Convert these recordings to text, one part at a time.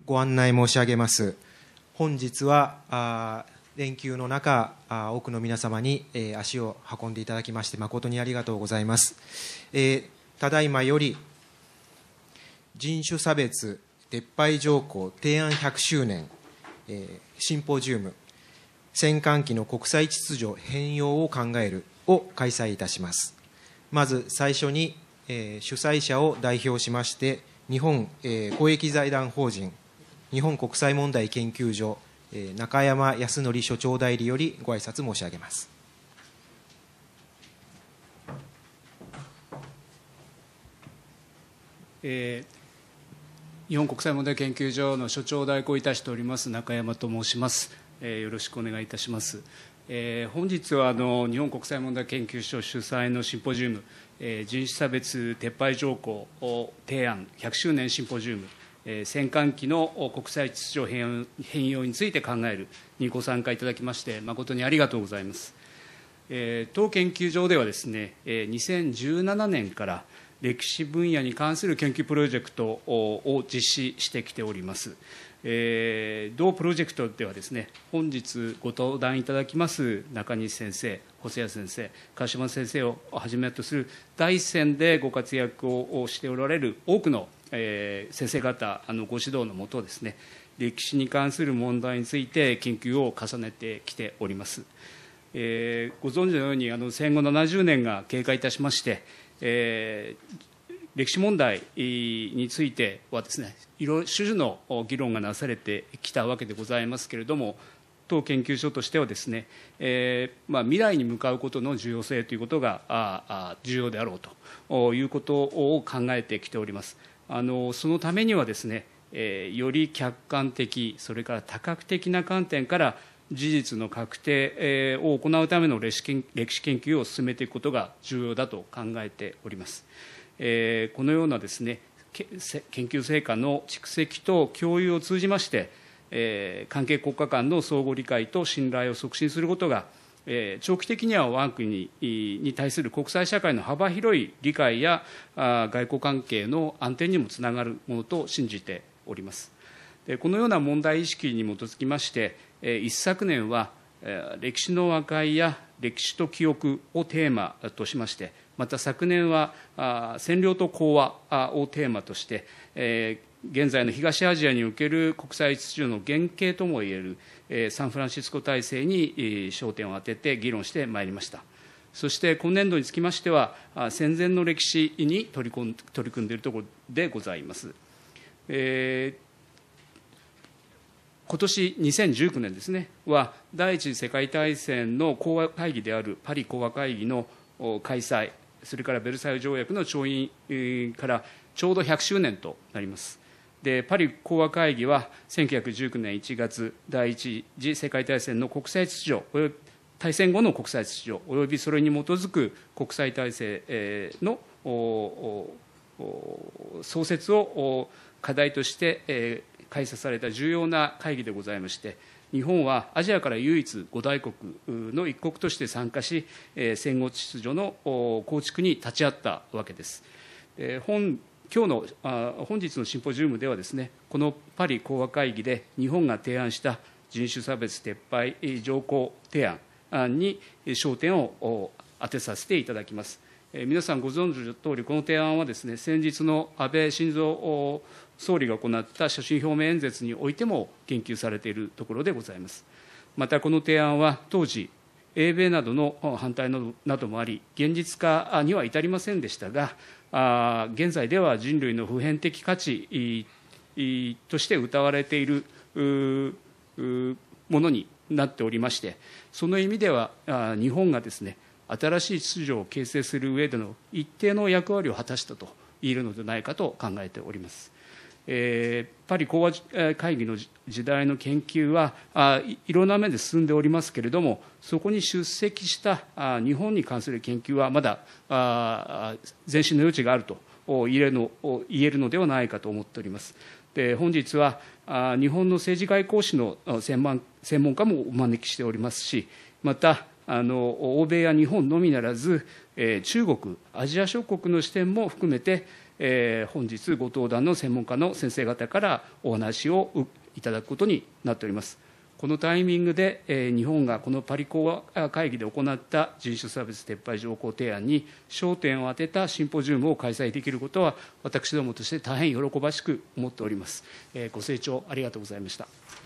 ご案内申し上げます。本日は連休の中、多くの皆様に足を運んでいただきまして誠にありがとうございます。ただいまより人種差別撤廃条項提案100周年、シンポジウム戦艦機の国際秩序変容を考えるを開催いたします。まず最初に、主催者を代表しまして日本、公益財団法人日本国際問題研究所、中山康則所長代理よりご挨拶申し上げます。 日本国際問題研究所の所長を代行いたしております中山と申します。よろしくお願いいたします。本日は日本国際問題研究所主催のシンポジウム、人種差別撤廃条項提案100周年シンポジウム戦艦機の国際秩序変容について考えるにご参加いただきまして誠にありがとうございます。当研究所ではですね、2017年から歴史分野に関する研究プロジェクトを実施してきております。同プロジェクトではですね、本日ご登壇いただきます中西先生、細谷先生、川島先生をはじめとする第一線でご活躍をしておられる多くの先生方ご指導のもとですね、歴史に関する問題について研究を重ねてきております。ご存知のように戦後70年が経過いたしまして、歴史問題についてはですね、種々の議論がなされてきたわけでございますけれども、当研究所としてはですね、未来に向かうことの重要性ということが重要であろうということを考えてきております。そのためにはですね、より客観的、それから多角的な観点から事実の確定を行うための歴史研究を進めていくことが重要だと考えております。このようなですね、研究成果の蓄積と共有を通じまして、関係国家間の相互理解と信頼を促進することが、長期的には我が国に対する国際社会の幅広い理解や外交関係の安定にもつながるものと信じております。このような問題意識に基づきまして、一昨年は歴史の和解や歴史と記憶をテーマとしまして、また昨年は占領と講和をテーマとして、現在の東アジアにおける国際秩序の原型ともいえるサンフランシスコ体制に焦点を当てて議論してまいりました。そして今年度につきましては戦前の歴史に取り組んでいるところでございます。今年2019年ですねは第一次世界大戦の講和会議であるパリ講和会議の開催、それからベルサイユ条約の調印からちょうど100周年となります。でパリ講和会議は1919年1月第一次世界大戦の国際秩序および大戦後の国際秩序およびそれに基づく国際体制の創設を課題として開催された重要な会議でございまして、日本はアジアから唯一5大国の一国として参加し、戦後秩序の構築に立ち会ったわけです。本日のシンポジウムではですね、このパリ講和会議で日本が提案した人種差別撤廃条項提案に焦点を当てさせていただきます。皆さんご存知のとおり、この提案はですね、先日の安倍晋三総理が行った所信表明演説においても言及されているところでございます。またこの提案は当時英米などの反対などもあり現実化には至りませんでしたが、現在では人類の普遍的価値として謳われているものになっておりまして、その意味では日本がですね、新しい秩序を形成する上での一定の役割を果たしたと言えるのではないかと考えております。パリ講和会議の時代の研究はいろんな面で進んでおりますけれども、そこに出席した日本に関する研究はまだ前進の余地があると言えるのではないかと思っております。で本日は日本の政治外交史の専門家もお招きしておりますし、また欧米や日本のみならず中国、アジア諸国の視点も含めて本日ご登壇の専門家の先生方からお話をいただくことになっております。このタイミングで、日本がこのパリ講和会議で行った人種差別撤廃条項提案に焦点を当てたシンポジウムを開催できることは、私どもとして大変喜ばしく思っております。ご清聴ありがとうございました。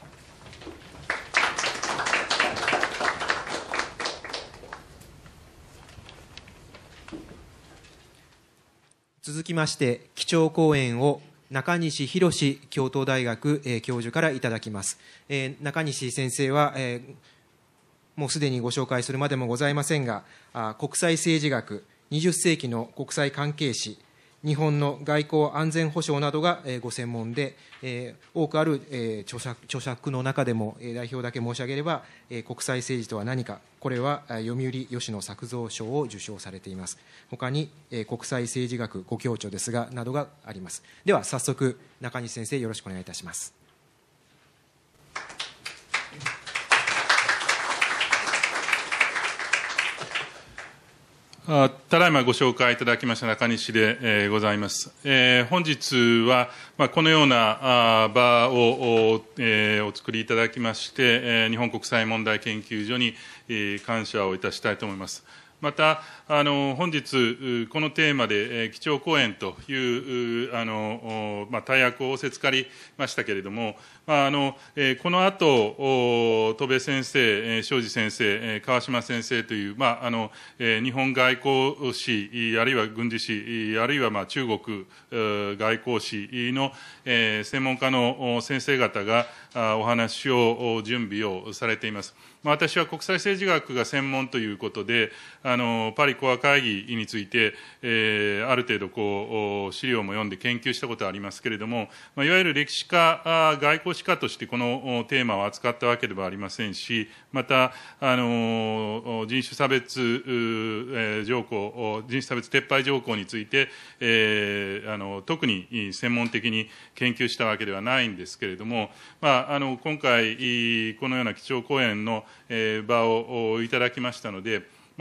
続きまして、基調講演を中西博京都大学、教授からいただきます。中西先生は、もうすでにご紹介するまでもございませんが、国際政治学、20世紀の国際関係史、日本の外交安全保障などがご専門で、多くある著作の中でも代表だけ申し上げれば、国際政治とは何か、これは読売吉野作造賞を受賞されています。ほかに国際政治学ご教著ですが、などがあります。では早速、中西先生、よろしくお願いいたします。 ただいまご紹介いただきました中西でございます。本日はこのような場をお作りいただきまして、日本国際問題研究所に感謝をいたしたいと思います。また、本日、このテーマで基調講演という大役を仰せつかりましたけれども、この後、戸部先生、庄司先生、川島先生という、日本外交史、あるいは軍事史、あるいは中国外交史の専門家の先生方がお話を準備をされています。私は国際政治学が専門ということで、パリ講和会議について、ある程度資料も読んで研究したことはありますけれども、いわゆる歴史家、外交史家としてこのテーマを扱ったわけではありませんし、また、人種差別条項、人種差別撤廃条項について、特に専門的に研究したわけではないんですけれども、今回、このような基調講演の場をいただきましたので、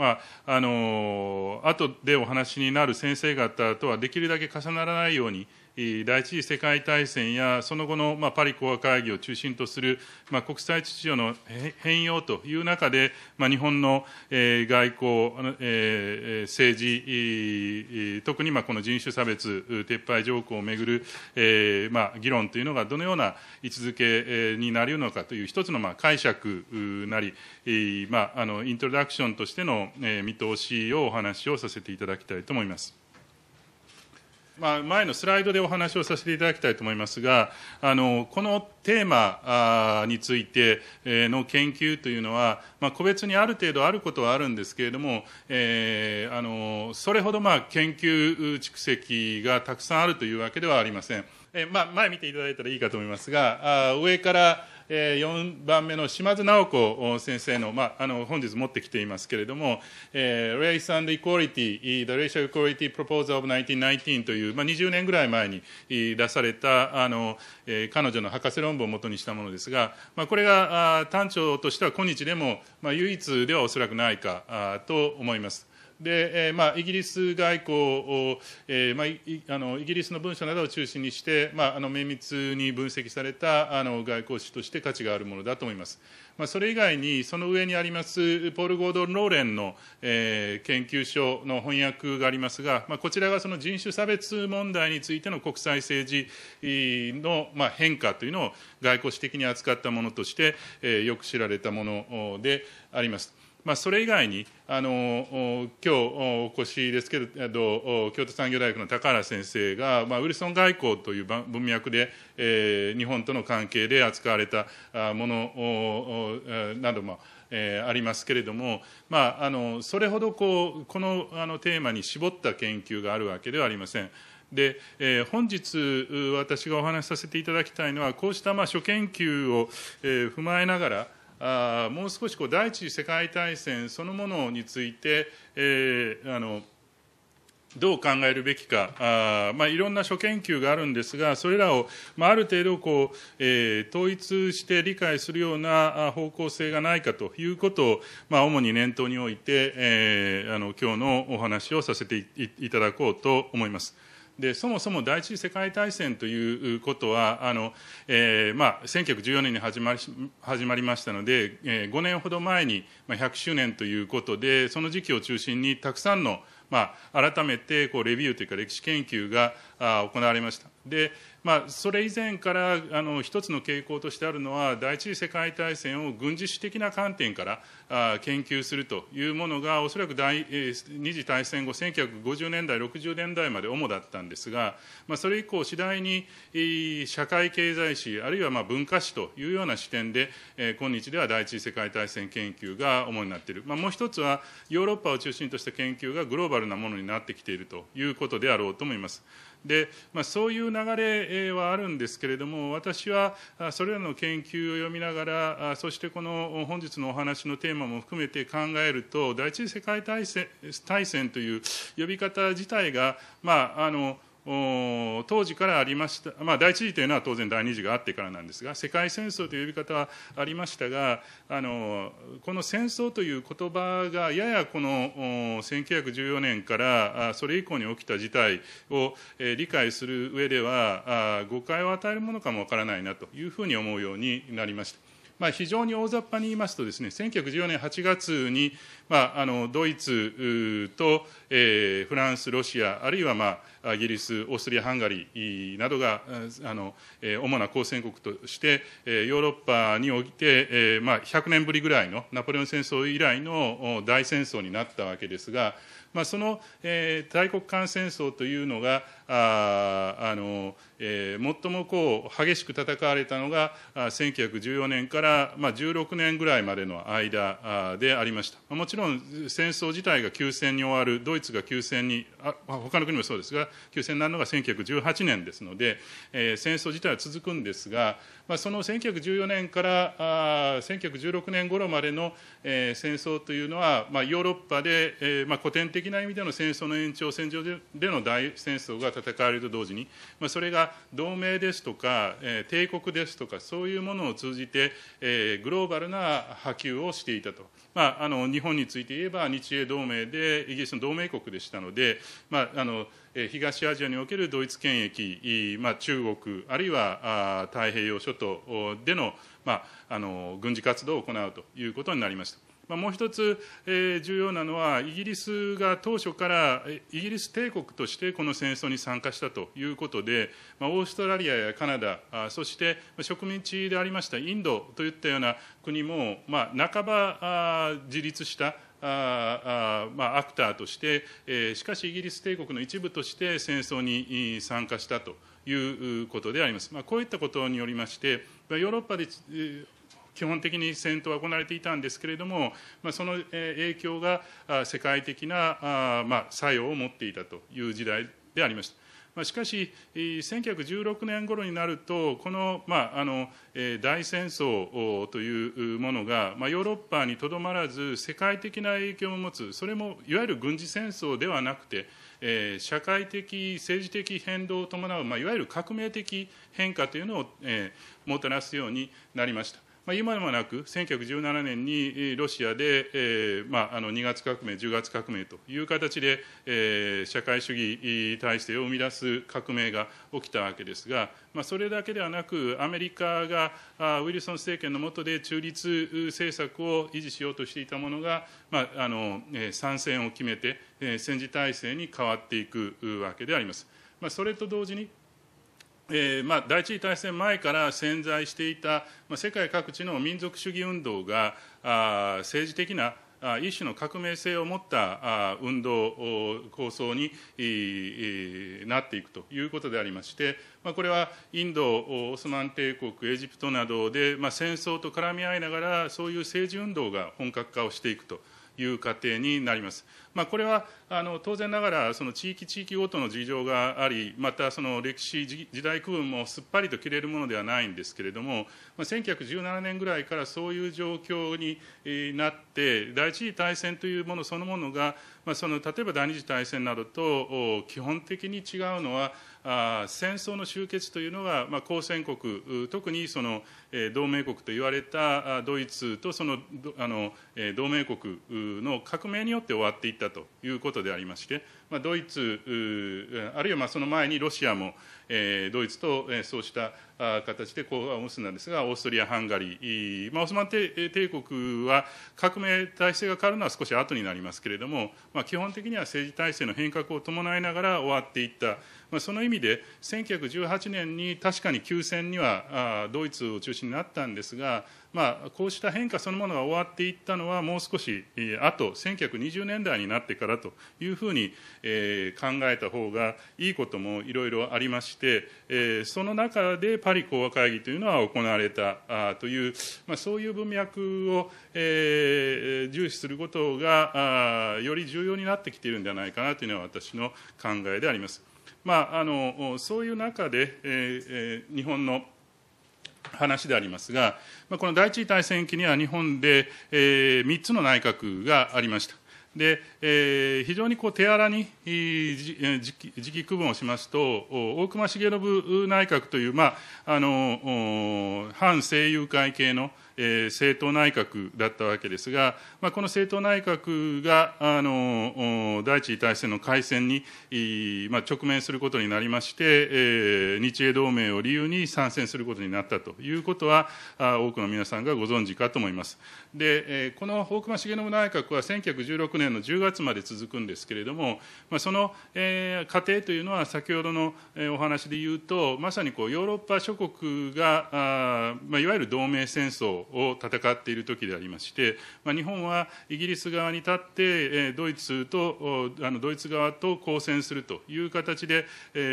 後でお話になる先生方とはできるだけ重ならないように、第一次世界大戦やその後のパリ講和会議を中心とする国際秩序の変容という中で、日本の外交、政治、特にこの人種差別撤廃条項をめぐる議論というのがどのような位置づけになるのかという一つの解釈なり、イントロダクションとしての見通しをお話をさせていただきたいと思います。前のスライドでお話をさせていただきたいと思いますが、このテーマについての研究というのは、個別にある程度あることはあるんですけれども、それほど研究蓄積がたくさんあるというわけではありません。前見ていただいたらいいかと思いますが、上から4番目の島津直子先生の、本日持ってきていますけれども、Race and Equality, the Racial Equality Proposal of 1919という、20年ぐらい前に出された彼女の博士論文をもとにしたものですが、これが単著としては今日でも、唯一ではおそらくないかと思います。でイギリス外交を、イギリスの文書などを中心にして、綿密に分析された外交史として価値があるものだと思います。それ以外に、その上にありますポール・ゴードン・ローレンの、研究所の翻訳がありますが、こちらがその人種差別問題についての国際政治の、変化というのを外交史的に扱ったものとして、よく知られたものであります。それ以外に、今日お越しですけれど、京都産業大学の高原先生が、ウィルソン外交という文脈で、日本との関係で扱われたものなどもありますけれども、それほどこのテーマに絞った研究があるわけではありません。で本日、私がお話しさせていただきたいのは、こうした諸研究を踏まえながら、もう少し第一次世界大戦そのものについて、どう考えるべきか、いろんな諸研究があるんですが、それらを、ある程度統一して理解するような方向性がないかということを、主に念頭に置いて、今日のお話をさせていただこうと思います。 でそもそも第一次世界大戦ということは1914年に始まりましたので、5年ほど前に100周年ということで、その時期を中心にたくさんの改めてレビューというか歴史研究が行われました。でそれ以前から一つの傾向としてあるのは、第一次世界大戦を軍事史的な観点から研究するというものが、おそらく二次大戦後、1950年代、60年代まで主だったんですが、それ以降、次第に社会経済史、あるいは文化史というような視点で、今日では第一次世界大戦研究が主になっている。もう一つは、ヨーロッパを中心とした研究がグローバルなものになってきているということであろうと思います。でそういう流れはあるんですけれども、私はそれらの研究を読みながら、そしてこの本日のお話のテーマも含めて考えると、第一次世界大戦という呼び方自体が、当時からありました、第一次というのは当然第二次があってからなんですが、世界戦争という呼び方はありましたが、この戦争という言葉がややこの1914年からそれ以降に起きた事態を理解する上では誤解を与えるものかもわからないなというふうに思うようになりました。非常に大雑把に言いますとですね、1914年8月に、ドイツと、フランス、ロシア、あるいは、イギリス、オーストリア、ハンガリーなどが主な構成国として、ヨーロッパにおいて、100年ぶりぐらいのナポレオン戦争以来の大戦争になったわけですが、その大国間戦争というのが最も激しく戦われたのが1914年から16年ぐらいまでの間でありました。もちろん戦争自体が休戦に終わる、ドイツが休戦に、他の国もそうですが、休戦になるのが1918年ですので、戦争自体は続くんですが、その1914年から1916年頃までの戦争というのは、ヨーロッパで古典的な意味での戦争の延長線上での大戦争が戦われると同時に、それが同盟ですとか帝国ですとか、そういうものを通じてグローバルな波及をしていたと。日本について言えば日英同盟でイギリスの同盟国でしたので、東アジアにおけるドイツ権益、中国あるいは太平洋諸島での、軍事活動を行うということになりました。もう一つ、重要なのは、イギリスが当初からイギリス帝国としてこの戦争に参加したということで、オーストラリアやカナダ、そして植民地でありましたインドといったような国も、半ば自立したアクターとして、しかしイギリス帝国の一部として戦争に参加したということであります。こういったことによりまして、ヨーロッパで基本的に戦闘は行われていたんですけれども、その影響が世界的な作用を持っていたという時代でありました。しかし、1916年頃になると、この大戦争というものがヨーロッパにとどまらず、世界的な影響を持つ、それもいわゆる軍事戦争ではなくて、社会的、政治的変動を伴う、いわゆる革命的変化というのをもたらすようになりました。今でもなく、1917年にロシアで、2月革命、10月革命という形で、社会主義体制を生み出す革命が起きたわけですが、それだけではなく、アメリカがウィルソン政権の下で中立政策を維持しようとしていたものが、参戦を決めて、戦時体制に変わっていくわけであります。それと同時に、第一次大戦前から潜在していた世界各地の民族主義運動が政治的な一種の革命性を持った運動構想になっていくということでありまして、これはインド、オスマン帝国、エジプトなどで戦争と絡み合いながら、そういう政治運動が本格化をしていくという過程になります。これは当然ながらその地域ごとの事情があり、またその歴史時代区分もすっぱりと切れるものではないんですけれども、1917年ぐらいからそういう状況になって、第一次大戦というものそのものが、例えば第二次大戦などと基本的に違うのは、 戦争の終結というのが、交戦国、特にその同盟国と言われたドイツとその同盟国の革命によって終わっていったということでありまして、ドイツ、あるいはその前にロシアもドイツとそうした形で講和を結んだんですが、オーストリア・ハンガリー、オスマン帝国は革命体制が変わるのは少し後になりますけれども、基本的には政治体制の変革を伴いながら終わっていった、その意味で1918年に確かに休戦にはドイツを中心になったんですが、こうした変化そのものが終わっていったのはもう少し後、1920年代になってからというふうに考えた方がいいこともいろいろありまして、その中でパリ講和会議というのは行われたという、そういう文脈を重視することがより重要になってきているんではないかなというのは私の考えであります。そういう中で、日本の話でありますが、この第一次大戦期には日本で3つの内閣がありました。で非常に手荒に時期区分をしますと、大隈重信内閣という、反政友会系の政党内閣だったわけですが、この政党内閣が第一次大戦の開戦に、直面することになりまして、日英同盟を理由に参戦することになったということは、多くの皆さんがご存知かと思います。でこの大隈重信内閣は1916年の10月まで続くんですけれども、その過程というのは先ほどのお話で言うと、まさにヨーロッパ諸国がいわゆる同盟戦争を戦っている時でありまして、日本はイギリス側に立ってドイツ側と交戦するという形で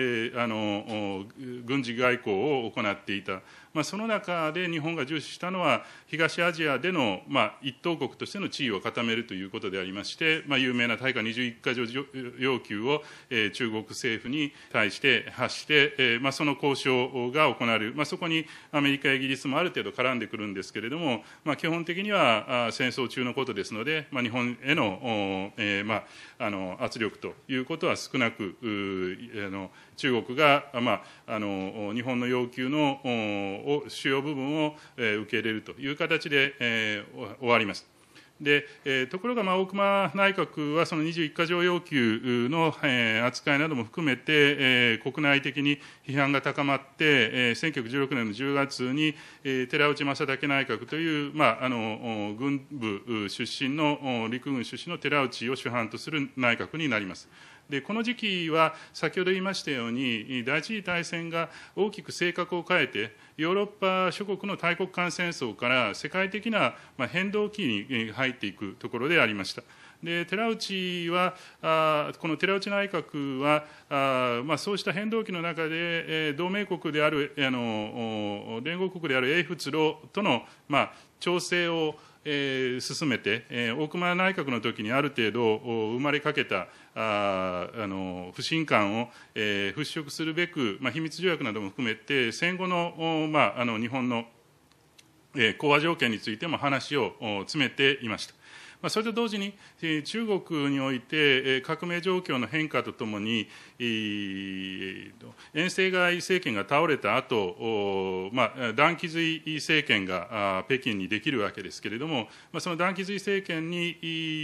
軍事外交を行っていた。その中で日本が重視したのは、東アジアでの一等国としての地位を固めるということでありまして、有名な対価21か条要求を中国政府に対して発して、その交渉が行われる、そこにアメリカ、イギリスもある程度絡んでくるんですけれども、基本的には戦争中のことですので、日本への圧力ということは少なく、中国が日本の要求の主要部分を受け入れるという形で終わります。でところが、大隈内閣はその21か条要求の扱いなども含めて、国内的に批判が高まって、1916年の10月に、寺内正武内閣という、軍部出身の、陸軍出身の寺内を主犯とする内閣になります。でこの時期は先ほど言いましたように、第一次大戦が大きく性格を変えて、ヨーロッパ諸国の大国間戦争から世界的な変動期に入っていくところでありました。で寺内はこの寺内内閣はそうした変動期の中で、同盟国である連合国である英仏露との調整を進めて、大隈内閣の時にある程度生まれかけた不信感を払拭するべく、秘密条約なども含めて戦後の日本の講和条件についても話を詰めていました。それと同時に、中国において革命状況の変化とともに、袁世凱政権が倒れた後、段木髄政権が北京にできるわけですけれども、その段木髄政権に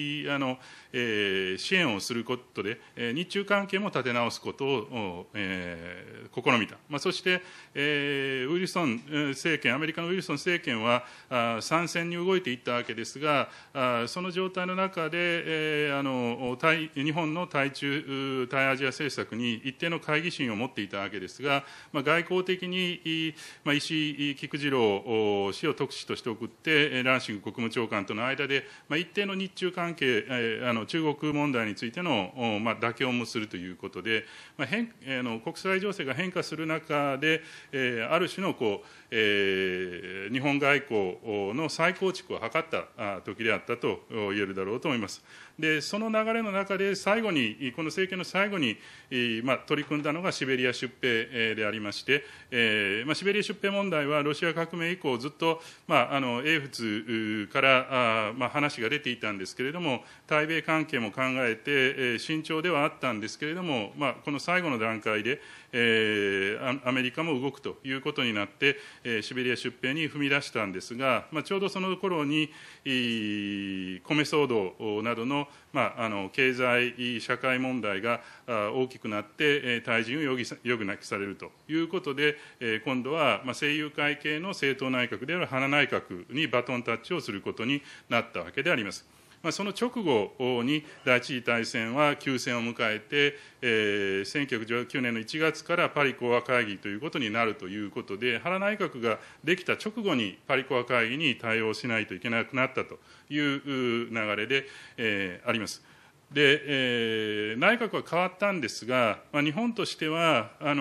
支援をすることで、日中関係も立て直すことを試みた。そして、ウィルソン政権、アメリカのウィルソン政権は参戦に動いていったわけですが、その状態の中で、日本の対アジア政策に一定の懐疑心を持っていたわけですが、外交的に石井菊次郎氏を特使として送って、ランシング国務長官との間で、一定の日中関係、中国問題についての妥協もするということで、国際情勢が変化する中で、ある種の日本外交の再構築を図った時であったと言えるだろうと思います。で、その流れの中で最後に、この政権の最後に、取り組んだのがシベリア出兵でありまして、シベリア出兵問題はロシア革命以降ずっと、英仏から話が出ていたんですけれども、対米関係も考えて、慎重ではあったんですけれども、この最後の段階で、アメリカも動くということになって、シベリア出兵に踏み出したんですが、ちょうどその頃に、米騒動などの、経済、社会問題が大きくなって、退陣を余儀なきされるということで、今度は政友会系の政党内閣である花内閣にバトンタッチをすることになったわけであります。その直後に第一次大戦は休戦を迎えて、1919年の1月からパリ講和会議ということになるということで、原内閣ができた直後にパリ講和会議に対応しないといけなくなったという流れで、あります。で、内閣は変わったんですが、日本としてはこ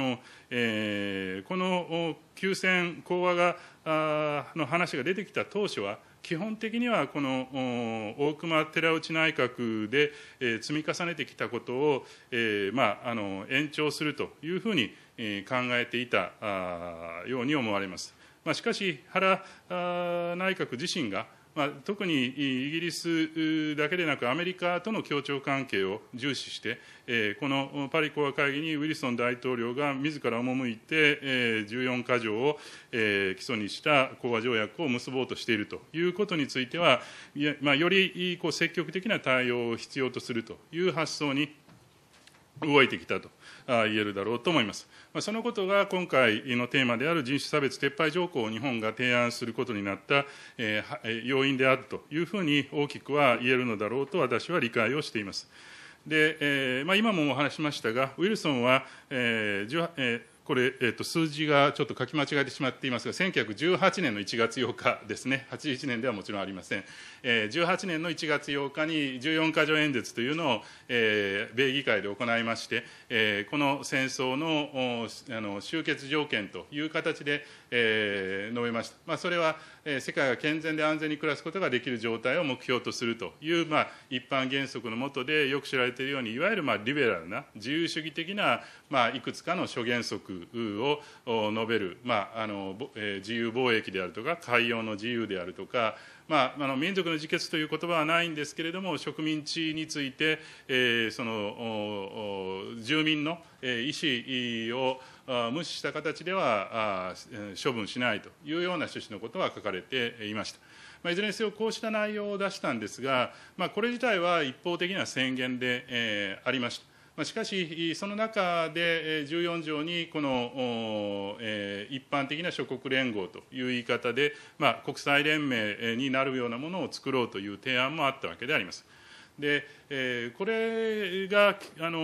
の休戦講和の話が出てきた当初は、基本的にはこの大隈寺内内閣で積み重ねてきたことを延長するというふうに考えていたように思われます。しかし、原内閣自身が特にイギリスだけでなくアメリカとの協調関係を重視して、このパリ講和会議にウィルソン大統領が自ら赴いて、14か条を基礎にした講和条約を結ぼうとしているということについては、より積極的な対応を必要とするという発想に動いてきたと言えるだろうと思います。そのことが今回のテーマである人種差別撤廃条項を日本が提案することになった要因であるというふうに大きくは言えるのだろうと私は理解をしています。で、今もお話しましたが、ウィルソンは、これ、数字がちょっと書き間違えてしまっていますが、1918年の1月8日ですね、81年ではもちろんありません、18年の1月8日に14か条演説というのを、米議会で行いまして、この戦争の終結条件という形で、述べました。それは、世界が健全で安全に暮らすことができる状態を目標とするという、一般原則の下でよく知られているように、いわゆるリベラルな自由主義的な、いくつかの諸原則を述べる、自由貿易であるとか、海洋の自由であるとか、民族の自決という言葉はないんですけれども、植民地について、その住民の意思を無視した形では処分しないというような趣旨のことは書かれていました。いずれにせよ、こうした内容を出したんですが、これ自体は一方的な宣言でありました。しかし、その中で14条にこの一般的な諸国連合という言い方で、国際連盟になるようなものを作ろうという提案もあったわけであります。で、これが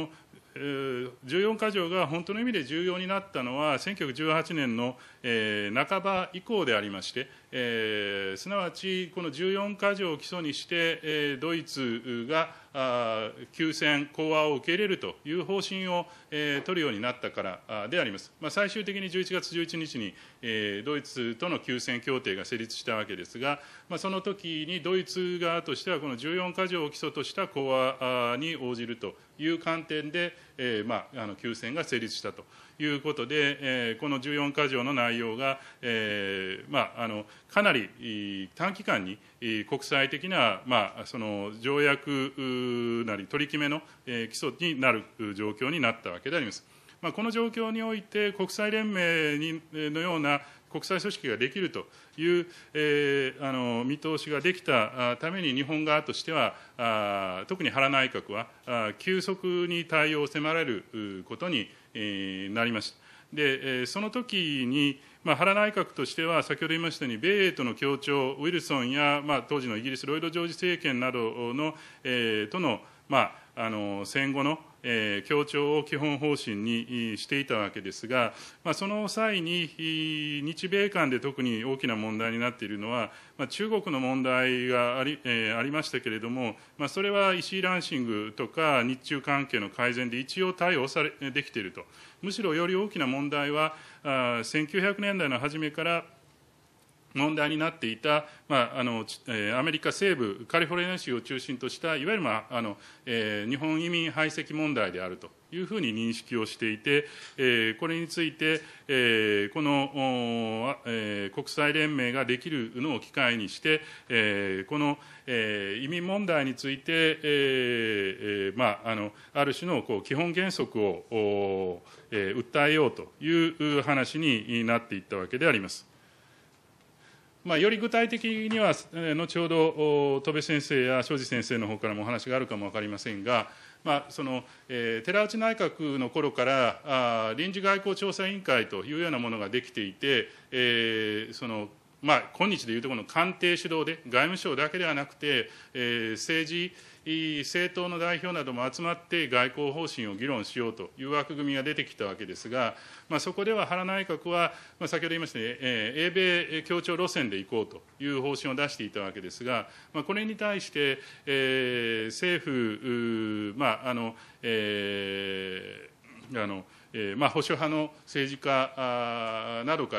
14か条が本当の意味で重要になったのは1918年の半ば以降でありまして、すなわちこの14か条を基礎にしてドイツが休戦講和を受け入れるという方針を取るようになったからであります。最終的に11月11日にドイツとの休戦協定が成立したわけですが、その時にドイツ側としてはこの14か条を基礎とした講和に応じるという観点で休戦が成立したということで、この14か条の内容がかなり短期間に国際的なその条約なり取り決めの基礎になる状況になったわけであります。この状況において国際連盟のような国際組織ができるという見通しができたために、日本側としては特に原内閣は急速に対応を迫られることになりました。で、その時に原内閣としては先ほど言いましたように、米英との協調、ウィルソンや、当時のイギリスロイド・ジョージ政権などの、との、戦後の協調を基本方針にしていたわけですが、その際に日米間で特に大きな問題になっているのは、中国の問題がありましたけれども、それは石井ランシングとか日中関係の改善で一応対応できていると。むしろより大きな問題は1900年代の初めから問題になっていた、アメリカ西部カリフォルニア州を中心としたいわゆる、日本移民排斥問題であるというふうに認識をしていて、これについて、この、国際連盟ができるのを機会にして、この、移民問題について、ある種の基本原則を、訴えようという話になっていったわけであります。より具体的には、後ほど戸部先生や庄司先生の方からもお話があるかも分かりませんが、寺内内閣の頃から臨時外交調査委員会というようなものができていて、今日でいうところの官邸主導で、外務省だけではなくて、政党の代表なども集まって外交方針を議論しようという枠組みが出てきたわけですが、そこでは原内閣は、先ほど言いましたね、英米協調路線で行こうという方針を出していたわけですが、これに対して、政府、保守派の政治家などから、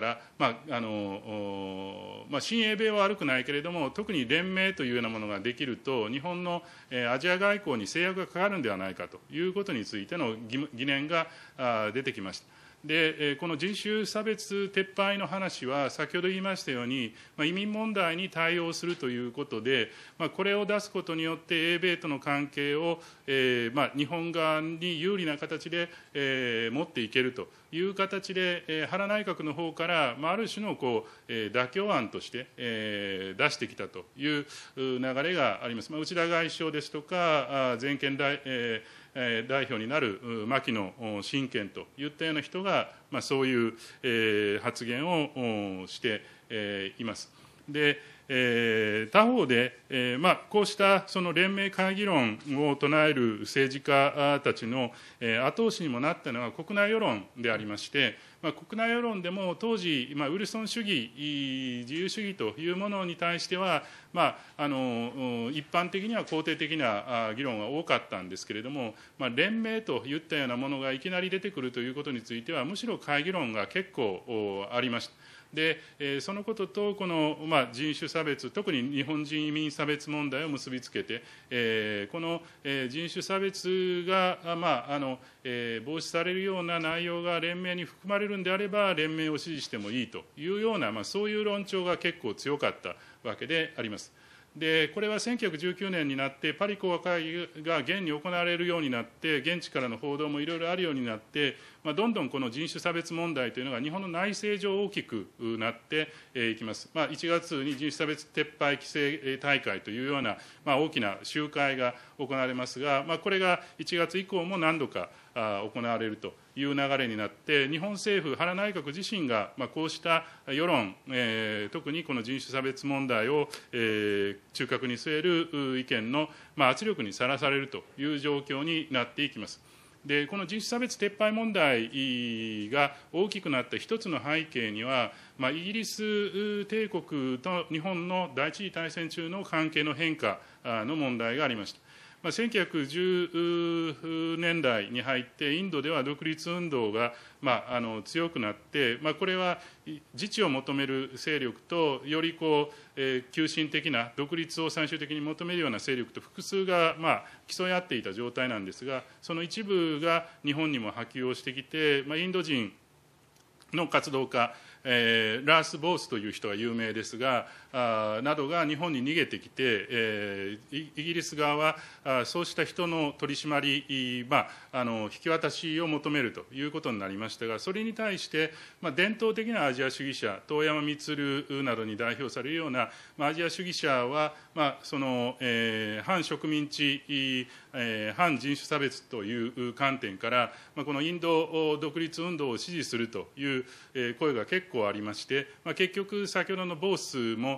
親英米は悪くないけれども、特に連盟というようなものができると、日本のアジア外交に制約がかかるのではないかということについての疑念が出てきました。でこの人種差別撤廃の話は、先ほど言いましたように、移民問題に対応するということで、これを出すことによって、英米との関係を、日本側に有利な形で、持っていけるという形で、原内閣の方から、ある種の妥協案として、出してきたという流れがあります。内田外相ですとか、全権代表になる牧野親権といったような人が、そういう発言をしています。で他方で、こうしたその連盟会議論を唱える政治家たちの後押しにもなったのは国内世論でありまして、国内世論でも当時、ウィルソン主義、自由主義というものに対しては、一般的には肯定的な議論が多かったんですけれども、連盟といったようなものがいきなり出てくるということについては、むしろ会議論が結構ありました。でそのこととこの、人種差別、特に日本人移民差別問題を結びつけて、この、人種差別が、防止されるような内容が連盟に含まれるんであれば、連盟を支持してもいいというような、そういう論調が結構強かったわけであります。でこれは1919年になってパリ講和会議が現に行われるようになって、現地からの報道もいろいろあるようになって、どんどんこの人種差別問題というのが日本の内政上大きくなっていきます。1月に人種差別撤廃規制大会というような、大きな集会が行われますが、これが1月以降も何度か行われるという流れになって、日本政府、原内閣自身がこうした世論、特にこの人種差別問題を中核に据える意見の圧力にさらされるという状況になっていきます。でこの人種差別撤廃問題が大きくなった一つの背景には、イギリス帝国と日本の第一次大戦中の関係の変化の問題がありました。1910年代に入ってインドでは独立運動が、強くなって、これは自治を求める勢力とより急進的な独立を最終的に求めるような勢力と複数が、競い合っていた状態なんですが、その一部が日本にも波及をしてきて、インド人の活動家、ラース・ボースという人が有名ですが、などが日本に逃げてきて、イギリス側はそうした人の取り締まり、引き渡しを求めるということになりましたが、それに対して、伝統的なアジア主義者、遠山満などに代表されるようなアジア主義者は、その反植民地、反人種差別という観点から、このインド独立運動を支持するという声が結構ありまして、結局、先ほどのボースも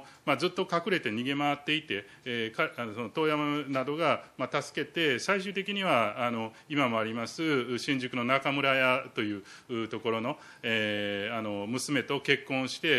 ずっと隠れて逃げ回っていて、その遠山などが助けて、最終的には今もあります新宿の中村屋というところの、娘と結婚して、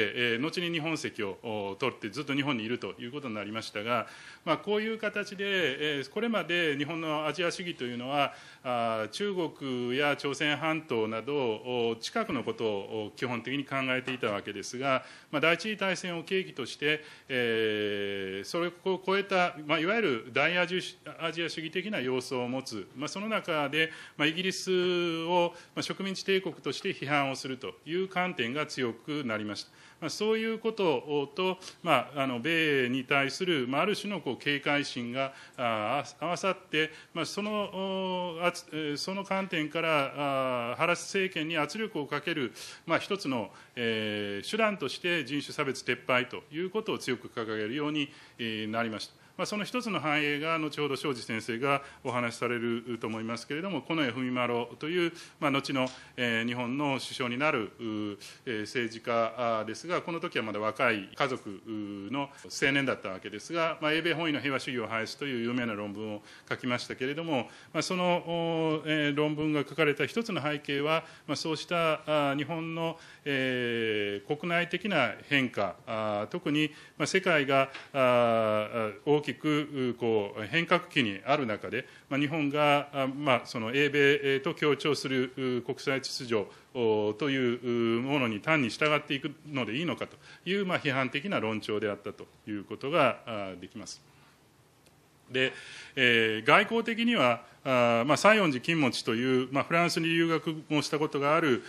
後に日本籍を取ってずっと日本にいるということになりましたが、こういう形で、これまで日本のアジア主義というのは、中国や朝鮮半島など近くのことを基本的に考えていたわけですが、第一次大戦を契機として、それを超えた、いわゆる大アジア主義的な要素を持つ、その中で、イギリスを植民地帝国として批判をするという観点が強くなりました。そういうことと、米に対する、ある種の警戒心が合わさって、その観点からハラス政権に圧力をかける、一つの、手段として人種差別撤廃ということを強く掲げるようになりました。その一つの反映が後ほど庄司先生がお話しされると思いますけれども、近衛文麿という、後の、日本の首相になる政治家ですが、この時はまだ若い家族の青年だったわけですが、英米本位の平和主義を廃止という有名な論文を書きましたけれども、その論文が書かれた一つの背景は、そうした日本の国内的な変化、特に世界が大きく変革期にある中で、日本がその英米と協調する国際秩序というものに単に従っていくのでいいのかという批判的な論調であったということができます。で、外交的には西園寺金持という、フランスに留学もしたことがある、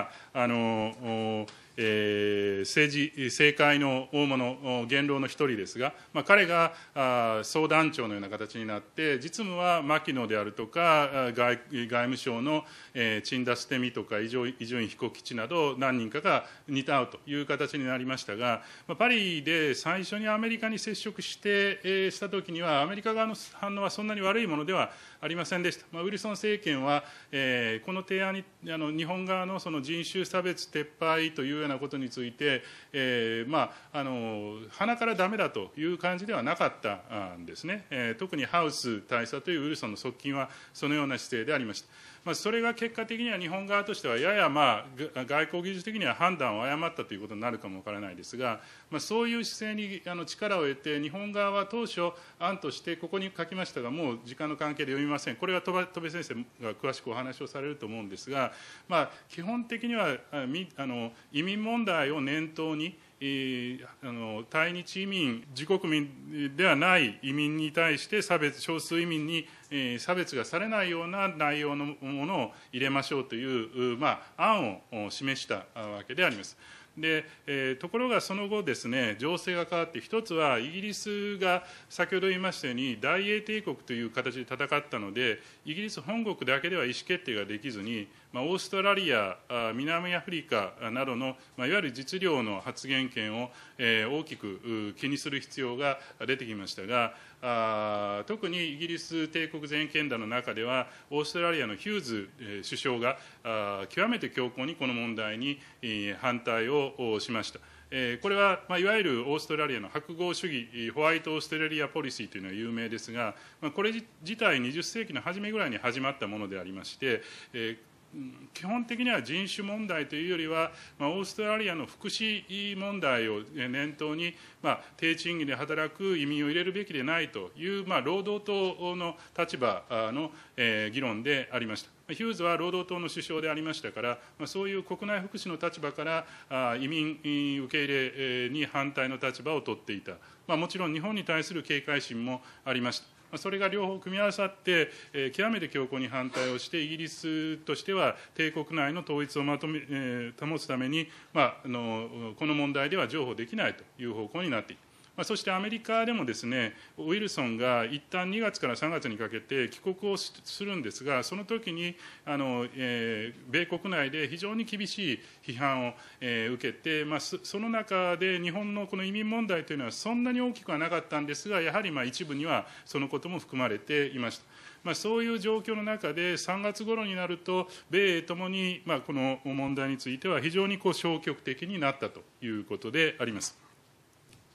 政界の大物元老の一人ですが、彼が総団長のような形になって、実務は牧野であるとか外務省の陳田捨て身とか伊集院彦吉など何人かが似たという形になりましたが、パリで最初にアメリカに接触した時にはアメリカ側の反応はそんなに悪いものではありませんでした。ウィルソン政権は、この提案に日本側のその人種差別撤廃というようなことについて、鼻からダメだという感じではなかったんですね。特にハウス大佐というウィルソンの側近はそのような姿勢でありました。それが結果的には日本側としてはやや外交技術的には判断を誤ったということになるかもわからないですが、そういう姿勢に力を得て、日本側は当初案としてここに書きましたが、もう時間の関係で読みません。これは戸辺先生が詳しくお話をされると思うんですが、基本的には移民問題を念頭に対日移民、自国民ではない移民に対して少数移民に差別がされないような内容のものを入れましょうという、案を示したわけであります。でところがその後ですね、情勢が変わって、一つはイギリスが先ほど言いましたように大英帝国という形で戦ったので、イギリス本国だけでは意思決定ができずに、オーストラリア、南アフリカなどの、いわゆる実領の発言権を大きく気にする必要が出てきましたが、特にイギリス帝国全権団の中ではオーストラリアのヒューズ首相が極めて強硬にこの問題に反対をしました。これはいわゆるオーストラリアの白豪主義、ホワイトオーストラリアポリシーというのは有名ですが、これ自体20世紀の初めぐらいに始まったものでありまして、基本的には人種問題というよりは、オーストラリアの福祉問題を念頭に、低賃金で働く移民を入れるべきでないという、労働党の立場の議論でありました。ヒューズは労働党の首相でありましたから、そういう国内福祉の立場から移民受け入れに反対の立場を取っていた。もちろん日本に対する警戒心もありました。それが両方組み合わさって、極めて強硬に反対をして、イギリスとしては帝国内の統一を保つために、この問題では譲歩できないという方向になっている。そしてアメリカでもですね、ウィルソンが一旦2月から3月にかけて帰国をするんですが、その時に米国内で非常に厳しい批判を受けて、その中で日本のこの移民問題というのはそんなに大きくはなかったんですが、やはり一部にはそのことも含まれていました。そういう状況の中で3月頃になると、米英ともにこの問題については非常に消極的になったということであります。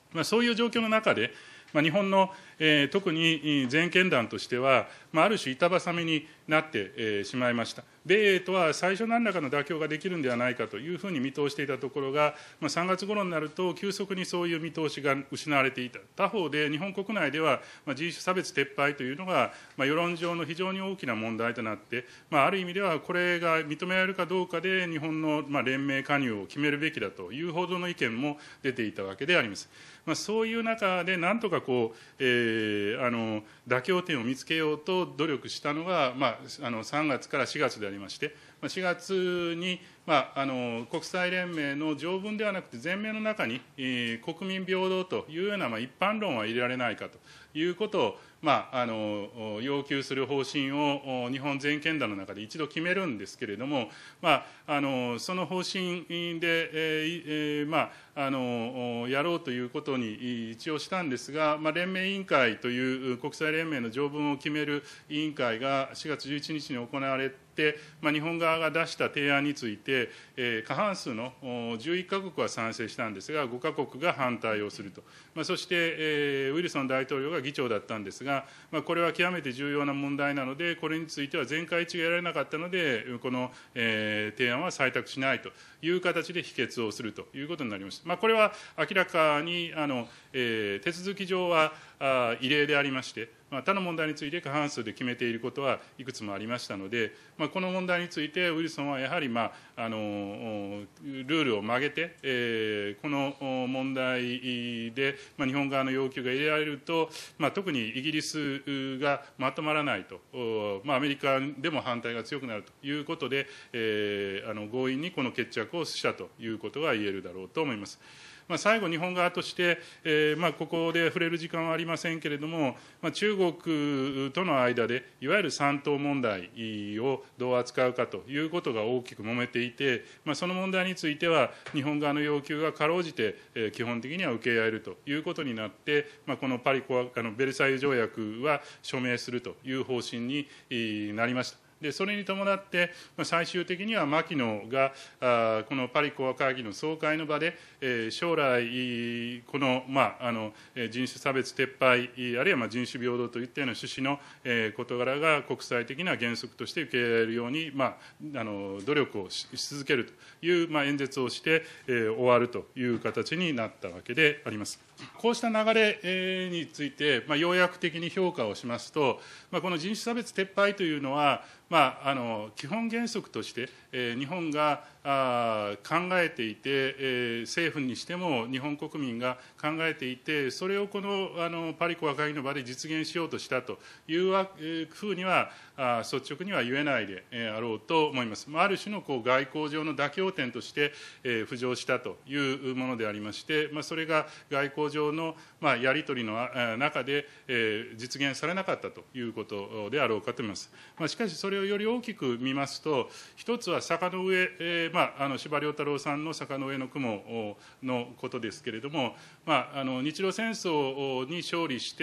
そういう状況の中で、日本の、特に全権団としては、ある種板挟みになってしまいました。米英とは最初何らかの妥協ができるんではないかというふうに見通していたところが、3月頃になると急速にそういう見通しが失われていた。他方で日本国内では人種差別撤廃というのが世論上の非常に大きな問題となって、ある意味ではこれが認められるかどうかで日本の連盟加入を決めるべきだというほどの意見も出ていたわけであります。そういう中でなんとか妥協点を見つけようと努力したのが、3月から4月でありまして、4月に、国際連盟の条文ではなくて全面の中に、国民平等というような、一般論は入れられないかということを、要求する方針を日本全権団の中で一度決めるんですけれども、その方針で、やろうということに一応したんですが、連盟委員会という国際連盟の条文を決める委員会が4月11日に行われて、日本側が出した提案について、過半数の11カ国は賛成したんですが、5カ国が反対をすると、そして、ウィルソン大統領が議長だったんですが、これは極めて重要な問題なので、これについては全会一致が得られなかったので、この、提案は採択しないという形で否決をするということになりました。これは明らかに手続き上は異例でありまして、他の問題について過半数で決めていることはいくつもありましたので、この問題についてウィルソンはやはり、ルールを曲げて、この問題で、日本側の要求が入れられると、特にイギリスがまとまらないと、アメリカでも反対が強くなるということで、強引にこの決着をしたということが言えるだろうと思います。最後、日本側として、ここで触れる時間はありませんけれども、中国との間で、いわゆる山東問題をどう扱うかということが大きく揉めていて、その問題については、日本側の要求がかろうじて、基本的には受け合えるということになって、このベルサイユ条約は署名するという方針になりました。でそれに伴って、最終的には牧野がこのパリ講和会議の総会の場で、将来、この、人種差別撤廃、あるいは人種平等といったような趣旨の事柄が国際的な原則として受け入れられるように、努力をし続けるという、演説をして、終わるという形になったわけであります。こうした流れについて、要約的に評価をしますと、この人種差別撤廃というのは、基本原則として、日本が考えていて、政府にしても日本国民が考えていて、それをこのパリ講和会議の場で実現しようとしたというふうには、率直には言えないであろうと思います。ある種の外交上の妥協点として浮上したというものでありまして、それが外交上のやり取りの中で実現されなかったということであろうかと思います。しかし、それをより大きく見ますと、一つは坂の上、司馬遼太郎さんの坂の上の雲のことですけれども、日露戦争に勝利して、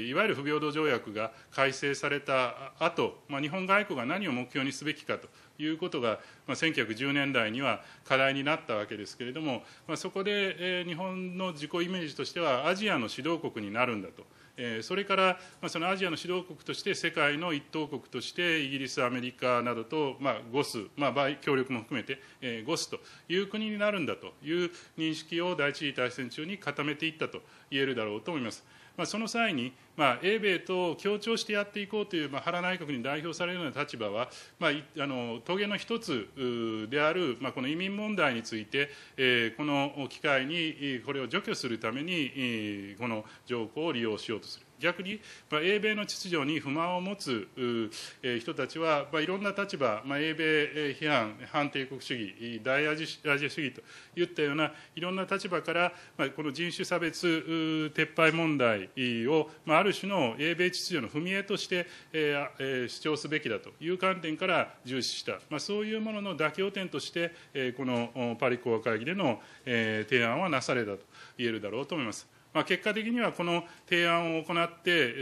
いわゆる不平等条約が改正された後、日本外交が何を目標にすべきかということが、1910年代には課題になったわけですけれども、そこで日本の自己イメージとしてはアジアの指導国になるんだと。それから、そのアジアの指導国として世界の一等国としてイギリス、アメリカなどと、ゴス、協力も含めて、ゴスという国になるんだという認識を第一次大戦中に固めていったと言えるだろうと思います。その際に、英米と協調してやっていこうという、原内閣に代表されるような立場は、棘の一つである、この移民問題について、この機会にこれを除去するために、この条項を利用しようとする。逆に、英米の秩序に不満を持つ人たちは、いろんな立場、英米批判、反帝国主義、大アジア主義といったようないろんな立場から、この人種差別撤廃問題を、ある種の英米秩序の踏み絵として主張すべきだという観点から重視した、そういうものの妥協点として、このパリ講和会議での提案はなされたと言えるだろうと思います。 結果的にはこの提案を行って、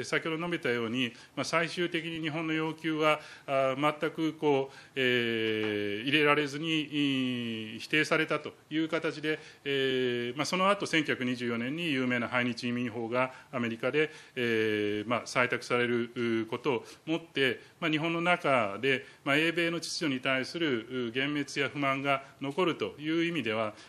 先ほど述べたように、最終的に日本の要求は全く入れられずに否定されたという形で、その後1924年に有名な排日移民法がアメリカで採択されることをもって、日本の中で英米の秩序に対する幻滅や不満が残るという意味では、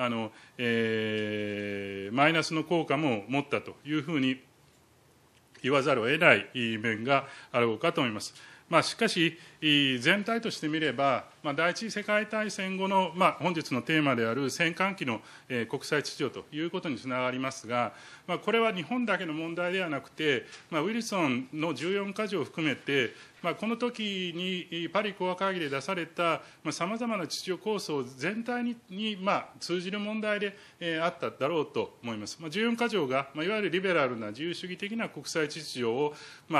マイナスの効果も持ったというふうに言わざるを得ない面があろうかと思います。しかし、全体として見れば、第一次世界大戦後の、本日のテーマである戦間期の国際秩序ということにつながりますが、これは日本だけの問題ではなくて、ウィルソンの14か条を含めて、この時にパリ講和会議で出されたさまざまな秩序構想全体に通じる問題であっただろうと思います。14か条がいわゆるリベラルな自由主義的な国際秩序を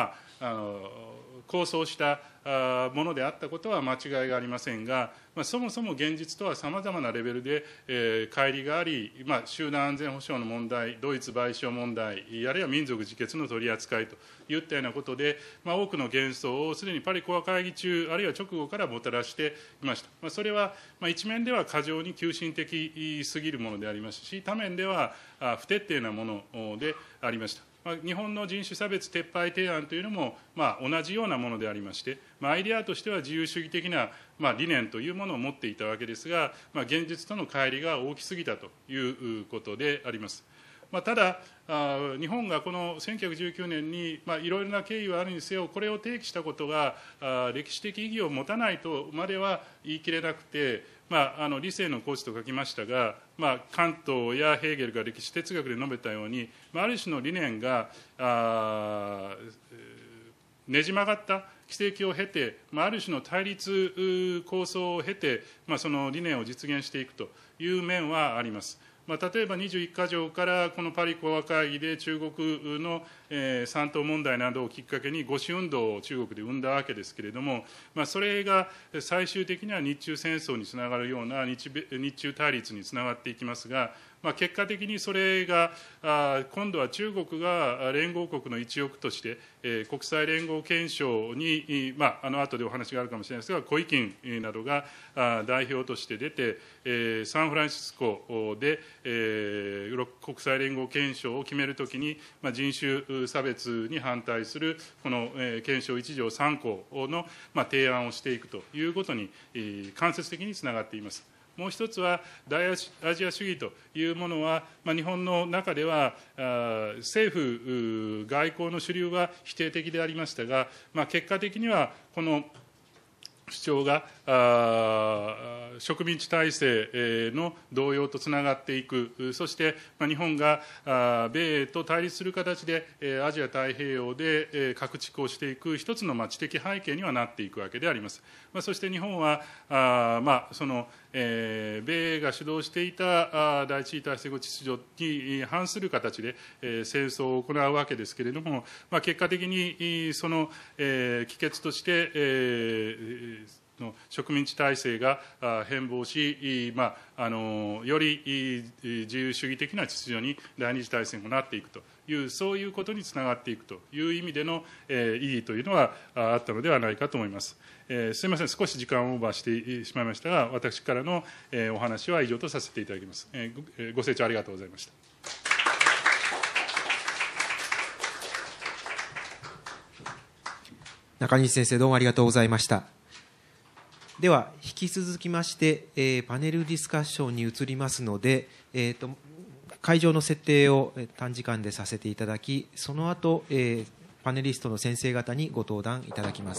構想したものであったことは間違いがありませんが、そもそも現実とはさまざまなレベルで乖離があり、集団安全保障の問題、ドイツ賠償問題、あるいは民族自決の取り扱いといったようなことで、多くの幻想をすでにパリ講和会議中、あるいは直後からもたらしていました。それは一面では過剰に急進的すぎるものでありますし、他面では不徹底なものでありました。日本の人種差別撤廃提案というのも同じようなものでありまして、アイデアとしては自由主義的な理念というものを持っていたわけですが、現実との乖離が大きすぎたということであります。ただ、日本がこの1919年にいろいろな経緯はあるにせよ、これを提起したことが歴史的意義を持たないとまでは言い切れなくて、理性の構築と書きましたが、カントやヘーゲルが歴史哲学で述べたように、ある種の理念がねじ曲がった軌跡を経て、ある種の対立構想を経て、その理念を実現していくという面はあります。例えば21か条からこのパリ講和会議で中国の山東問題などをきっかけに五四運動を中国で生んだわけですけれども、それが最終的には日中戦争につながるような日中対立につながっていきますが、結果的にそれが今度は中国が連合国の一翼として国際連合憲章に後でお話があるかもしれないですが、胡錦などが代表として出てサンフランシスコで国際連合憲章を決めるときに人種差別に反対するこの憲章1条3項の提案をしていくということに間接的につながっています。もう一つは大アジア主義というものは、日本の中では政府外交の主流は否定的でありましたが、結果的にはこの主張が植民地体制の動揺とつながっていく、そして日本が米英と対立する形でアジア太平洋で拡築をしていく一つの知的背景にはなっていくわけであります。そして日本はその米英が主導していた第一次大戦後秩序に反する形で戦争を行うわけですけれども、結果的にその帰結としての植民地体制が変貌し、より自由主義的な秩序に第二次大戦後なっていくという、そういうことにつながっていくという意味での意義というのはあったのではないかと思います。すみません、少し時間をオーバーしてしまいましたが、私からのお話は以上とさせていただきます。ご清聴ありがとうございました。 中西先生、どうもありがとうございました。では、引き続きまして、パネルディスカッションに移りますので、会場の設定を短時間でさせていただき、その後、パネリストの先生方にご登壇いただきます。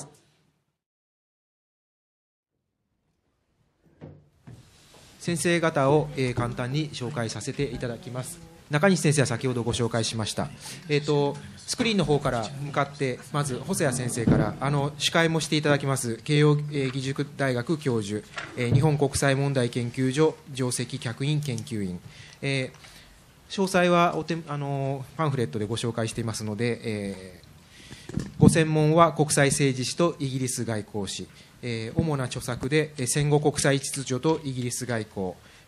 先生方を簡単に紹介させていただきます。中西先生は先ほどご紹介しました。スクリーンの方から向かって、まず細谷先生から、司会もしていただきます、慶応義塾大学教授、日本国際問題研究所上席客員研究員、詳細はパンフレットでご紹介していますので、ご専門は国際政治史とイギリス外交史、主な著作で戦後国際秩序とイギリス外交、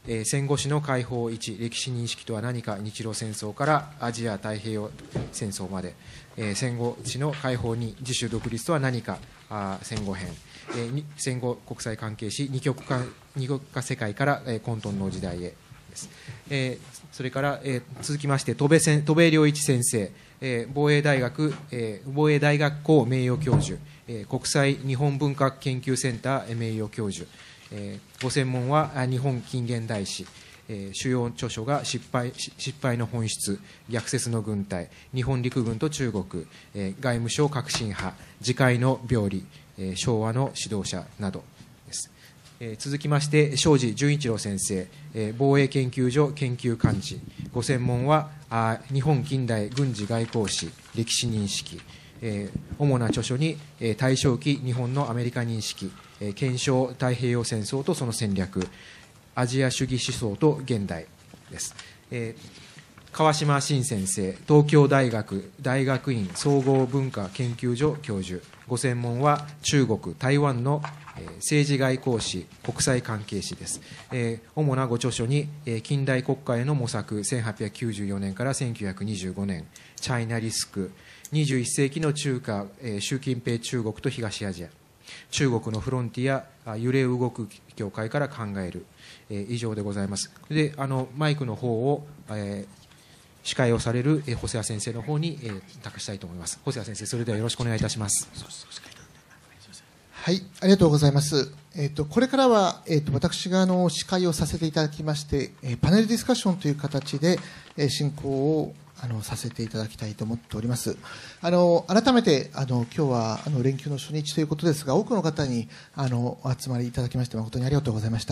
戦後史の解放1、歴史認識とは何か、日露戦争からアジア太平洋戦争まで、戦後史の解放2、自主独立とは何か、戦後編、戦後国際関係史、二極化世界から混沌の時代へです。それから、続きまして戸部良一先生、防衛大学校名誉教授、国際日本文化研究センター名誉教授、ご専門は日本近現代史、主要著書が失敗の本質、逆説の軍隊、日本陸軍と中国、外務省革新派、自戒の病理、昭和の指導者などです。続きまして庄司純一郎先生、防衛研究所研究幹事、ご専門は日本近代軍事外交史、歴史認識、主な著書に大正期日本のアメリカ認識、検証太平洋戦争とその戦略、アジア主義思想と現代です。川島真先生、東京大学大学院総合文化研究所教授、ご専門は中国、台湾の政治外交史、国際関係史です。主なご著書に近代国家への模索、1894年から1925年、チャイナリスク、21世紀の中華、習近平中国と東アジア、中国のフロンティア、揺れ動く境界から考える、以上でございます。で、マイクの方を、司会をされる細谷先生の方に託したいと思います。細谷先生、それではよろしくお願いいたします。 はい、ありがとうございます。これからは、私が司会をさせていただきまして、パネルディスカッションという形で、進行をさせていただきたいと思っております。改めて今日は連休の初日ということですが、多くの方にお集まりいただきまして誠にありがとうございました。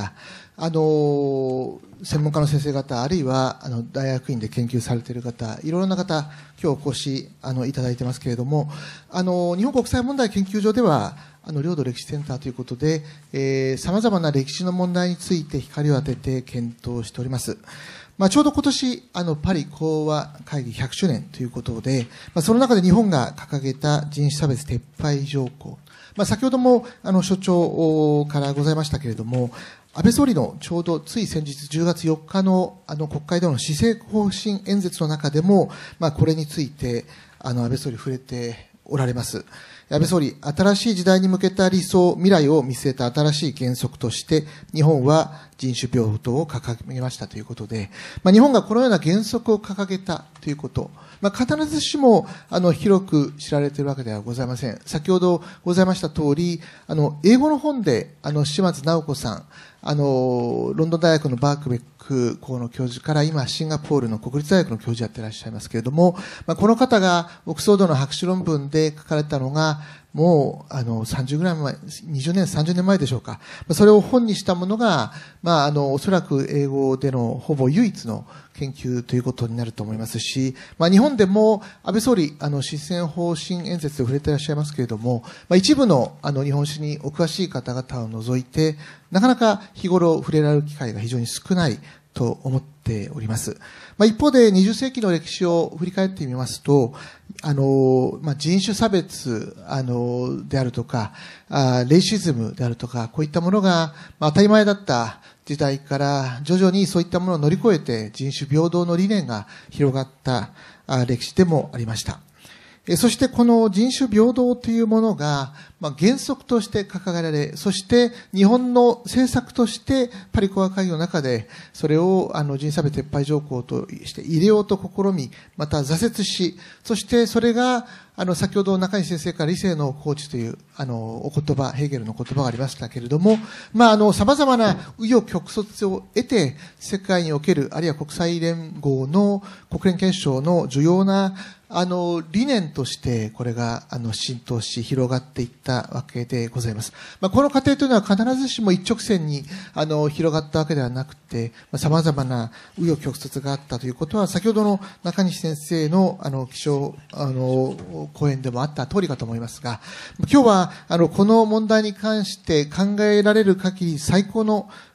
専門家の先生方、あるいは大学院で研究されている方、いろいろな方、今日お越しいただいてますけれども、日本国際問題研究所では領土歴史センターということで、さまざまな歴史の問題について光を当てて検討しております。ちょうど今年パリ講和会議100周年ということで、その中で日本が掲げた人種差別撤廃条項、先ほども所長からございましたけれども、安倍総理のちょうどつい先日10月4日の国会での施政方針演説の中でも、これについて安倍総理触れておられます。安倍総理、新しい時代に向けた理想、未来を見据えた新しい原則として、日本は人種平等を掲げましたということで、日本がこのような原則を掲げたということ、必ずしも広く知られているわけではございません。先ほどございました通り、英語の本で島津直子さん、ロンドン大学のバークベック校の教授から今シンガポールの国立大学の教授やっていらっしゃいますけれども、この方がオックスフォードの博士論文で書かれたのがもう30ぐらい前、20年30年前でしょうか。それを本にしたものがおそらく英語でのほぼ唯一の研究ということになると思いますし、日本でも安倍総理施政方針演説で触れていらっしゃいますけれども、一部の日本史にお詳しい方々を除いてなかなか日頃触れられる機会が非常に少ないと思っております。一方で20世紀の歴史を振り返ってみますと、人種差別であるとか、レイシズムであるとか、こういったものが当たり前だった時代から徐々にそういったものを乗り越えて人種平等の理念が広がった歴史でもありました。そしてこの人種平等というものが原則として掲げられ、そして日本の政策としてパリ講和会議の中でそれを人種差別撤廃条項として入れようと試み、また挫折し、そしてそれが先ほど中西先生から理性の統治というお言葉、ヘーゲルの言葉がありましたけれども、様々な紆余曲折を得て世界における、あるいは国際連合の国連憲章の重要な理念としてこれが浸透し広がっていったわけでございます。この過程というのは必ずしも一直線に広がったわけではなくて、様々な紆余曲折があったということは先ほどの中西先生の気象講演でもあった通りかと思いますが、今日はこの問題に関して考えられる限り最高の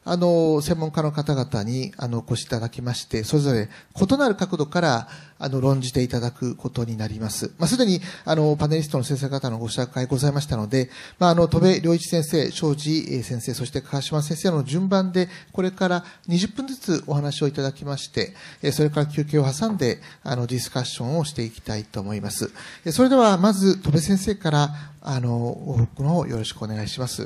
専門家の方々に、お越しいただきまして、それぞれ異なる角度から、論じていただくことになります。すでに、パネリストの先生方のご紹介ございましたので、戸部良一先生、庄司先生、そして川島先生の順番で、これから20分ずつお話をいただきまして、それから休憩を挟んで、ディスカッションをしていきたいと思います。それでは、まず、戸部先生から、ご報告の方よろしくお願いします。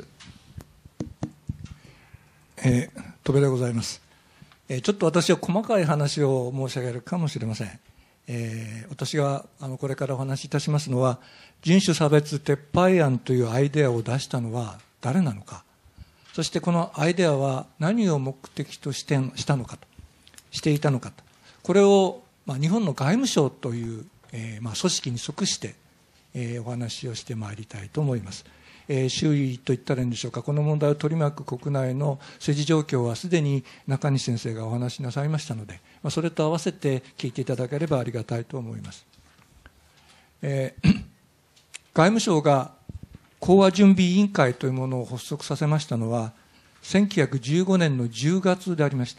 戸部でございます。ちょっと私は細かい話を申し上げるかもしれません。私がこれからお話しいたしますのは、人種差別撤廃案というアイデアを出したのは誰なのか、そしてこのアイデアは何を目的としてしていたのかと、これを日本の外務省という組織に即してお話をしてまいりたいと思います。周囲といったらいいんでしょうか、この問題を取り巻く国内の政治状況はすでに中西先生がお話しなさいましたので、それと合わせて聞いていただければありがたいと思います。外務省が講和準備委員会というものを発足させましたのは1915年の10月でありまして、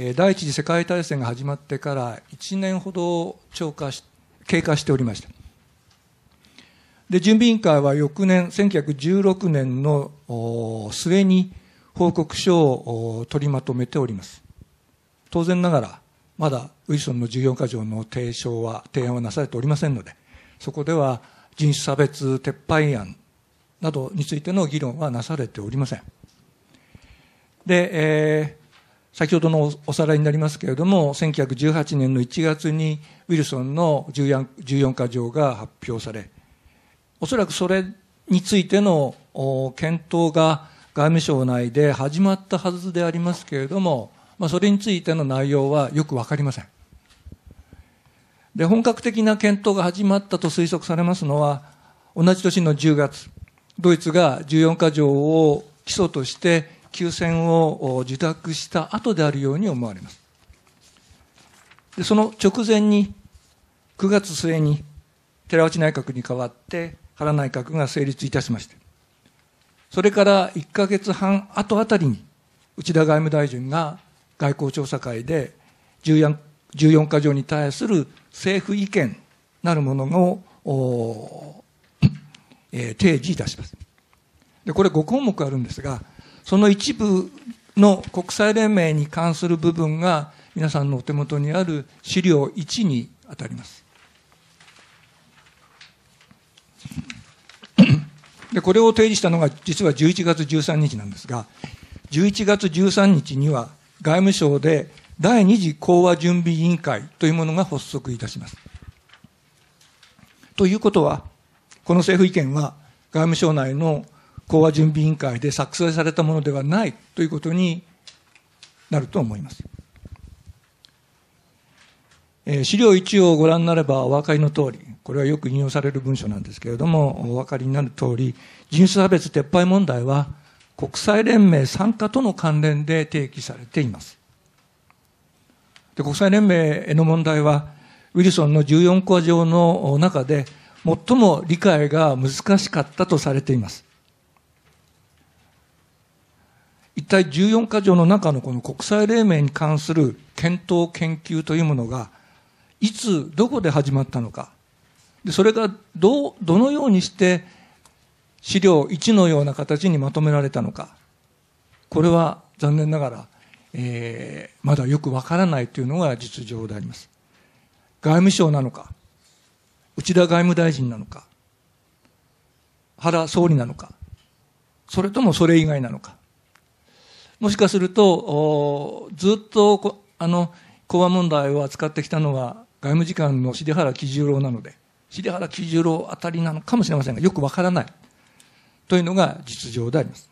第一次世界大戦が始まってから1年ほど経過しておりました。で、準備委員会は翌年、1916年の末に報告書を取りまとめております。当然ながら、まだウィルソンの14か条の提案はなされておりませんので、そこでは人種差別撤廃案などについての議論はなされておりません。で、先ほどのおさらいになりますけれども、1918年の1月にウィルソンの14か条が発表され、おそらくそれについての検討が外務省内で始まったはずでありますけれども、それについての内容はよくわかりません。で、本格的な検討が始まったと推測されますのは、同じ年の10月、ドイツが14か条を基礎として休戦を受諾した後であるように思われます。で、その直前に、9月末に寺内内閣に代わって原内閣が成立いたしました。それから1ヶ月半後あたりに内田外務大臣が外交調査会で14か条に対する政府意見なるものを提示いたします。で、これ5項目あるんですが、その一部の国際連盟に関する部分が皆さんのお手元にある資料1に当たります。で、これを提示したのが実は11月13日なんですが、11月13日には外務省で第2次講和準備委員会というものが発足いたします。ということは、この政府意見は外務省内の講和準備委員会で作成されたものではないということになると思います。資料1をご覧になればお分かりの通り、これはよく引用される文書なんですけれども、お分かりになる通り、人種差別撤廃問題は国際連盟参加との関連で提起されています。で、国際連盟への問題は、ウィルソンの14か条の中で最も理解が難しかったとされています。一体14か条の中のこの国際連盟に関する検討研究というものが、いつどこで始まったのか、でそれがどのようにして資料1のような形にまとめられたのか、これは残念ながら、まだよくわからないというのが実情であります。外務省なのか、内田外務大臣なのか、原総理なのか、それともそれ以外なのか。もしかすると、ずっと講和問題を扱ってきたのは外務次官の重原喜十郎なので、重原喜十郎あたりなのかもしれませんが、よくわからないというのが実情であります。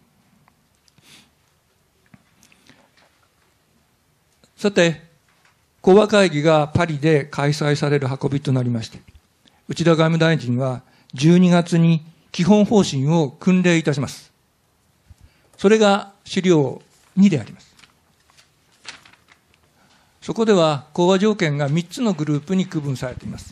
さて、講和会議がパリで開催される運びとなりまして、内田外務大臣は12月に基本方針を訓令いたします。それが資料2であります。そこでは講和条件が3つのグループに区分されています。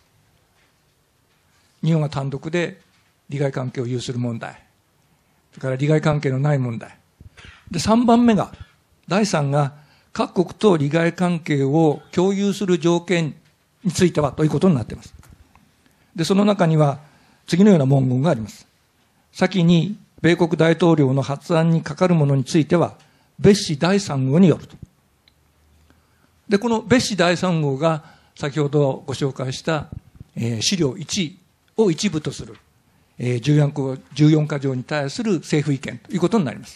日本が単独で利害関係を有する問題、それから利害関係のない問題、 で、3番目が、第3が、各国と利害関係を共有する条件についてはということになっています。で、その中には、次のような文言があります。先に、米国大統領の発案にかかるものについては、別紙第3号によると。で、この別紙第3号が、先ほどご紹介した、資料1を一部とする、14か条に対する政府意見ということになります。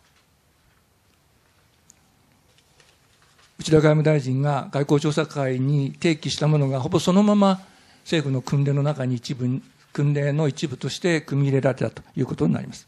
内田外務大臣が外交調査会に提起したものが、ほぼそのまま政府の訓令の中に訓令の一部として組み入れられたということになります。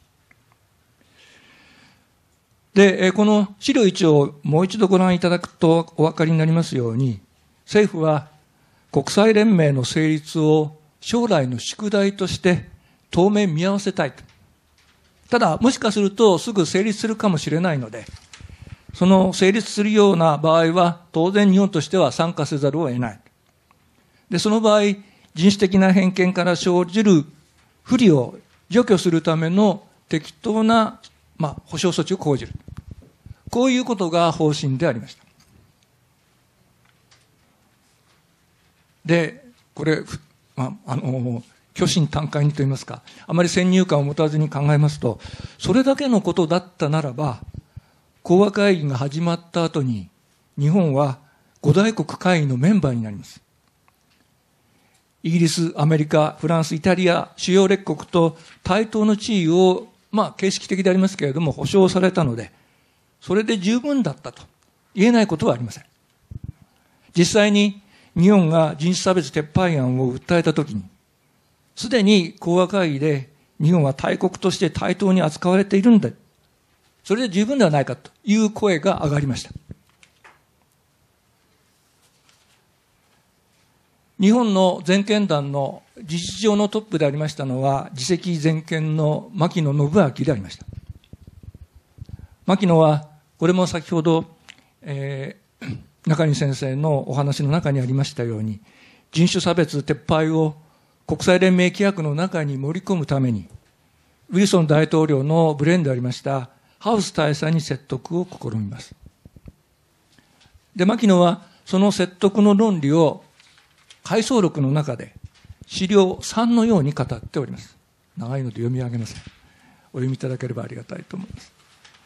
で、この資料1をもう一度ご覧いただくとお分かりになりますように、政府は国際連盟の成立を将来の宿題として当面見合わせたいと。ただ、もしかするとすぐ成立するかもしれないので、その成立するような場合は、当然日本としては参加せざるを得ない。で、その場合、人種的な偏見から生じる不利を除去するための適当な、保障措置を講じる。こういうことが方針でありました。で、これ、虚心坦懐にといいますか、あまり先入観を持たずに考えますと、それだけのことだったならば、講和会議が始まった後に、日本は五大国会議のメンバーになります。イギリス、アメリカ、フランス、イタリア、主要列国と対等の地位を、形式的でありますけれども、保障されたので、それで十分だったと言えないことはありません。実際に日本が人種差別撤廃案を訴えたときに、すでに講和会議で日本は大国として対等に扱われているんだ。それで十分ではないかという声が上がりました。日本の全権団の事実上のトップでありましたのは、次席全権の牧野信明でありました。牧野は、これも先ほど、中西先生のお話の中にありましたように、人種差別撤廃を国際連盟規約の中に盛り込むために、ウィルソン大統領のブレーンでありましたハウス大佐に説得を試みます。で、牧野はその説得の論理を回想録の中で資料3のように語っております。長いので読み上げません。お読みいただければありがたいと思います。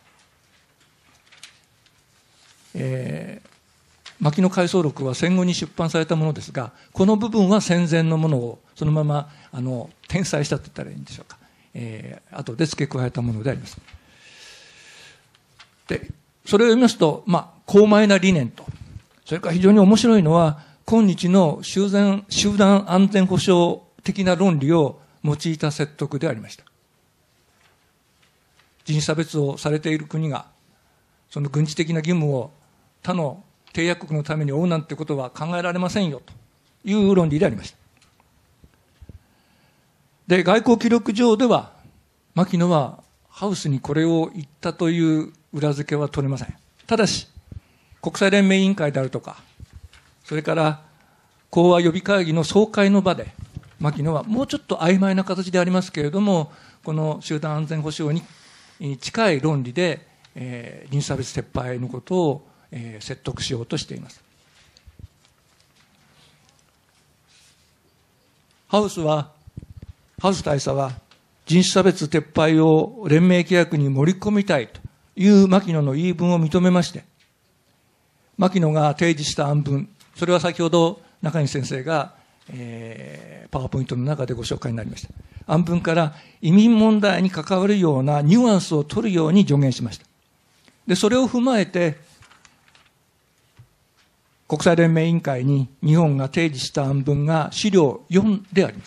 牧野回想録は戦後に出版されたものですが、この部分は戦前のものをそのまま転載したと言ったらいいんでしょうか。後で付け加えたものであります。で、それを読みますと、高邁な理念と、それから非常に面白いのは、今日の集団安全保障的な論理を用いた説得でありました。人種差別をされている国が、その軍事的な義務を他の締約国のために負うなんてことは考えられませんよという論理でありました。で、外交記録上では、牧野はハウスにこれを言ったという裏付けは取れません。ただし、国際連盟委員会であるとか、それから講和予備会議の総会の場で、牧野はもうちょっと曖昧な形でありますけれども、この集団安全保障に近い論理で、人種差別撤廃のことを、説得しようとしています。ハウス大佐は人種差別撤廃を連盟規約に盛り込みたいという牧野の言い分を認めまして、牧野が提示した案文、それは先ほど中西先生が、パワーポイントの中でご紹介になりました。案文から移民問題に関わるようなニュアンスを取るように助言しました。で、それを踏まえて、国際連盟委員会に日本が提示した案文が資料4であります。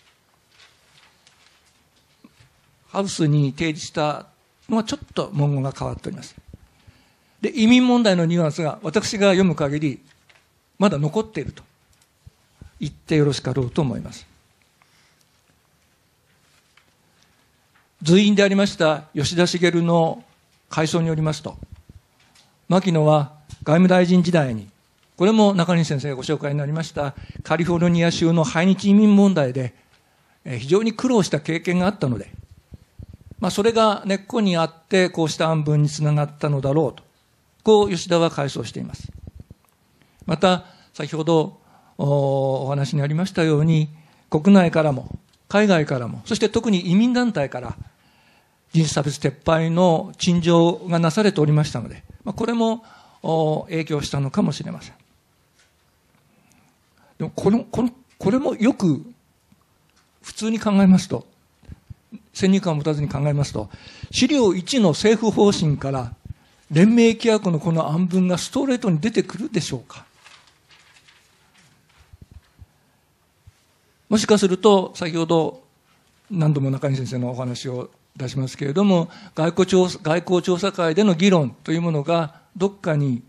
ハウスに提示したのはちょっと文言が変わっております。で、移民問題のニュアンスが私が読む限りまだ残っていると言ってよろしかろうと思います。随員でありました吉田茂の回想によりますと、牧野は外務大臣時代に、これも中西先生がご紹介になりましたカリフォルニア州の排日移民問題で非常に苦労した経験があったので、 それが根っこにあって、こうした案文につながったのだろうと、こう吉田は回想しています。また、先ほどお話にありましたように、国内からも、海外からも、そして特に移民団体から、人種差別撤廃の陳情がなされておりましたので、これも影響したのかもしれません。でもこれもよく普通に考えますと、先入観を持たずに考えますと、資料1の政府方針から連盟規約のこの案文がストレートに出てくるでしょうか。もしかすると、先ほど何度も中西先生のお話を出しますけれども、外交調査会での議論というものがどっかに、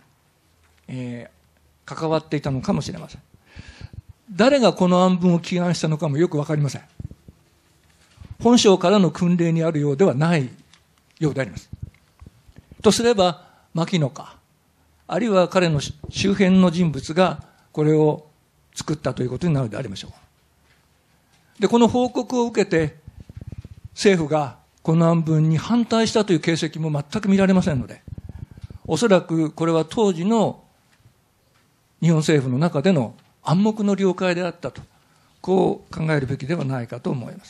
関わっていたのかもしれません。誰がこの案文を起案したのかもよくわかりません。本省からの訓令にあるようではないようであります。とすれば、牧野か、あるいは彼の周辺の人物がこれを作ったということになるでありましょう。で、この報告を受けて、政府がこの案文に反対したという形跡も全く見られませんので、おそらくこれは当時の日本政府の中での暗黙の了解であったと、こう考えるべきではないかと思います。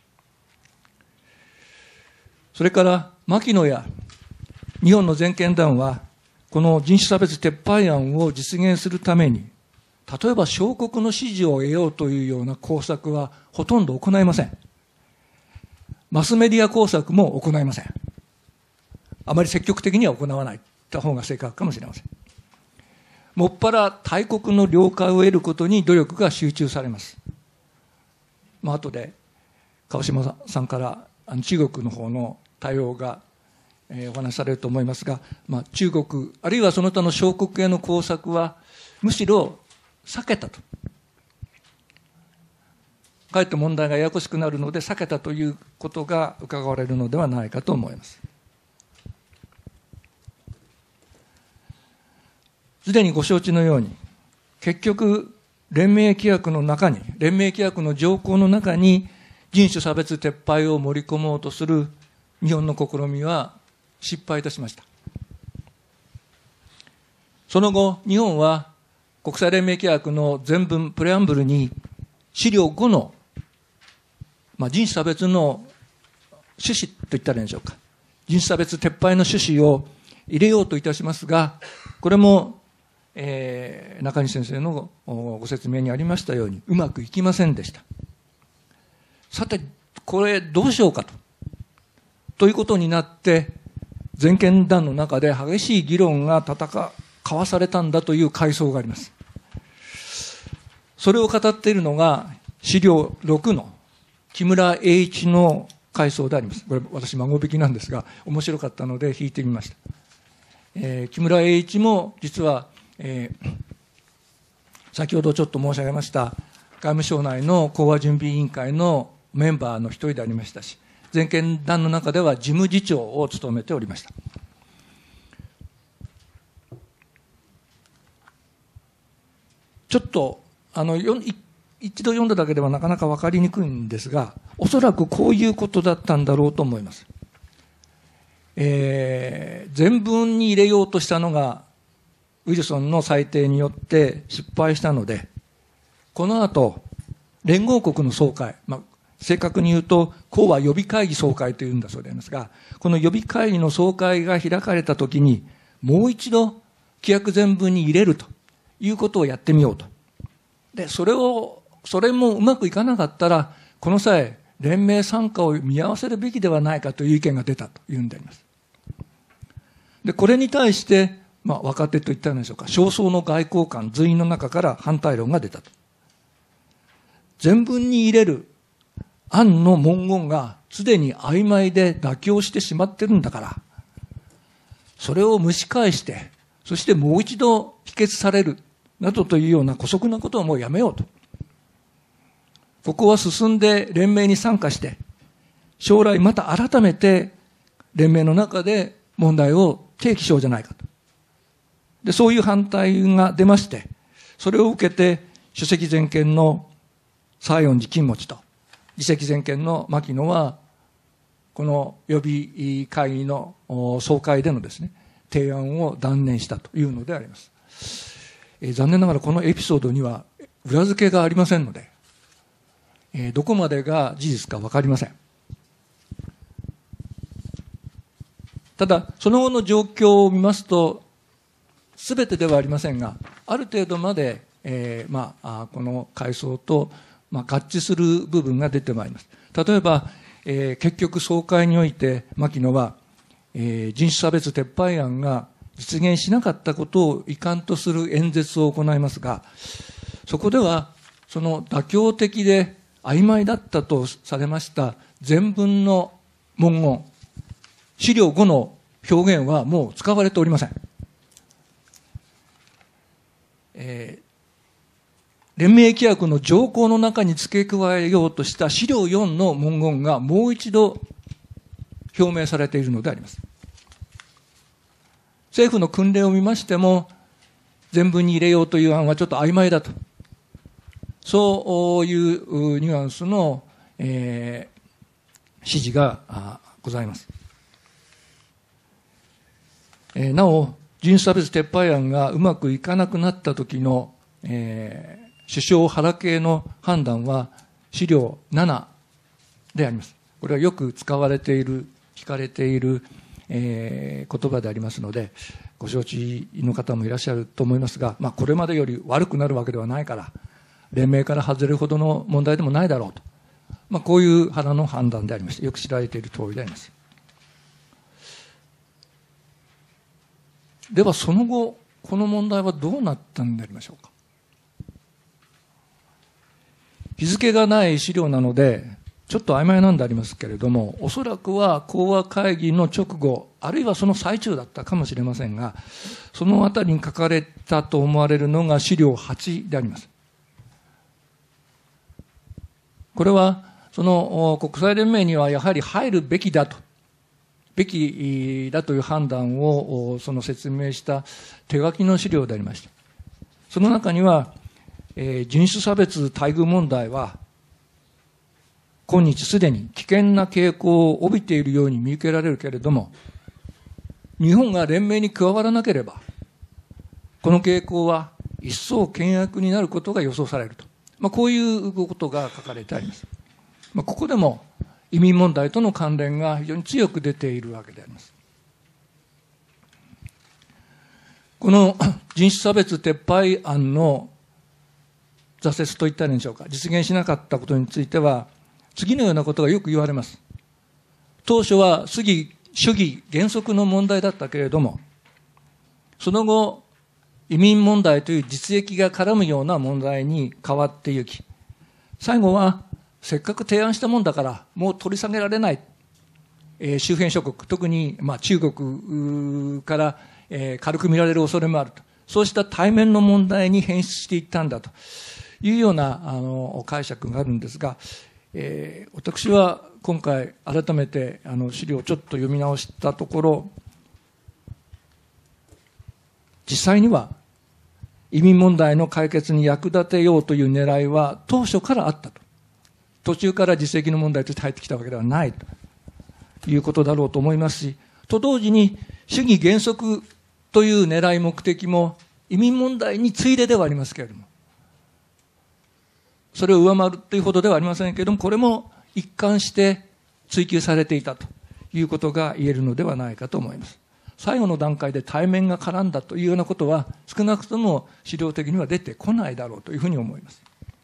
それから、牧野や日本の全権団は、この人種差別撤廃案を実現するために、例えば小国の支持を得ようというような工作はほとんど行いません。マスメディア工作も行いません。あまり積極的には行わないた方が正確かもしれません。もっぱら大国の了解を得ることに努力が集中されます。後で川島さんから中国の方の対応がお話しされると思いますが、中国あるいはその他の小国への工作はむしろ避けたと。かえって問題がややこしくなるので避けたということが伺われるのではないかと思います。すでにご承知のように、結局、連盟規約の条項の中に人種差別撤廃を盛り込もうとする日本の試みは失敗いたしました。その後、日本は国際連盟規約の前文プレアンブルに資料5の人種差別の趣旨と言ったらいいんでしょうか。人種差別撤廃の趣旨を入れようといたしますが、これも、中西先生のご説明にありましたように、うまくいきませんでした。さて、これどうしようかということになって、全権団の中で激しい議論が交わされたんだという回想があります。それを語っているのが、資料6の木村英一の回想であります。これ私孫引きなんですが、面白かったので引いてみました。木村英一も実は、先ほどちょっと申し上げました外務省内の講和準備委員会のメンバーの一人でありましたし、全権団の中では事務次長を務めておりました。ちょっと一度読んだだけではなかなか分かりにくいんですが、おそらくこういうことだったんだろうと思います。全文に入れようとしたのがウィルソンの裁定によって失敗したので、この後連合国の総会、正確に言うと講和予備会議総会というんだそうでありますが、この予備会議の総会が開かれたときにもう一度規約全文に入れるということをやってみようと。で、それもうまくいかなかったら、この際連盟参加を見合わせるべきではないかという意見が出たというんであります。で、これに対して若手といったんでしょうか、少数の外交官随員の中から反対論が出たと。全文に入れる案の文言がすでに曖昧で妥協してしまってるんだから、それを蒸し返して、そしてもう一度否決されるなどというような姑息なことはもうやめようと。ここは進んで連盟に参加して、将来また改めて連盟の中で問題を提起しようじゃないかと。で、そういう反対が出まして、それを受けて、主席全権の西園寺金持と、次席全権の牧野は、 この予備会議の総会でのですね、提案を断念したというのであります。残念ながらこのエピソードには裏付けがありませんので、どこまでが事実か分かりません。ただ、その後の状況を見ますと、すべてではありませんが、ある程度まで、この階層と、合致する部分が出てまいります。例えば、結局総会において、牧野は、人種差別撤廃案が実現しなかったことを遺憾とする演説を行いますが、そこでは、その妥協的で曖昧だったとされました前文の文言、資料5の表現はもう使われておりません。連盟規約の条項の中に付け加えようとした資料4の文言がもう一度表明されているのであります。政府の訓令を見ましても、全文に入れようという案はちょっと曖昧だと。そういうニュアンスの、指示がございます。なお、人種差別撤廃案がうまくいかなくなった時の、首相腹系の判断は資料7であります。これはよく使われている、聞かれている、言葉でありますので、ご承知の方もいらっしゃると思いますが、これまでより悪くなるわけではないから、連盟から外れるほどの問題でもないだろうと。こういう腹の判断でありまして、よく知られている通りであります。ではその後、この問題はどうなったんでありましょうか。日付がない資料なので、ちょっと曖昧なんでありますけれども、おそらくは講和会議の直後、あるいはその最中だったかもしれませんが、そのあたりに書かれたと思われるのが資料8であります。これは、その国際連盟にはやはり入るべきだという判断をその説明した手書きの資料でありました。その中には、人種差別待遇問題は、今日すでに危険な傾向を帯びているように見受けられるけれども、日本が連盟に加わらなければ、この傾向は一層険悪になることが予想されると。こういうことが書かれてあります。ここでも移民問題との関連が非常に強く出ているわけであります。この人種差別撤廃案の挫折といったらいいんでしょうか、実現しなかったことについては、次のようなことがよく言われます。当初は主義原則の問題だったけれども、その後、移民問題という実益が絡むような問題に変わっていき、最後は、せっかく提案したもんだから、もう取り下げられない。周辺諸国、特に中国から軽く見られる恐れもあると。そうした対面の問題に変質していったんだというような解釈があるんですが、私は今回改めて資料をちょっと読み直したところ、実際には移民問題の解決に役立てようという狙いは当初からあったと。途中から実績の問題として入ってきたわけではないということだろうと思いますし、と同時に主義原則という狙い目的も移民問題に次いでではありますけれども、それを上回るというほどではありませんけれども、これも一貫して追求されていたということが言えるのではないかと思います。最後の段階で対面が絡んだというようなことは少なくとも資料的には出てこないだろうというふうに思います。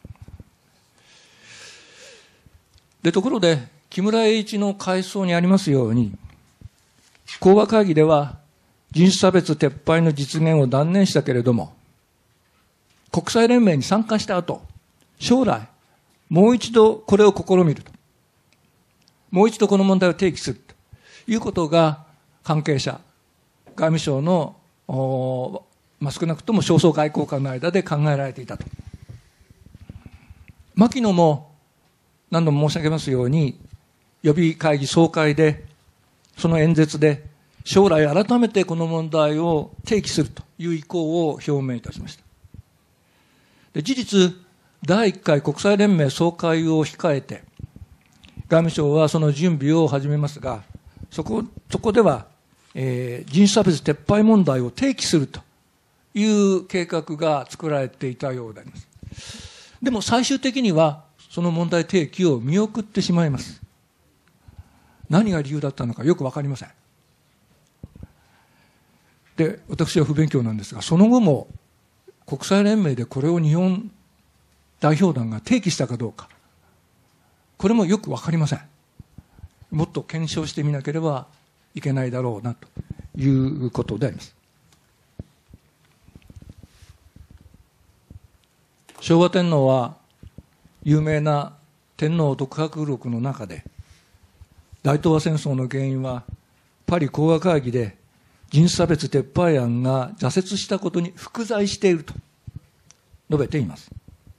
で、ところで木村栄一の回想にありますように、講和会議では人種差別撤廃の実現を断念したけれども、国際連盟に参加した後、将来もう一度これを試みると、もう一度この問題を提起するということが関係者、外務省の少なくとも少数外交官の間で考えられていたと。牧野も何度も申し上げますように、予備会議総会で、その演説で、将来改めてこの問題を提起するという意向を表明いたしました。で、事実、第1回国際連盟総会を控えて、 外務省はその準備を始めますが、そこでは、人種差別撤廃問題を提起するという計画が作られていたようであります。でも最終的にはその問題提起を見送ってしまいます。何が理由だったのかよくわかりません。で、私は不勉強なんですが、その後も国際連盟でこれを日本代表団が提起したかどうか、これもよくわかりません。もっと検証してみなければいけないだろうなということであります。昭和天皇は有名な天皇独白録の中で、大東亜戦争の原因はパリ講和会議で人種差別撤廃案が挫折したことに服在していると述べています。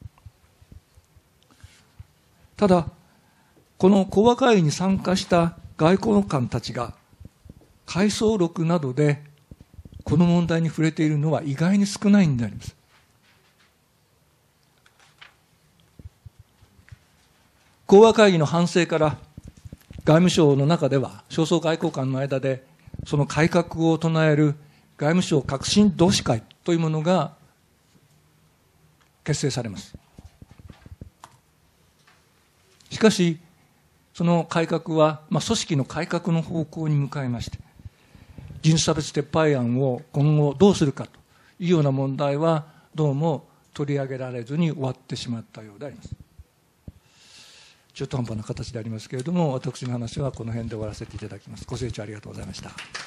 ただ、この講和会議に参加した外交官たちが回想録などでこの問題に触れているのは意外に少ないんであります。講和会議の反省から外務省の中では少数外交官の間でその改革を唱える外務省革新同志会というものが結成されます。しかしその改革は、組織の改革の方向に向かいまして、人種差別撤廃案を今後どうするかというような問題はどうも取り上げられずに終わってしまったようであります。中途半端な形でありますけれども、私の話はこの辺で終わらせていただきます。ご清聴ありがとうございました。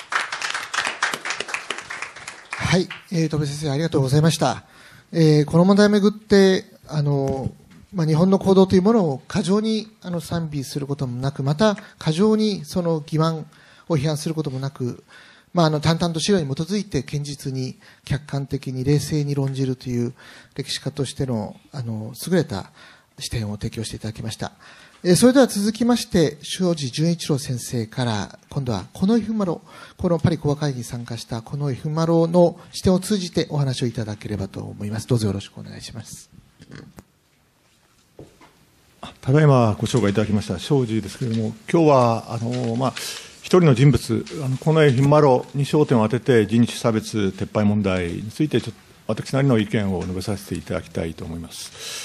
はい、戸辺先生ありがとうございました。この問題をめぐって日本の行動というものを過剰に賛美することもなく、また過剰にその欺瞞を批判することもなく、淡々と資料に基づいて堅実に客観的に冷静に論じるという歴史家としての優れた視点を提供していただきました。それでは続きまして庄司純一郎先生から今度は近衛文麿、このパリ講和会議に参加した近衛文麿の視点を通じてお話をいただければと思います。どうぞよろしくお願いします。 ただいまご紹介いただきました庄司ですけれども、今日は一人の人物、近衛文麿に焦点を当てて人種差別撤廃問題について私なりの意見を述べさせていただきたいと思います。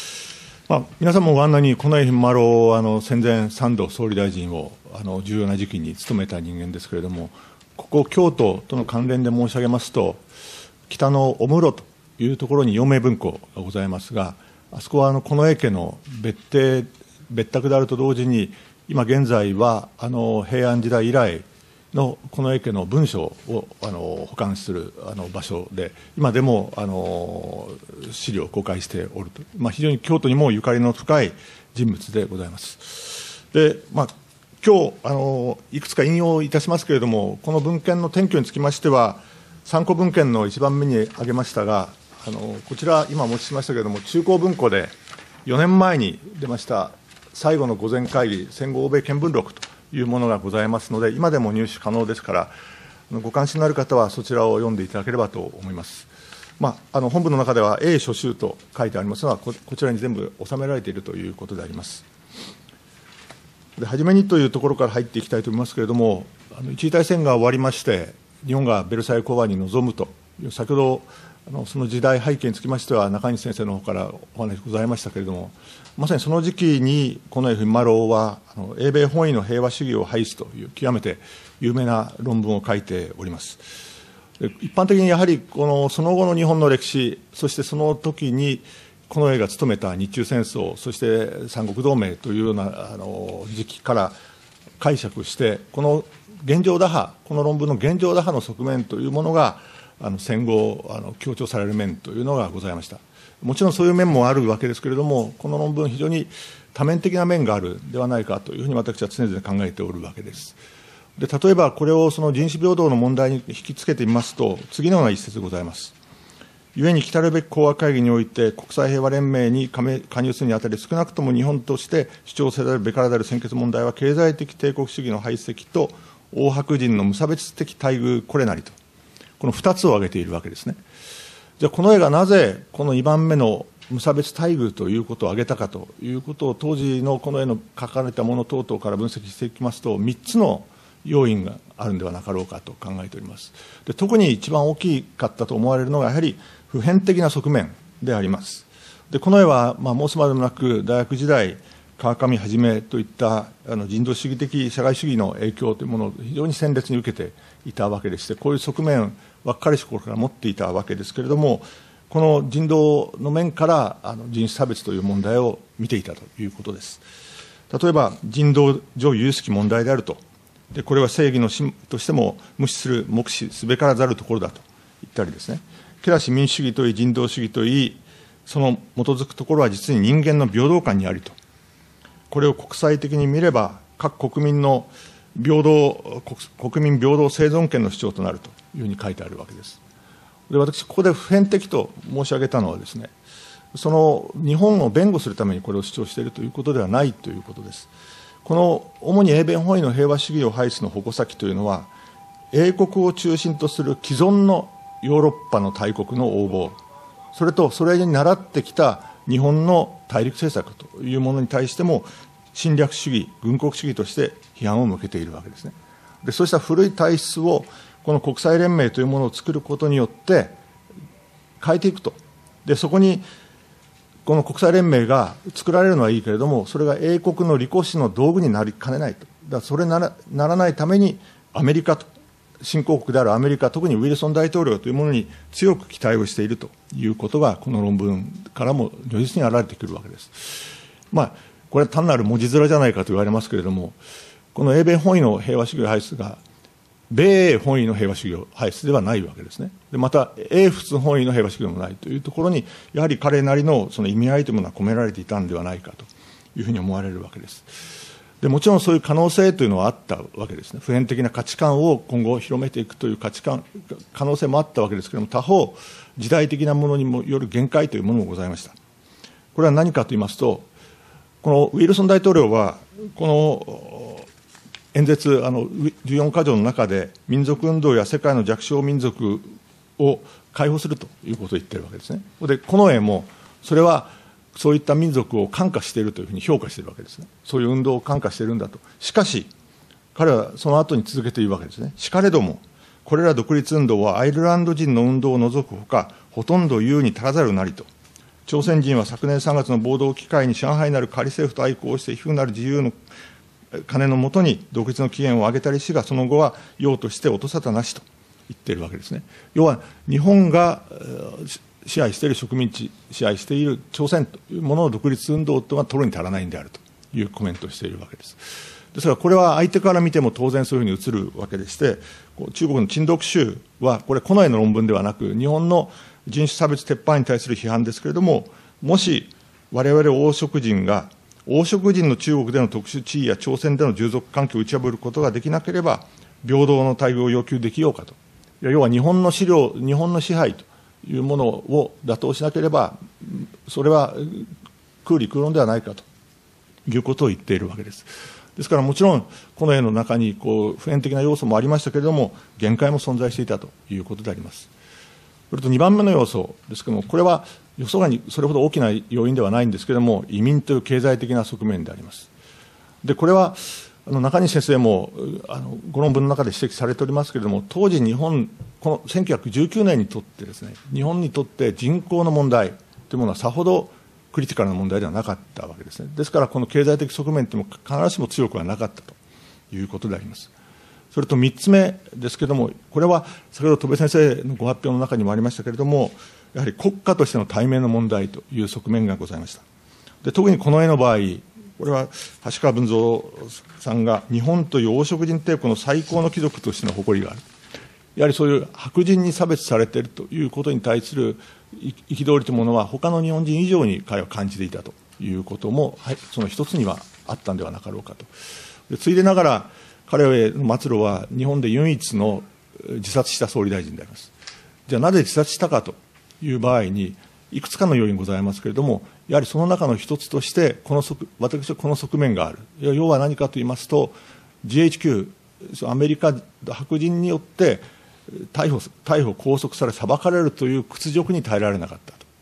皆さんもご案内に近衛文麿戦前3度総理大臣を重要な時期に務めた人間ですけれども、ここ京都との関連で申し上げますと、北の御室というところに陽明文庫がございますが、あそこは近衛家の別宅であると同時に、今現在は平安時代以来の近衛家の文書を保管する場所で、今でも資料を公開しておると、非常に京都にもゆかりの深い人物でございます。で、今日いくつか引用いたしますけれども、この文献の転居につきましては、参考文献の一番目に挙げましたが、こちら、今お持ちしましたけれども、中高文庫で4年前に出ました最後の御前会議、戦後欧米見聞録というものがございますので、今でも入手可能ですから、ご関心のある方はそちらを読んでいただければと思います。本文の中では、英書集と書いてありますが、こちらに全部収められているということであります。で、初めにというところから入っていきたいと思いますけれども、一次大戦が終わりまして、日本がベルサイユ講和に臨むという、先ほどその時代背景につきましては、中西先生の方からお話ございましたけれども、まさにその時期に近衛文麿は英米本位の平和主義を排すという極めて有名な論文を書いております。一般的にやはりその後の日本の歴史、そしてその時に近衛が務めた日中戦争、そして三国同盟というような時期から解釈して、この現状打破、この論文の現状打破の側面というものが戦後強調される面というのがございました。もちろんそういう面もあるわけですけれども、この論文、非常に多面的な面があるではないかというふうに私は常々考えておるわけです。で、例えばこれをその人種平等の問題に引き付けてみますと、次のような一節ございます。故に来たるべき講和会議において、国際平和連盟に加入するにあたり、少なくとも日本として主張せざるべからざる先決問題は、経済的帝国主義の排斥と欧白人の無差別的待遇、これなりと、この2つを挙げているわけですね。じゃあ、近衛がなぜこの2番目の無差別待遇ということを挙げたかということを、当時のこの絵の書かれたもの等々から分析していきますと、3つの要因があるんではなかろうかと考えております。で、特に一番大きかったと思われるのが、やはり普遍的な側面であります。で、この絵は、申すまでもなく、大学時代、川上はじめといった人道主義的社会主義の影響というものを非常に鮮烈に受けていたわけでして、こういう側面ばっかりし頃から持っていたわけですけれども、この人道の面から人種差別という問題を見ていたということです。例えば、人道上有すき問題であると。で、これは正義の真としても無視する、目視すべからざるところだと言ったりですね、けらし民主主義といい、人道主義といい、その基づくところは実に人間の平等感にありと。これを国際的に見れば、各国民の平等、国民平等生存権の主張となるというふうに書いてあるわけです。で、私、ここで普遍的と申し上げたのはですね、その日本を弁護するためにこれを主張しているということではないということです。この主に英米本位の平和主義を排すの矛先というのは、英国を中心とする既存のヨーロッパの大国の横暴、それとそれに倣ってきた日本の大陸政策というものに対しても、侵略主義、軍国主義として批判を向けているわけですね。で、そうした古い体質を、この国際連盟というものを作ることによって変えていくと。で、そこに、この国際連盟が作られるのはいいけれども、それが英国の利己主の道具になりかねないと。だからそれならないために、アメリカと、新興国であるアメリカ、特にウィルソン大統領というものに強く期待をしているということが、この論文からも如実に現れてくるわけです。これは単なる文字面じゃないかと言われますけれども、この英米本位の平和主義を排出が、米英本位の平和主義を排出ではないわけですね。で、また、英仏本位の平和主義でもないというところに、やはり彼なりのその意味合いというものは込められていたんではないかというふうに思われるわけです。で、もちろんそういう可能性というのはあったわけですね。普遍的な価値観を今後広めていくという可能性もあったわけですけれども、他方、時代的なものにもよる限界というものもございました。これは何かと言いますと、このウィルソン大統領は、この演説、14か条の中で、民族運動や世界の弱小民族を解放するということを言っているわけですね。で、この絵も、それは、そういった民族を感化しているというふうに評価しているわけですね。そういう運動を感化しているんだと。しかし、彼はその後に続けているわけですね。しかれども、これら独立運動はアイルランド人の運動を除くほか、ほとんど優に足らざるなりと。朝鮮人は昨年3月の暴動を機会に上海なる仮政府と愛好して皮膚なる自由の金のもとに独立の期限を上げたりしが、その後は用として音沙汰なしと言っているわけですね。要は、日本が支配している植民地、支配している朝鮮というものの独立運動というのは取るに足らないんであるというコメントをしているわけです。ですから、これは相手から見ても当然そういうふうに映るわけでして、中国の陳独秀は、これ、近衛の論文ではなく、日本の人種差別撤廃に対する批判ですけれども、もし我々黄色人が、黄色人の中国での特殊地位や朝鮮での従属関係を打ち破ることができなければ、平等の待遇を要求できようかと。要は日本の資料、日本の支配というものを打倒しなければ、それは空理空論ではないかということを言っているわけです。ですからもちろん、この絵の中に普遍的な要素もありましたけれども、限界も存在していたということであります。それと2番目の要素ですけれども、これは予想外にそれほど大きな要因ではないんですけれども、移民という経済的な側面であります。で、これは中西先生もご論文の中で指摘されておりますけれども、当時日本、この1919年にとってですね、日本にとって人口の問題というものはさほどクリティカルな問題ではなかったわけですね。ですから、この経済的側面というのも必ずしも強くはなかったということであります。それと3つ目ですけれども、これは先ほど戸部先生のご発表の中にもありましたけれども、やはり国家としての対面の問題という側面がございました。で、特にこの絵の場合、これは橋川文蔵さんが日本という黄色人帝国の最高の貴族としての誇りがある。やはりそういう白人に差別されているということに対する憤りというものは、他の日本人以上に彼は感じていたということも、はい、その一つにはあったんではなかろうかと。で、ついでながら、彼の末路は日本で唯一の自殺した総理大臣であります。じゃあなぜ自殺したかという場合に、いくつかの要因ございますけれども、やはりその中の一つとして、私はこの側面がある。要は何かと言いますと、GHQ、アメリカ白人によって逮捕、拘束され、裁かれるという屈辱に耐えられなかったと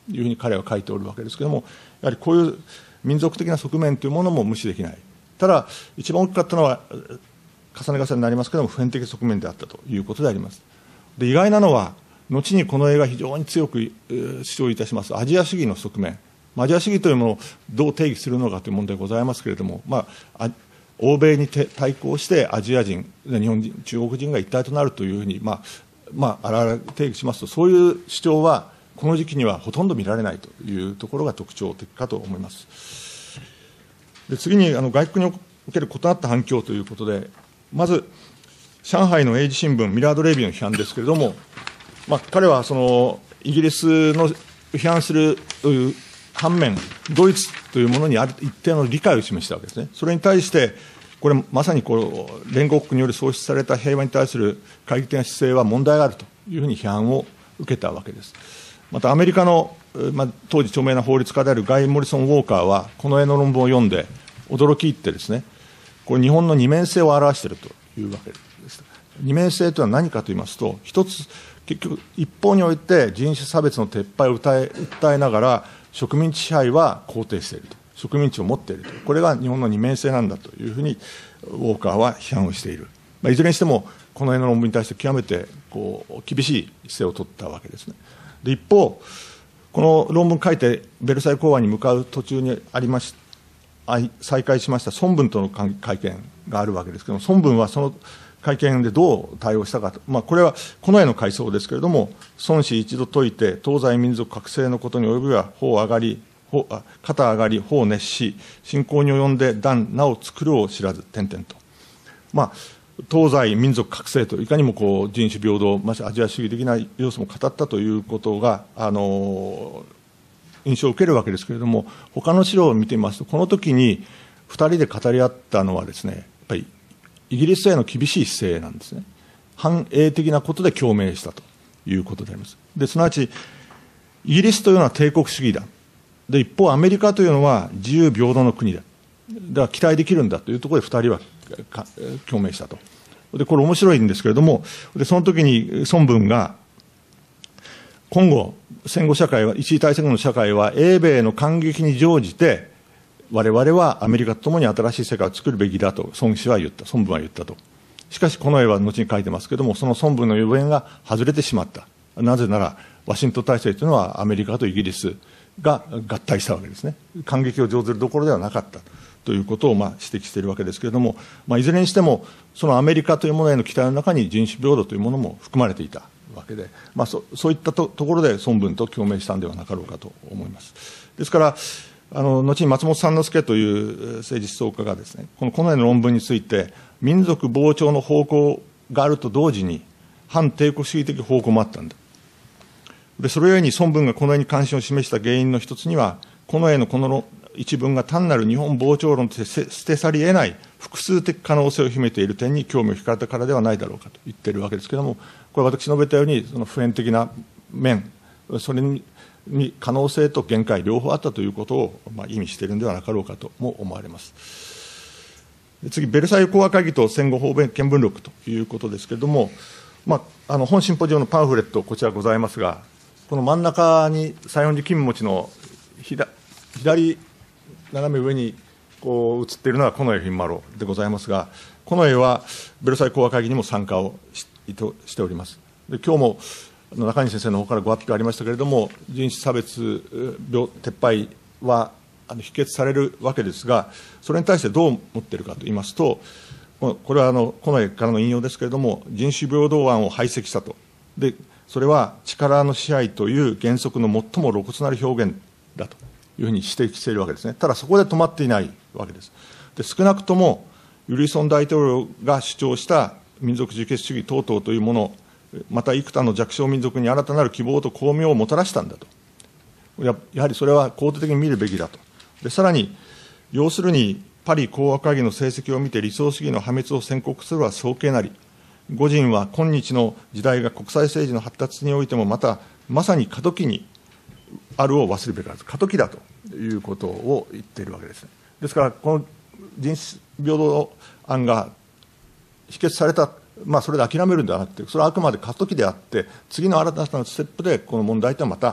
いうふうに彼は書いておるわけですけれども、やはりこういう民族的な側面というものも無視できない。ただ、一番大きかったのは、重ね重ねになりますけれども、普遍的側面であったということであります。で、意外なのは、後にこの映画非常に強く主張いたしますアジア主義の側面、アジア主義というものをどう定義するのかという問題でございますけれども、欧米に対抗してアジア人、日本人、中国人が一体となるというふうに、あらあら定義しますと、そういう主張はこの時期にはほとんど見られないというところが特徴的かと思います。で、次に外国における異なった反響ということで、まず上海の英字新聞、ミラード・レビーの批判ですけれども、彼はイギリスの批判する反面、ドイツというものにある一定の理解を示したわけですね。それに対して、これまさに連合国により創出された平和に対する懐疑的な姿勢は問題があるというふうに批判を受けたわけです。またアメリカの、当時著名な法律家であるガイ・モリソン・ウォーカーは、この絵の論文を読んで、驚き入ってですね、これ日本の二面性を表しているというわけです。二面性というのは何かと言いますと、一つ、結局、一方において人種差別の撤廃を訴えながら、植民地支配は肯定していると、植民地を持っていると、これが日本の二面性なんだというふうに、ウォーカーは批判をしている。いずれにしても、この絵の論文に対して極めて厳しい姿勢を取ったわけですね。で、一方、この論文書いて、ベルサイユ講和に向かう途中に再開しました孫文との会見があるわけですけれども、孫文はその会見でどう対応したかと、これはこの絵の回想ですけれども、孫子一度説いて、東西民族覚醒のことに及びは、肩上がり、頬熱し、信仰に及んで断なお作るを知らず、と。東西民族覚醒と、いかにも人種平等、アジア主義的な要素も語ったということが、印象を受けるわけですけれども、他の資料を見てみますと、この時に2人で語り合ったのはですね、やっぱりイギリスへの厳しい姿勢なんですね。反英的なことで共鳴したということであります。で、すなわち、イギリスというのは帝国主義だ。で、一方、アメリカというのは自由平等の国だ。だから期待できるんだというところで2人は共鳴したと。で、これ面白いんですけれども、で、その時に孫文が、今後、戦後社会は、一次大戦後の社会は、英米の感激に乗じて、我々はアメリカと共に新しい世界を作るべきだと、孫文は言ったと。しかし、この絵は後に書いてますけれども、その孫文の予言が外れてしまった。なぜなら、ワシントン体制というのはアメリカとイギリスが合体したわけですね。感激を乗ずるどころではなかったということを指摘しているわけですけれども、いずれにしても、そのアメリカというものへの期待の中に人種平等というものも含まれていたわけで、そういったところで孫文と共鳴したんではなかろうかと思います。ですから、後に松本三之助という政治思想家がですね、この絵の論文について、民族膨張の方向があると同時に、反帝国主義的方向もあったんだ。で、それゆえに孫文がこの絵に関心を示した原因の一つには、この絵のこの一文が単なる日本膨張論として捨て去り得ない複数的可能性を秘めている点に興味を惹かれたからではないだろうかと言っているわけですけれども、これ私述べたように、その普遍的な面、それに可能性と限界両方あったということを意味しているのではなかろうかとも思われます。次、ベルサイユ講和会議と戦後法見聞録ということですけれども、本シンポジウムのパンフレット、こちらございますが、この真ん中に西園寺金持ちの左斜め上に映っているのが近衛品麿でございますが、近衛はベルサイユ講和会議にも参加をしております。で、今日も中西先生の方からご発表ありましたけれども、人種差別撤廃は否決されるわけですが、それに対してどう思っているかといいますと、これは近衛からの引用ですけれども、人種平等案を排斥したと。で、それは力の支配という原則の最も露骨なる表現だというふうに指摘しているわけですね。ただ、そこで止まっていないわけです。で、少なくとも、ユリソン大統領が主張した民族自決主義等々というもの、また幾多の弱小民族に新たなる希望と光明をもたらしたんだと。やはりそれは肯定的に見るべきだと。で、さらに、要するに、パリ講和会議の成績を見て理想主義の破滅を宣告するは早計なり、御人は今日の時代が国際政治の発達においてもまさに過渡期にあるを忘れべからず、過渡期だということを言っているわけですね。ですから、この人種平等案が否決された、それで諦めるんではなくて、それはあくまで過渡期であって、次の新たなステップでこの問題とはまた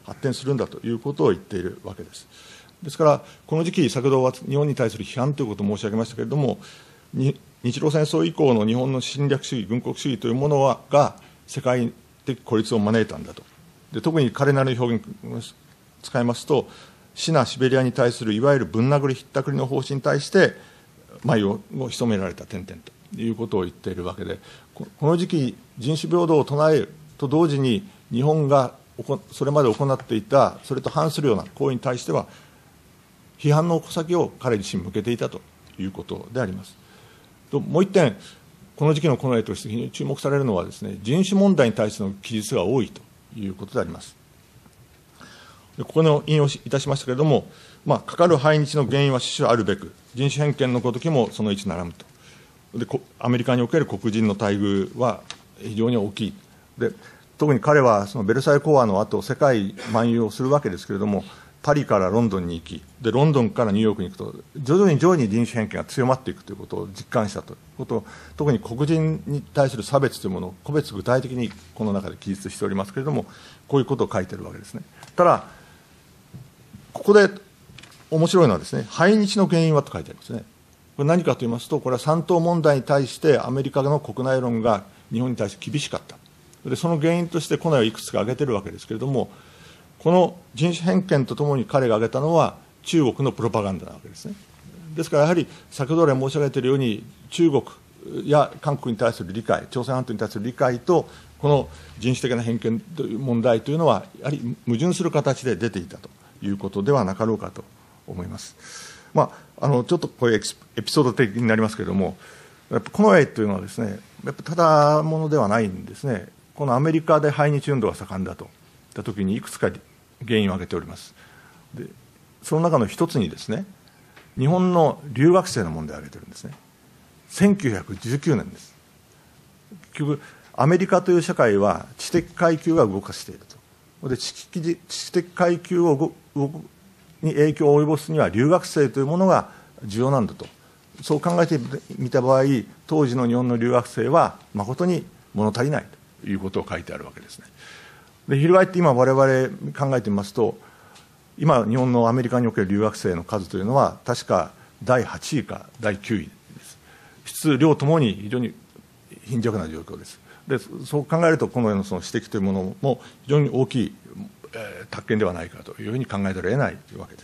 発展するんだということを言っているわけです。ですから、この時期、先ほどは日本に対する批判ということを申し上げましたけれども、日露戦争以降の日本の侵略主義、軍国主義というものが世界的孤立を招いたんだと。で、特に彼なりの表現を使いますと、シナ・シベリアに対するいわゆるぶん殴りひったくりの方針に対して眉を潜められた点々ということを言っているわけで、この時期人種平等を唱えると同時に日本がそれまで行っていたそれと反するような行為に対しては批判の矛先を彼自身向けていたということであります。ともう一点、この時期の近衛として非常に注目されるのはですね、人種問題に対しての記述が多いということであります。ここの引用いたしましたけれども、かかる排日の原因は種々あるべく、人種偏見のごときもその一ならむと。で、アメリカにおける黒人の待遇は非常に大きい。で、特に彼はそのベルサイユ講和の後、世界漫遊をするわけですけれども、パリからロンドンに行き、でロンドンからニューヨークに行くと、徐々に人種偏見が強まっていくということを実感したということを、特に黒人に対する差別というものを個別具体的にこの中で記述しておりますけれども、こういうことを書いているわけですね。ただ、ここで面白いのはですね、排日の原因はと書いてありますね。これ何かと言いますと、これは山東問題に対してアメリカの国内論が日本に対して厳しかった。で、その原因として近衛をいくつか挙げているわけですけれども、この人種偏見とともに彼が挙げたのは中国のプロパガンダなわけですね。ですからやはり先ほど来申し上げているように、中国や韓国に対する理解、朝鮮半島に対する理解とこの人種的な偏見という問題というのはやはり矛盾する形で出ていたということではなかろうかと思います。ちょっとこれエピソード的になりますけれども、やっぱ近衛というのはですね、やっぱただものではないんですね。このアメリカで排日運動が盛んだといったときにいくつか原因を挙げております。で、その中の一つにですね、日本の留学生の問題を挙げているんですね。1919年です。結局アメリカという社会は知的階級が動かしていると。で、知的階級に影響を及ぼすには留学生というものが重要なんだと。そう考えてみた場合、当時の日本の留学生は誠に物足りないということを書いてあるわけですね。で、翻って今我々考えてみますと、今日本のアメリカにおける留学生の数というのは確か第8位か第9位です。質量ともに非常に貧弱な状況です。で、そう考えるとこのようなその指摘というものも非常に大きい達権ではないかというふうに考えざるを得ないわけです。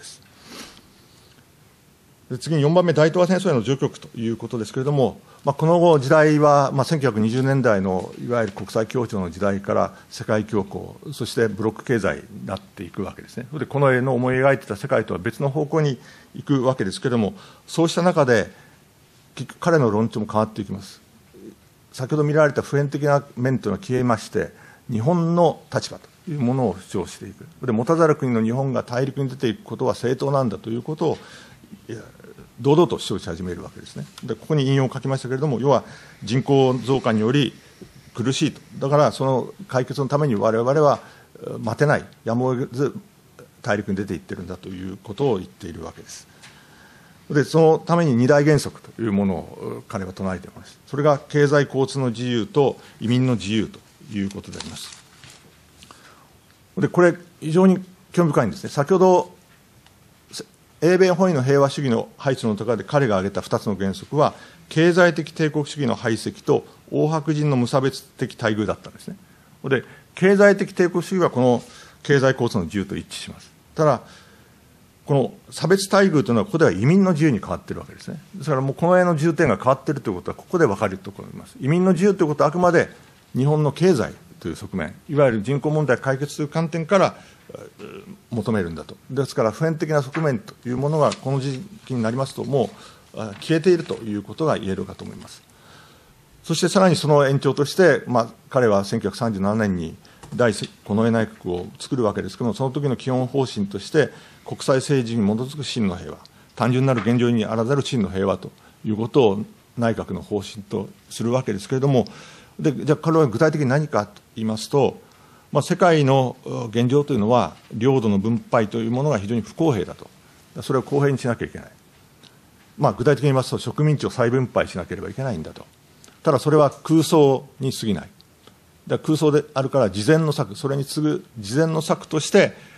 で、次に4番目、大東亜戦争への除局ということですけれども、この後時代は、1920年代のいわゆる国際協調の時代から世界恐慌、そしてブロック経済になっていくわけですね。で、この絵の思い描いていた世界とは別の方向に行くわけですけれども、そうした中で彼の論調も変わっていきます。先ほど見られた普遍的な面というのは消えまして、日本の立場というものを主張していく。で、持たざる国の日本が大陸に出ていくことは正当なんだということを堂々と主張し始めるわけですね。で、ここに引用を書きましたけれども、要は人口増加により苦しいと。だからその解決のために我々は待てない、やむを得ず大陸に出ていってるんだということを言っているわけです。で、そのために二大原則というものを彼は唱えています。それが経済交通の自由と移民の自由ということであります。で、これ非常に興味深いんですね。先ほど英米本位の平和主義の配置の中で彼が挙げた2つの原則は、経済的帝国主義の排斥と黄白人の無差別的待遇だったんですね。で、経済的帝国主義はこの経済交通の自由と一致します。ただ、この差別待遇というのはここでは移民の自由に変わっているわけですね。ですからもうこの絵の重点が変わっているということはここで分かると思います。移民の自由ということはあくまで日本の経済という側面、いわゆる人口問題解決という観点から求めるんだと。ですから普遍的な側面というものがこの時期になりますともう消えているということが言えるかと思います。そしてさらにその延長として、彼は1937年に第近衛内閣を作るわけですけれども、その時の基本方針として国際政治に基づく真の平和、単純なる現状にあらざる真の平和ということを内閣の方針とするわけですけれども、じゃあ彼は具体的に何かと言いますと、世界の現状というのは領土の分配というものが非常に不公平だと。それを公平にしなきゃいけない。具体的に言いますと植民地を再分配しなければいけないんだと。ただそれは空想に過ぎない。空想であるから事前の策、それに次ぐ事前の策として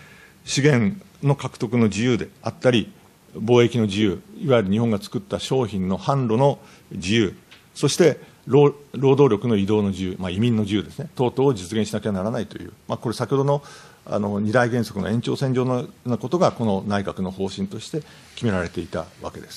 資源の獲得の自由であったり、貿易の自由、いわゆる日本が作った商品の販路の自由、そして労働力の移動の自由、移民の自由ですね、等々を実現しなきゃならないという、これ、先ほどの二大原則の延長線上のようなことが、この内閣の方針として決められていたわけです。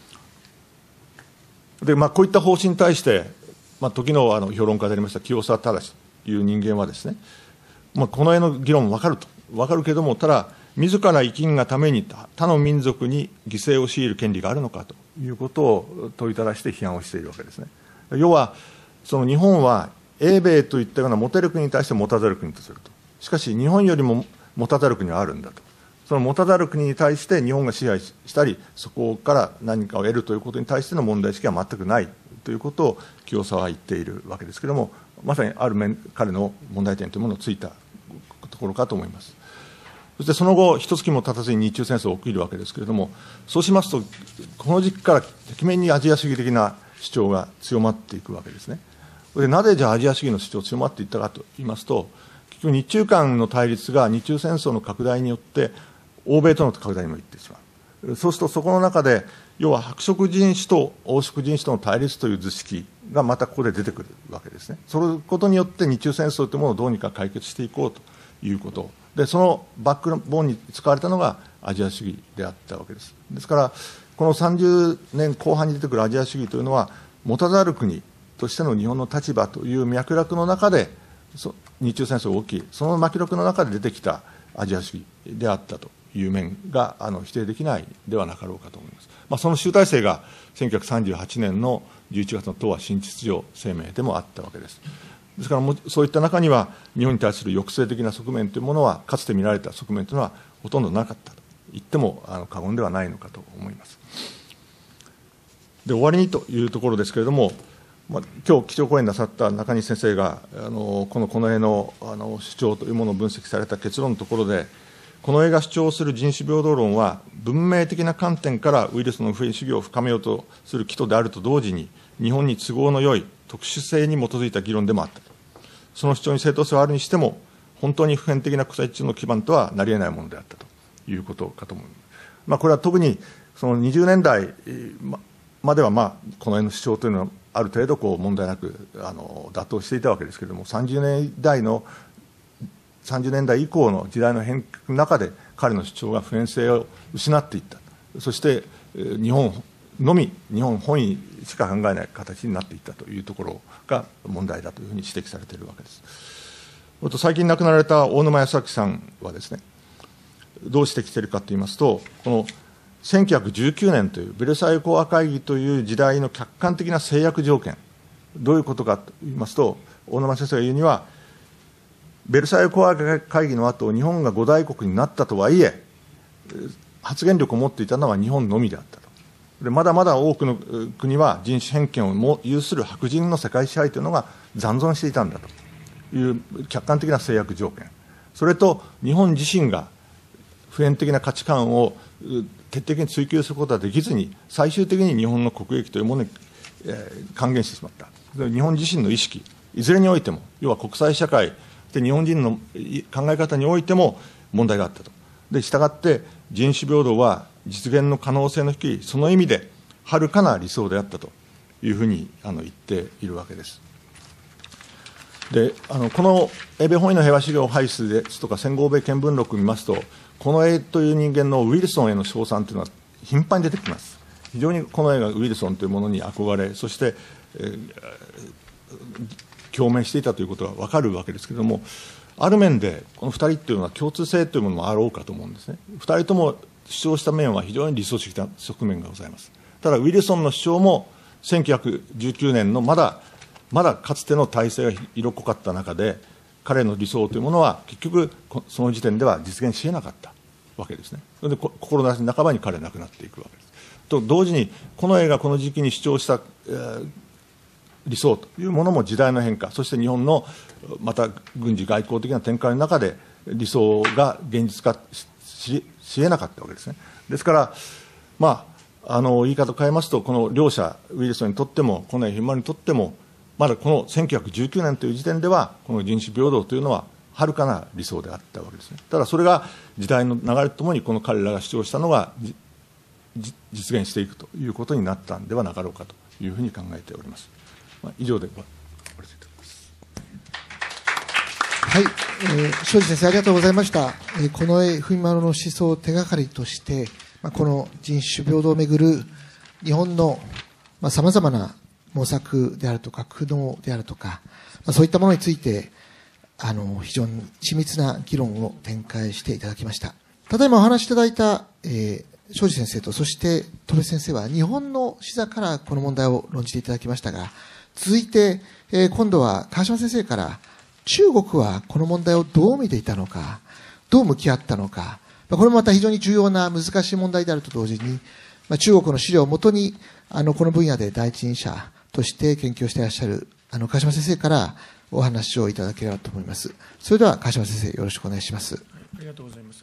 で、こういった方針に対して、時の評論家でありました清澤正という人間はですね、この絵の議論分かるけれども、ただ、自ら生きんがために他の民族に犠牲を強いる権利があるのかということを問いただして批判をしているわけですね。要は、その日本は英米といったような持てる国に対して持たざる国とすると。しかし、日本よりも持たざる国はあるんだと。その持たざる国に対して日本が支配したり、そこから何かを得るということに対しての問題意識は全くないということを清澤は言っているわけですけれども、まさにある面、彼の問題点というものをついたところかと思います。そしてその後、一月も経たずに日中戦争が起きるわけですけれども、そうしますと、この時期からてきめんにアジア主義的な主張が強まっていくわけですね。で、なぜじゃあアジア主義の主張が強まっていったかといいますと、結局日中間の対立が日中戦争の拡大によって欧米との拡大にもいってしまう。そうするとそこの中で、要は白色人種と黄色人種との対立という図式がまたここで出てくるわけですね。そのことによって日中戦争というものをどうにか解決していこうということで、そのバックボーンに使われたのがアジア主義であったわけです。ですから、この30年後半に出てくるアジア主義というのは、持たざる国としての日本の立場という脈絡の中で、日中戦争が起き、その脈絡の中で出てきたアジア主義であったという面が否定できないではなかろうかと思います。その集大成が1938年の11月の東亜新秩序声明でもあったわけです。ですから、そういった中には、日本に対する抑制的な側面というものは、かつて見られた側面というのはほとんどなかったと言っても過言ではないのかと思います。で、終わりにというところですけれども、今日基調講演なさった中西先生が、この絵の主張というものを分析された結論のところで、この絵が主張する人種平等論は、文明的な観点からウイルスの普遍主義を深めようとする企図であると同時に、日本に都合のよい特殊性に基づいた議論でもあったと。その主張に正当性はあるにしても、本当に普遍的な国際秩序の基盤とはなり得ないものであったということかと思います。これは特にその20年代までは、この絵の主張というのは、ある程度問題なく妥当していたわけですけれども、30年代以降の時代の変革の中で、彼の主張が普遍性を失っていった、そして日本本位しか考えない形になっていったというところが問題だというふうに指摘されているわけです。最近亡くなられた大沼康明さんはですね、どう指摘しているかといいますと、この1919年というベルサイユ講和会議という時代の客観的な制約条件、どういうことかといいますと、大沼先生が言うには、ベルサイユ講和会議の後、日本が五大国になったとはいえ、発言力を持っていたのは日本のみであったと。で、まだまだ多くの国は人種偏見をも有する白人の世界支配というのが残存していたんだという客観的な制約条件、それと日本自身が普遍的な価値観を徹底的に追求することはできずに、最終的に日本の国益というものに還元してしまった。日本自身の意識、いずれにおいても、要は国際社会で日本人の考え方においても問題があったと。で、したがって人種平等は実現の可能性の低い、その意味ではるかな理想であったというふうに言っているわけです。で、この英米本位の平和主義を排出ですとか、戦後欧米見聞録を見ますと、この絵という人間のウィルソンへの称賛というのは頻繁に出てきます。非常にこの絵がウィルソンというものに憧れ、そして、共鳴していたということが分かるわけですけれども、ある面でこの2人というのは共通性というものもあろうかと思うんですね。2人とも主張した面は非常に理想的な側面がございます。ただ、ウィルソンの主張も1919年のまだかつての体制が色濃かった中で、彼の理想というものは結局その時点では実現し得なかったわけですね。それで志半ばに彼は亡くなっていくわけです。と同時に、この映画この時期に主張した、理想というものも時代の変化、そして日本のまた軍事外交的な展開の中で理想が現実化し得なかったわけですね。ですから、言い方を変えますと、この両者、ウィルソンにとっても近衛ヒューマンにとっても、まだこの1919年という時点では、この人種平等というのははるかな理想であったわけですね。ただそれが時代の流れとともにこの彼らが主張したのが実現していくということになったんではなかろうかというふうに考えております。以上で終わらせていただきます。 はい、庄司先生ありがとうございました。近衛文麿の思想を手がかりとして、この人種平等をめぐる日本のさまざまな模索であるとか苦悩であるとか、そういったものについて非常に緻密な議論を展開していただきました。ただいまお話しいただいた、庄司先生とそして戸辺先生は日本の視座からこの問題を論じていただきましたが、続いて、今度は川島先生から中国はこの問題をどう見ていたのか、どう向き合ったのか、これもまた非常に重要な難しい問題であると同時に、中国の資料をもとにこの分野で第一人者として研究をしていらっしゃる川島先生からお話をいただければと思います。それでは川島先生よろしくお願いします。 ありがとうございます。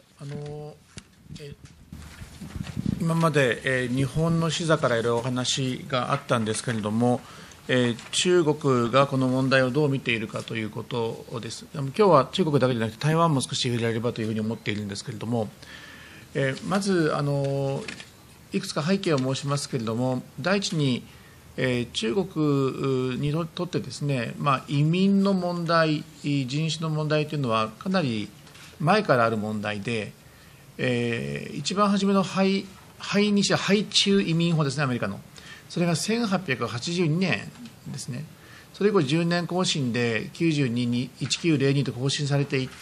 今まで、日本の視座からいろいろお話があったんですけれども、中国がこの問題をどう見ているかということです。今日は中国だけでなくて台湾も少し触れられればというふうに思っているんですけれども、まずいくつか背景を申しますけれども、第一に、中国にとってですね、移民の問題、人種の問題というのはかなり前からある問題で、一番初めの排中移民法ですね、アメリカの。それが1882年ですね。それ以降10年更新で92に1902と更新されていって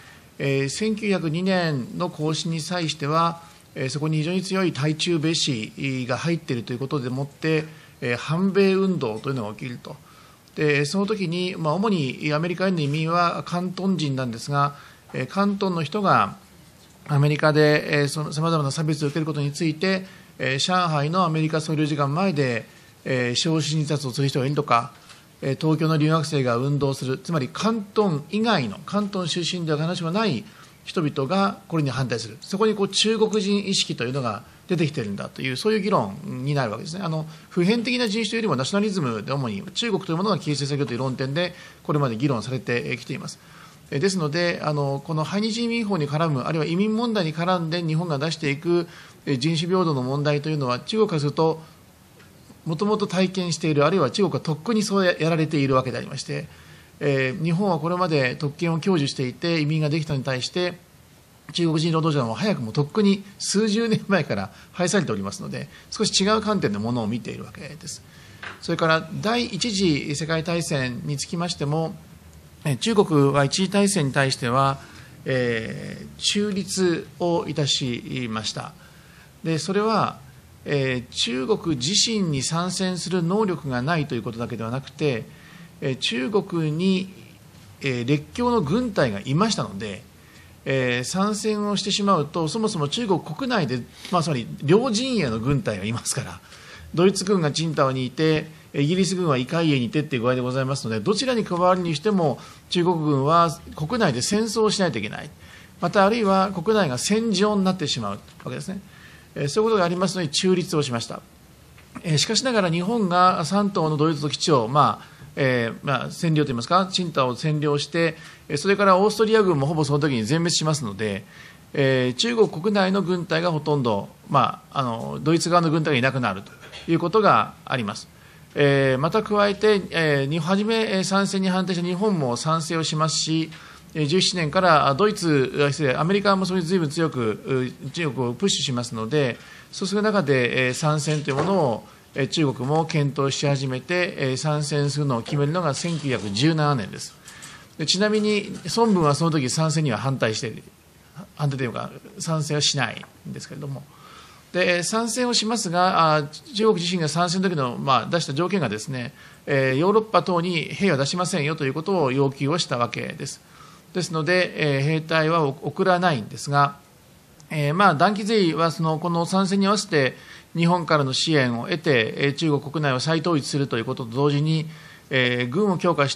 、1902年の更新に際しては、そこに非常に強い対中蔑視が入っているということでもって、反米運動というのが起きると。でその時に、主にアメリカへの移民は広東人なんですが、広東の人がアメリカでさまざまな差別を受けることについて、上海のアメリカ総領事館前で焼身自殺をする人がいるとか、東京の留学生が運動する、つまり広東以外の広東出身では話はない人々がこれに反対する、そこに中国人意識というのが出てきているんだという、そういう議論になるわけですね。普遍的な人種というよりもナショナリズムで主に中国というものが形成されるという論点でこれまで議論されてきています。ですのでこの排日移民法に絡む、あるいは移民問題に絡んで日本が出していく人種平等の問題というのは、中国からするともともと体験している、あるいは中国はとっくにそうやられているわけでありまして、日本はこれまで特権を享受していて移民ができたのに対して中国人労働者も早くもとっくに数十年前から廃されておりますので、少し違う観点でものを見ているわけです。それから第一次世界大戦につきましても、中国は一次大戦に対しては、中立をいたしました。でそれは、中国自身に参戦する能力がないということだけではなくて、中国に、列強の軍隊がいましたので、参戦をしてしまうと、そもそも中国国内で、つまり両陣営の軍隊がいますから、ドイツ軍が青島にいて、イギリス軍はイカイエにいてという具合でございますので、どちらに加わるにしても、中国軍は国内で戦争をしないといけない、またあるいは国内が戦場になってしまうわけですね。そういうことがありますので、中立をしました。しかしながら、日本が3島のドイツ基地を、占領といいますか、青島を占領して、それからオーストリア軍もほぼその時に全滅しますので、中国国内の軍隊がほとんど、ドイツ側の軍隊がいなくなるということがあります。また加えて、初め参戦に反対した日本も賛成をしますし、17年からアメリカもそれに随分強く中国をプッシュしますので、そうする中で参戦というものを中国も検討し始めて、参戦するのを決めるのが1917年です。ちなみに孫文はその時参戦には反対というか参戦はしないんですけれども、で参戦をしますが、中国自身が参戦の時の、出した条件がですね、ヨーロッパ等に兵は出しませんよということを要求をしたわけです。ですので、兵隊は送らないんですが、段木勢はこの参戦に合わせて日本からの支援を得て、中国国内を再統一するということと同時に、軍を強化して、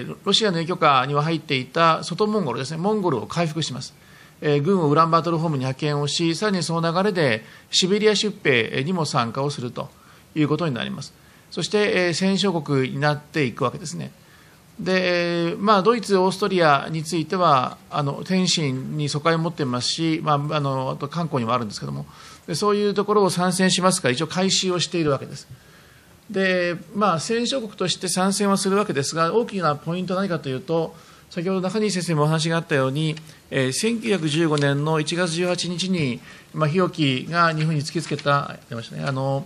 ロシアの影響下には入っていた外モンゴルですね、モンゴルを回復します。軍をウランバートルホームに派遣をし、さらにその流れでシベリア出兵にも参加をするということになります。そして、戦勝国になっていくわけですね。 でドイツ、オーストリアについては天津に疎開を持っていますし、あと韓国にもあるんですけれども、そういうところを参戦しますから、一応、回収をしているわけです。で戦勝国として参戦はするわけですが、大きなポイントは何かというと、先ほど中西先生もお話があったように、1915年の1月18日に、日置が日本に突きつけた、大河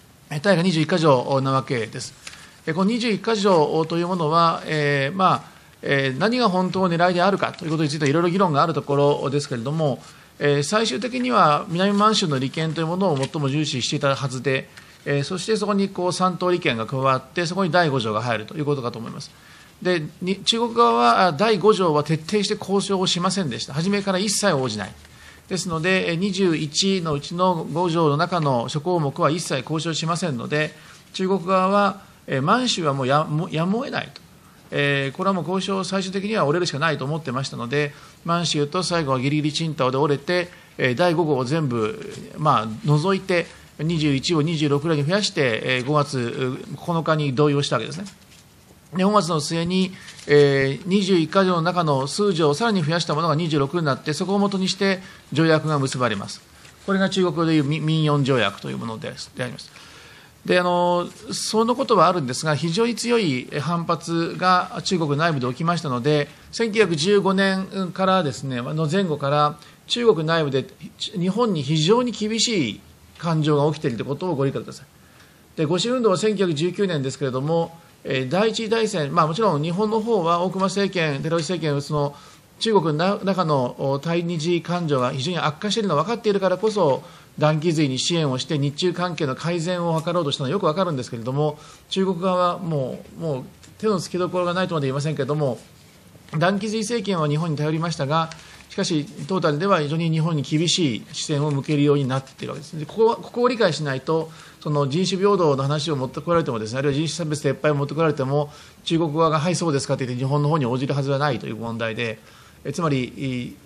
21か条なわけです。この21か条というものは、何が本当の狙いであるかということについてはいろいろ議論があるところですけれども、最終的には南満州の利権というものを最も重視していたはずで、そしてそこに3島利権が加わって、そこに第5条が入るということかと思います。で中国側は第5条は徹底して交渉をしませんでした。初めから一切応じない。ですので、21のうちの5条の中の諸項目は一切交渉しませんので、中国側は満州はもうやむを得ないと。これはもう交渉、最終的には折れるしかないと思ってましたので、満州と最後はギリギリチンタオで折れて、第5号を全部、除いて、21を26ぐらいに増やして、5月9日に同意をしたわけですね。で5月の末に、21か条の中の数条をさらに増やしたものが26になって、そこをもとにして条約が結ばれます。これが中国でいう民四条約というものであります。でそのことはあるんですが、非常に強い反発が中国内部で起きましたので、1915年からですね、の前後から中国内部で日本に非常に厳しい感情が起きているということをご理解ください。で五四運動は1919年ですけれども、第一次大戦、もちろん日本の方は大隈政権、照井政権、その中国の中の対日感情が非常に悪化しているのが分かっているからこそ、団亀髄に支援をして日中関係の改善を図ろうとしたのはよく分かるんですけれども、中国側はもう手のつけどころがないとまで言いませんけれども、団亀髄政権は日本に頼りましたが、しかしトータルでは非常に日本に厳しい視線を向けるようになっているわけです。でここを理解しないと、その人種平等の話を持ってこられてもですね、あるいは人種差別撤廃を持ってこられても、中国側がはいそうですかと言って日本の方に応じるはずはないという問題で、つまり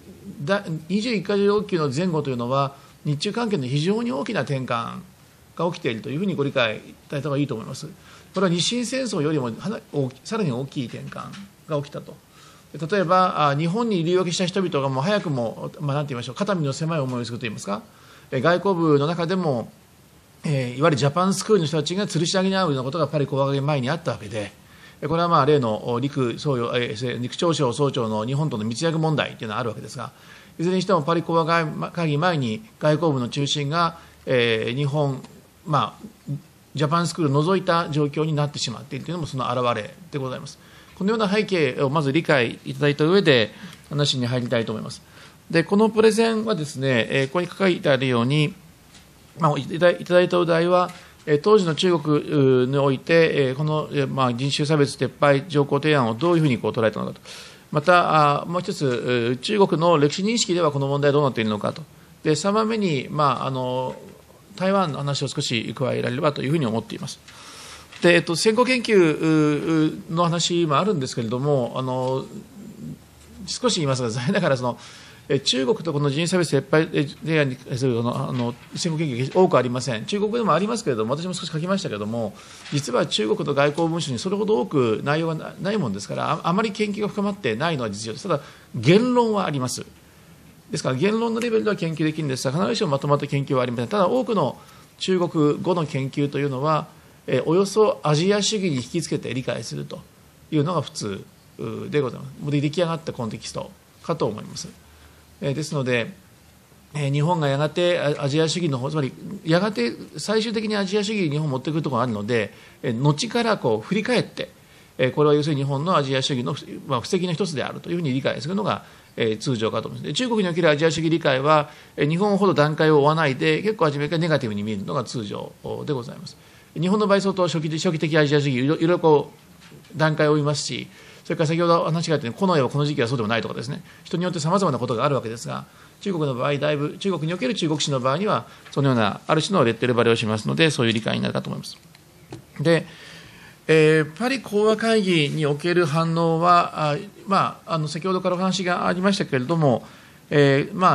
21か条要求の前後というのは、日中関係の非常に大きな転換が起きているというふうにご理解いただいた方がいいと思います。これは日清戦争よりもさらに大きい転換が起きたと。例えば日本に留学した人々がもう早くも、なんて言いましょう、肩身の狭い思いをするといいますか、外交部の中でも、いわゆるジャパンスクールの人たちが吊るし上げに遭うようなことがパリ講和会前にあったわけで、これは例の陸長省総長の日本との密約問題というのがあるわけですが、いずれにしてもパリ講和会議前に外交部の中心が、日本、ジャパンスクールを除いた状況になってしまっているというのもその表れでございます。このような背景をまず理解いただいた上で話に入りたいと思います。でこのプレゼンはですね、ここに書いてあるように、いただいたお題は、当時の中国において、この人種差別撤廃条項提案をどういうふうに捉えたのかと。またもう一つ、中国の歴史認識ではこの問題はどうなっているのかと。で3番目に、台湾の話を少し加えられればというふうに思っています。で先行研究の話もあるんですけれども、少し言いますが、残念ながら中国とこの人種差別撤廃提案に関する先行研究が多くありません。中国でもありますけれども、私も少し書きましたけれども、実は中国の外交文書にそれほど多く内容がないものですから、あまり研究が深まってないのは実情です。ただ、言論はあります。ですから、言論のレベルでは研究できるんですが、必ずしもまとまった研究はありません。ただ、多くの中国語の研究というのは、およそアジア主義に引き付けて理解するというのが普通でございます。出来上がったコンテキストかと思います。ですので、日本がやがてアジア主義の方、つまりやがて最終的にアジア主義に日本を持ってくるところがあるので、後から振り返って、これは要するに日本のアジア主義の布石の一つであるというふうに理解するのが通常かと思います。中国におけるアジア主義理解は、日本ほど段階を追わないで、結構初めからネガティブに見るのが通常でございます。日本の場合、相当初期的アジア主義、いろいろ段階を追いますし、それから先ほど話があったように、近衛はこの時期はそうでもないとかですね、人によってさまざまなことがあるわけですが、中国の場合、だいぶ中国における中国史の場合には、そのようなある種のレッテル貼りをしますので、そういう理解になるかと思います。で、パリ講和会議における反応は、先ほどからお話がありましたけれども、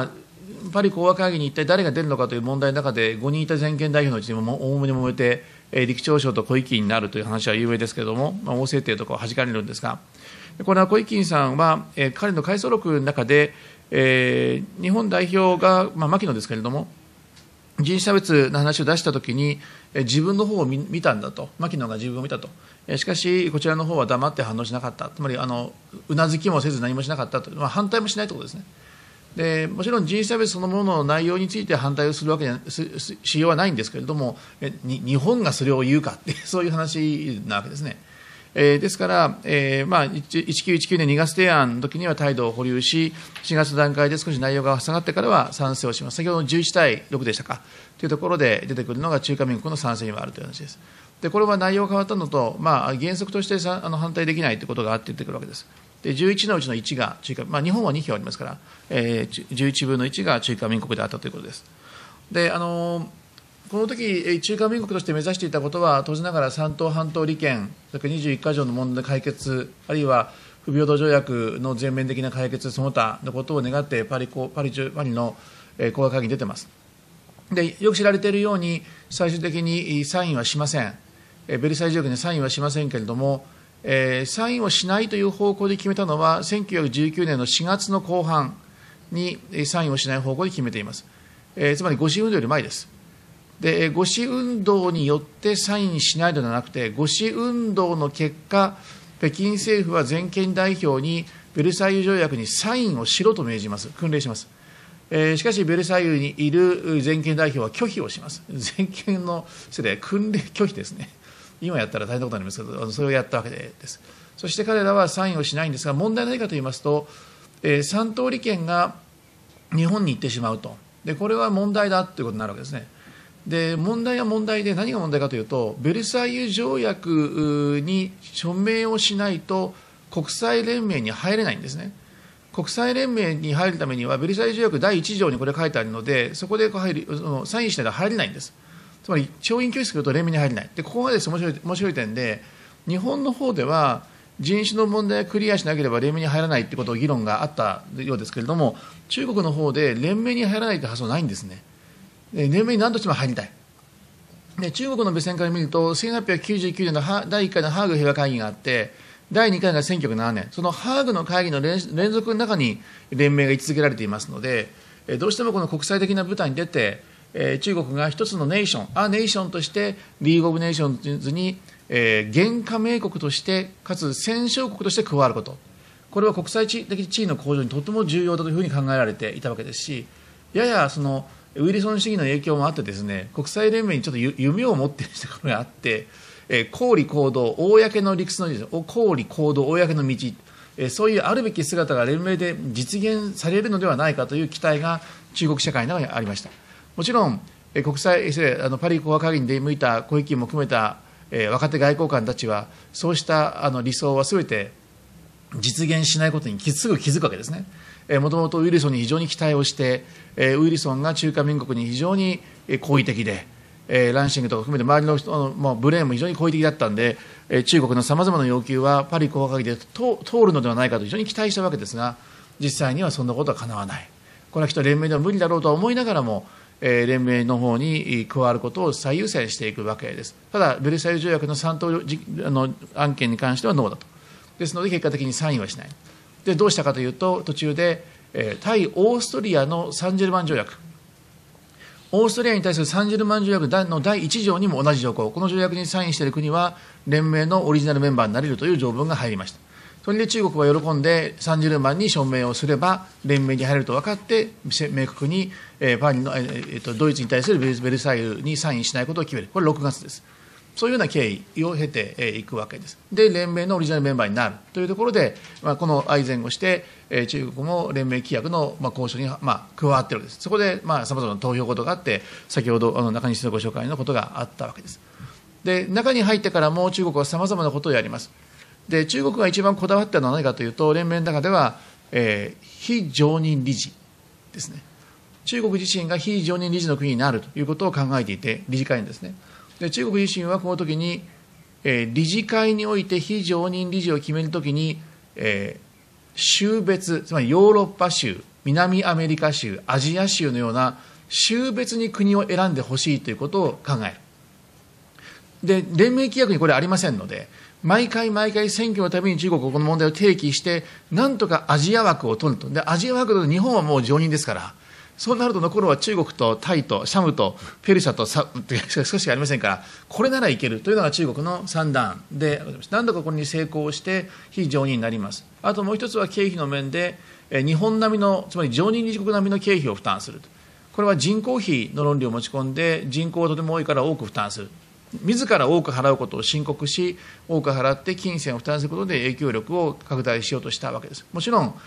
パリ講和会議に一体誰が出るのかという問題の中で、5人いた全権代表のうちにもおおむね揉めて、 陸長省と小池になるという話は有名ですけれども、王政帝とかを弾かれるんですが、これは小池さんは、彼の回想録の中で、日本代表が、牧野ですけれども、人種差別の話を出したときに、自分の方を見たんだと、牧野が自分を見たと、しかし、こちらの方は黙って反応しなかった、つまりうなずきもせず何もしなかったと、反対もしないということですね。でもちろん人種差別そのものの内容について反対をするわけしようはないんですけれども、日本がそれを言うかってそういう話なわけですね。ですから、1919年2月提案の時には態度を保留し、4月段階で少し内容が下がってからは賛成をします。先ほどの11対6でしたかというところで出てくるのが中華民国の賛成にはあるという話です。でこれは内容が変わったのと、原則として反対できないということがあって出てくるわけです。で11のうちの1が中華、日本は2票ありますから、11分の1が中華民国であったということです。でこの時中華民国として目指していたことは、当然ながら山東半島利権、それから21か条の問題解決、あるいは不平等条約の全面的な解決、その他のことを願ってパリの講和会議に出ています。でよく知られているように、最終的にサインはしません、ベルサイユ条約にサインはしませんけれども、サインをしないという方向で決めたのは、1919年の4月の後半にサインをしない方向で決めています。つまり、護市運動より前です。で護市運動によってサインしないのではなくて、護市運動の結果、北京政府は全権代表にベルサイユ条約にサインをしろと命じます、訓令します。しかし、ベルサイユにいる全権代表は拒否をします。全権の訓令拒否ですね。今やったら大変なことになりますけど、それをやったわけです。そして彼らはサインをしないんですが、問題は何かといいますと、三島利権が日本に行ってしまうと。でこれは問題だということになるわけですね。で問題は問題で、何が問題かというと、ベルサイユ条約に署名をしないと国際連盟に入れないんですね。国際連盟に入るためには、ベルサイユ条約第1条にこれ書いてあるので、そこでサインしないと入れないんです。つまり、調印拒否すると連盟に入れない。でここがですね、面白い点で、日本の方では人種の問題をクリアしなければ連盟に入らないということを議論があったようですけれども、中国の方で連盟に入らないという発想はないんですね。連盟に何としても入りたい。で中国の目線から見ると、1899年の第1回のハーグ平和会議があって、第2回が1907年、そのハーグの会議の連続の中に連盟が位置づけられていますので、どうしてもこの国際的な舞台に出て、中国が一つのネーションとしてリーグ・オブ・ネーションズに、現加盟国としてかつ戦勝国として加わること、これは国際的地位の向上にとても重要だというふうに考えられていたわけですし、ややそのウィルソン主義の影響もあってですね、国際連盟にちょっと夢を持っているところがあって、公理公道、公の理屈のです公理公道、公の道、そういうあるべき姿が連盟で実現されるのではないかという期待が中国社会の中にありました。もちろんパリ講和会議に出向いた小池も含めた若手外交官たちは、そうした理想はすべて実現しないことにすぐ気づくわけですね。もともとウィルソンに非常に期待をして、ウィルソンが中華民国に非常に好意的で、ランシングとか含めて周りの人のブレーンも非常に好意的だったんで、中国のさまざまな要求はパリ講和会議で通るのではないかと非常に期待したわけですが、実際にはそんなことはかなわない。これはきっと連盟では無理だろうとは思いながらも、連盟の方に加わることを最優先していくわけです。ただ、ベルサイユ条約の3党案件に関してはノーだと。ですので、結果的にサインはしない。で、どうしたかというと、途中で、対オーストリアのサンジェルマン条約、オーストリアに対するサンジェルマン条約の第1条にも同じ条項、この条約にサインしている国は、連盟のオリジナルメンバーになれるという条文が入りました。それで中国は喜んでサンジェルマンに署名をすれば連盟に入ると分かって、明確にパリのドイツに対するベルサイユにサインしないことを決める、これ6月です。そういうような経緯を経ていくわけです。で、連盟のオリジナルメンバーになるというところで、この相前後して、中国も連盟規約の交渉に加わっているわけです。そこでさまざまな投票ことがあって、先ほど中西のご紹介のことがあったわけです。で、中に入ってからも中国はさまざまなことをやります。で、中国が一番こだわったのは何かというと、連盟の中では、非常任理事ですね。中国自身が非常任理事の国になるということを考えていて、理事会にですね。で、中国自身はこの時に、理事会において非常任理事を決めるときに、州別、つまりヨーロッパ州、南アメリカ州、アジア州のような州別に国を選んでほしいということを考える。 で連盟規約にこれありませんので、毎回選挙のたびに中国はこの問題を提起して、なんとかアジア枠を取ると。でアジア枠だと日本はもう常任ですから、そうなると残るは中国とタイとシャムとペルシャと少しありませんから、これならいけるというのが中国の算段でございます。何度かこれに成功して非常任になります。あともう一つは経費の面で、日本並みの、つまり常任理事国並みの経費を負担する。これは人口比の論理を持ち込んで、人口がとても多いから多く負担する。自ら多く払うことを申告し、多く払って金銭を負担することで影響力を拡大しようとしたわけです。もちろん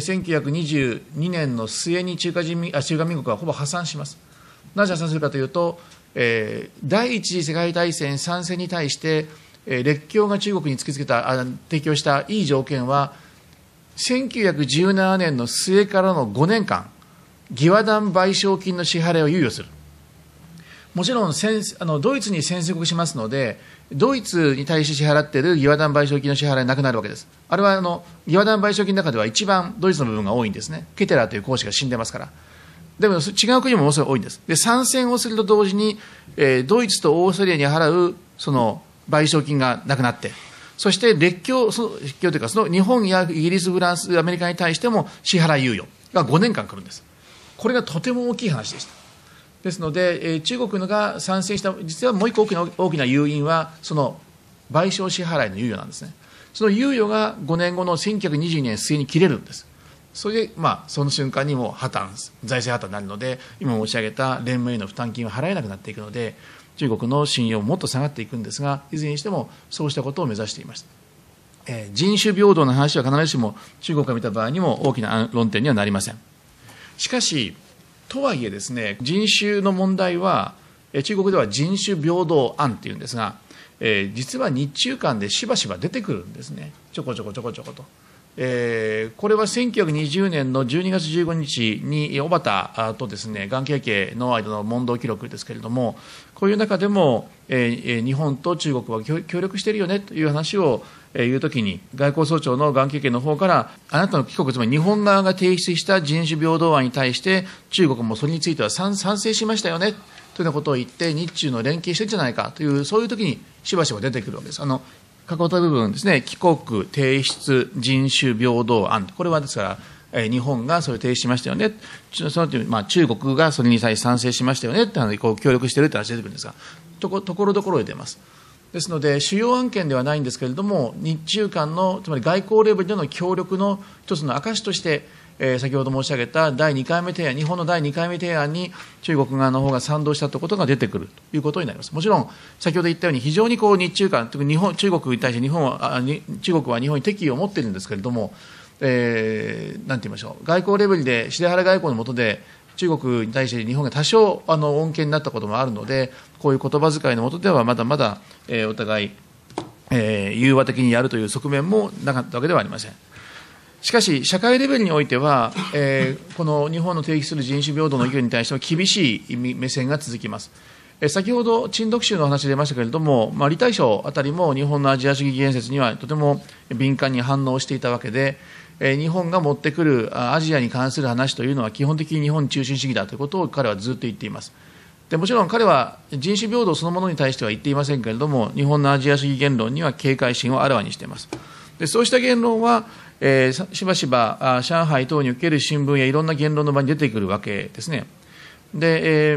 1922年の末に中華民国はほぼ破産します。なぜ破産するかというと、第一次世界大戦参戦に対して、列強が中国に突きつけた提供したいい条件は、1917年の末からの5年間、義和団賠償金の支払いを猶予する。もちろんドイツに宣戦しますので、ドイツに対して支払っている義和団賠償金の支払いはなくなるわけです。あれは義和団賠償金の中では一番ドイツの部分が多いんですね。ケテラーという公使が死んでますから。でも違う国もものすごい多いんです。で参戦をすると同時に、ドイツとオーストリアに払うその賠償金がなくなって、そして列強というか、その日本やイギリス、フランス、アメリカに対しても支払い猶予が5年間来るんです。これがとても大きい話でした。ですので、中国が参戦した、実はもう一個大きな誘因は、その賠償支払いの猶予なんですね。その猶予が5年後の1922年末に切れるんです。それで、その瞬間にもう財政破綻になるので、今申し上げた連盟への負担金は払えなくなっていくので、中国の信用ももっと下がっていくんですが、いずれにしてもそうしたことを目指しています。人種平等の話は必ずしも中国が見た場合にも大きな論点にはなりません。しかし、とはいえですね、人種の問題は、中国では人種平等案っていうんですが、実は日中間でしばしば出てくるんですね、ちょこちょこと。これは1920年の12月15日に小畑とですね、関係系の間の問答記録ですけれども、こういう中でも、日本と中国は協力しているよねという話をいうときに、外交総長の関係系の方から、あなたの帰国、つまり日本側が提出した人種平等案に対して、中国もそれについては賛成しましたよねというようなことを言って、日中の連携してるんじゃないかという、そういうときにしばしば出てくるわけです。囲った部分ですね、帰国提出人種平等案、これはですから、日本がそれを提出しましたよね、その中国がそれに対して賛成しましたよねって話で協力しているという話が出てくるんですが、ところどころで出ます。ですので、主要案件ではないんですけれども、日中間の、つまり外交レベルでの協力の一つの証として、先ほど申し上げた第2回目提案、日本の第2回目提案に中国側の方が賛同したということが出てくるということになります。もちろん、先ほど言ったように、非常に日中間、特に中国に対して中国は日本に敵意を持っているんですけれども、なんて言いましょう、外交レベルで、シデハラ外交の下で、中国に対して日本が多少恩恵になったこともあるので、こういう言葉遣いの下ではまだまだ、お互い、融和的にやるという側面もなかったわけではありません。しかし、社会レベルにおいては、この日本の提起する人種平等の意見に対しては厳しい目線が続きます。先ほど、陳独秀の話出ましたけれども、李大将あたりも日本のアジア主義建設にはとても敏感に反応していたわけで、日本が持ってくるアジアに関する話というのは基本的に日本中心主義だということを彼はずっと言っています。でもちろん彼は人種平等そのものに対しては言っていませんけれども、日本のアジア主義言論には警戒心をあらわにしています。でそうした言論は、しばしば上海等における新聞やいろんな言論の場に出てくるわけですね。で、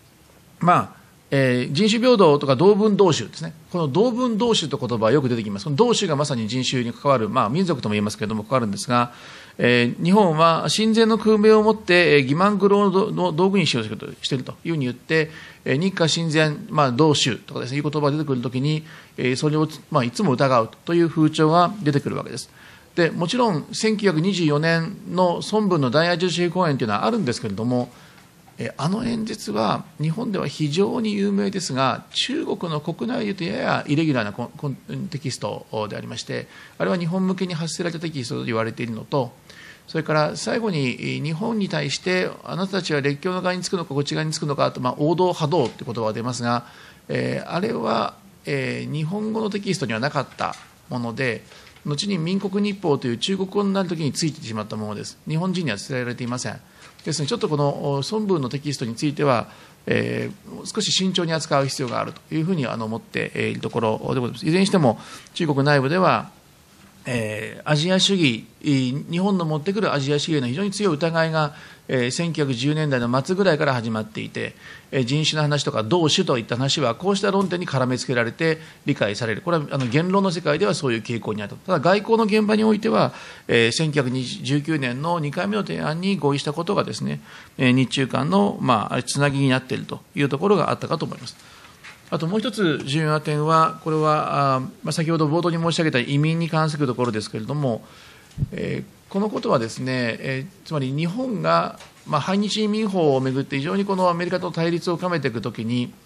人種平等とか同文同種ですね、この同文同種という言葉はよく出てきます。この同種がまさに人種に関わる、民族とも言えますけれども、関わるんですが、日本は親善の空名をもって、欺瞞愚弄の道具にしようとしているというふうに言って、日華親善、同種とかですね、いう言葉が出てくるときに、それを、いつも疑うという風潮が出てくるわけです。でもちろん、1924年の孫文の大アジア主義講演というのはあるんですけれども、あの演説は日本では非常に有名ですが、中国の国内でいうとややイレギュラーなテキストでありまして、あれは日本向けに発せられたテキストと言われているのと、それから最後に日本に対して、あなたたちは列強の側につくのか、こっち側につくのかと、王道波動という言葉が出ますが、あれは、日本語のテキストにはなかったもので、 後に民国日報という中国語になるときについてしまったものです。日本人には伝えられていません。ですので、ちょっとこの孫文のテキストについては、少し慎重に扱う必要があるというふうに思っているところでございます。いずれにしても、中国内部では、アジア主義、日本の持ってくるアジア主義への非常に強い疑いが、1910年代の末ぐらいから始まっていて、人種の話とか同種といった話は、こうした論点に絡めつけられて理解される、これは言論の世界ではそういう傾向にあると。ただ、外交の現場においては、1919年の2回目の提案に合意したことがですね、日中間の、つなぎになっているというところがあったかと思います。あともう一つ重要な点は、これは先ほど冒頭に申し上げた移民に関するところですけれども、このことはですね、つまり日本が、排日移民法をめぐって非常にこのアメリカと対立を深めていくときに、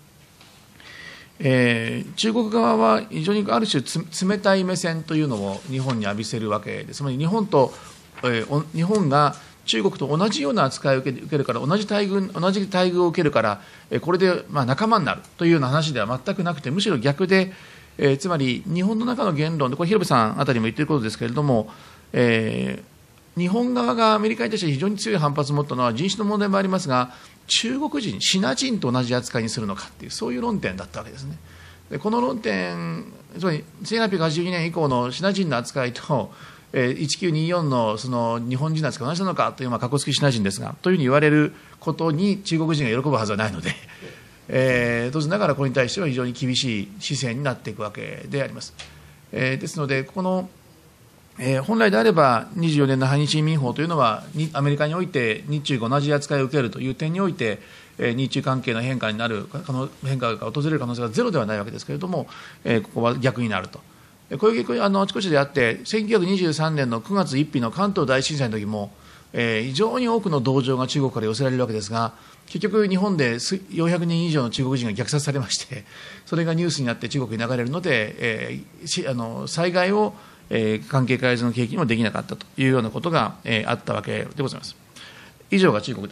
中国側は非常にある種冷たい目線というのを日本に浴びせるわけです。つまり日本が中国と同じような扱いを受けるから、同じ待遇を受けるから、これで仲間になるというような話では全くなくて、むしろ逆で、つまり日本の中の言論で、これ、広部さんあたりも言っていることですけれども、日本側がアメリカに対して非常に強い反発を持ったのは、人種の問題もありますが、中国人、シナ人と同じ扱いにするのかという、そういう論点だったわけですね。でこの論点、つまり1882年以降のシナ人の扱いと、1924のその日本人の扱いが同じなのかという、かっこつきシナ人ですが、というふうに言われることに中国人が喜ぶはずはないので、当然ながらこれに対しては非常に厳しい姿勢になっていくわけであります。ですので、この本来であれば24年の排日移民法というのはアメリカにおいて日中が同じ扱いを受けるという点において日中関係の変化が訪れる可能性がゼロではないわけですけれども、ここは逆になると。こういう傾向あちこちであって、1923年の9月1日の関東大震災の時も、非常に多くの同情が中国から寄せられるわけですが、結局日本で400人以上の中国人が虐殺されまして、それがニュースになって中国に流れるので、災害を関係改善の契機にもできなかったというようなことがあったわけでございます。以上が中国です。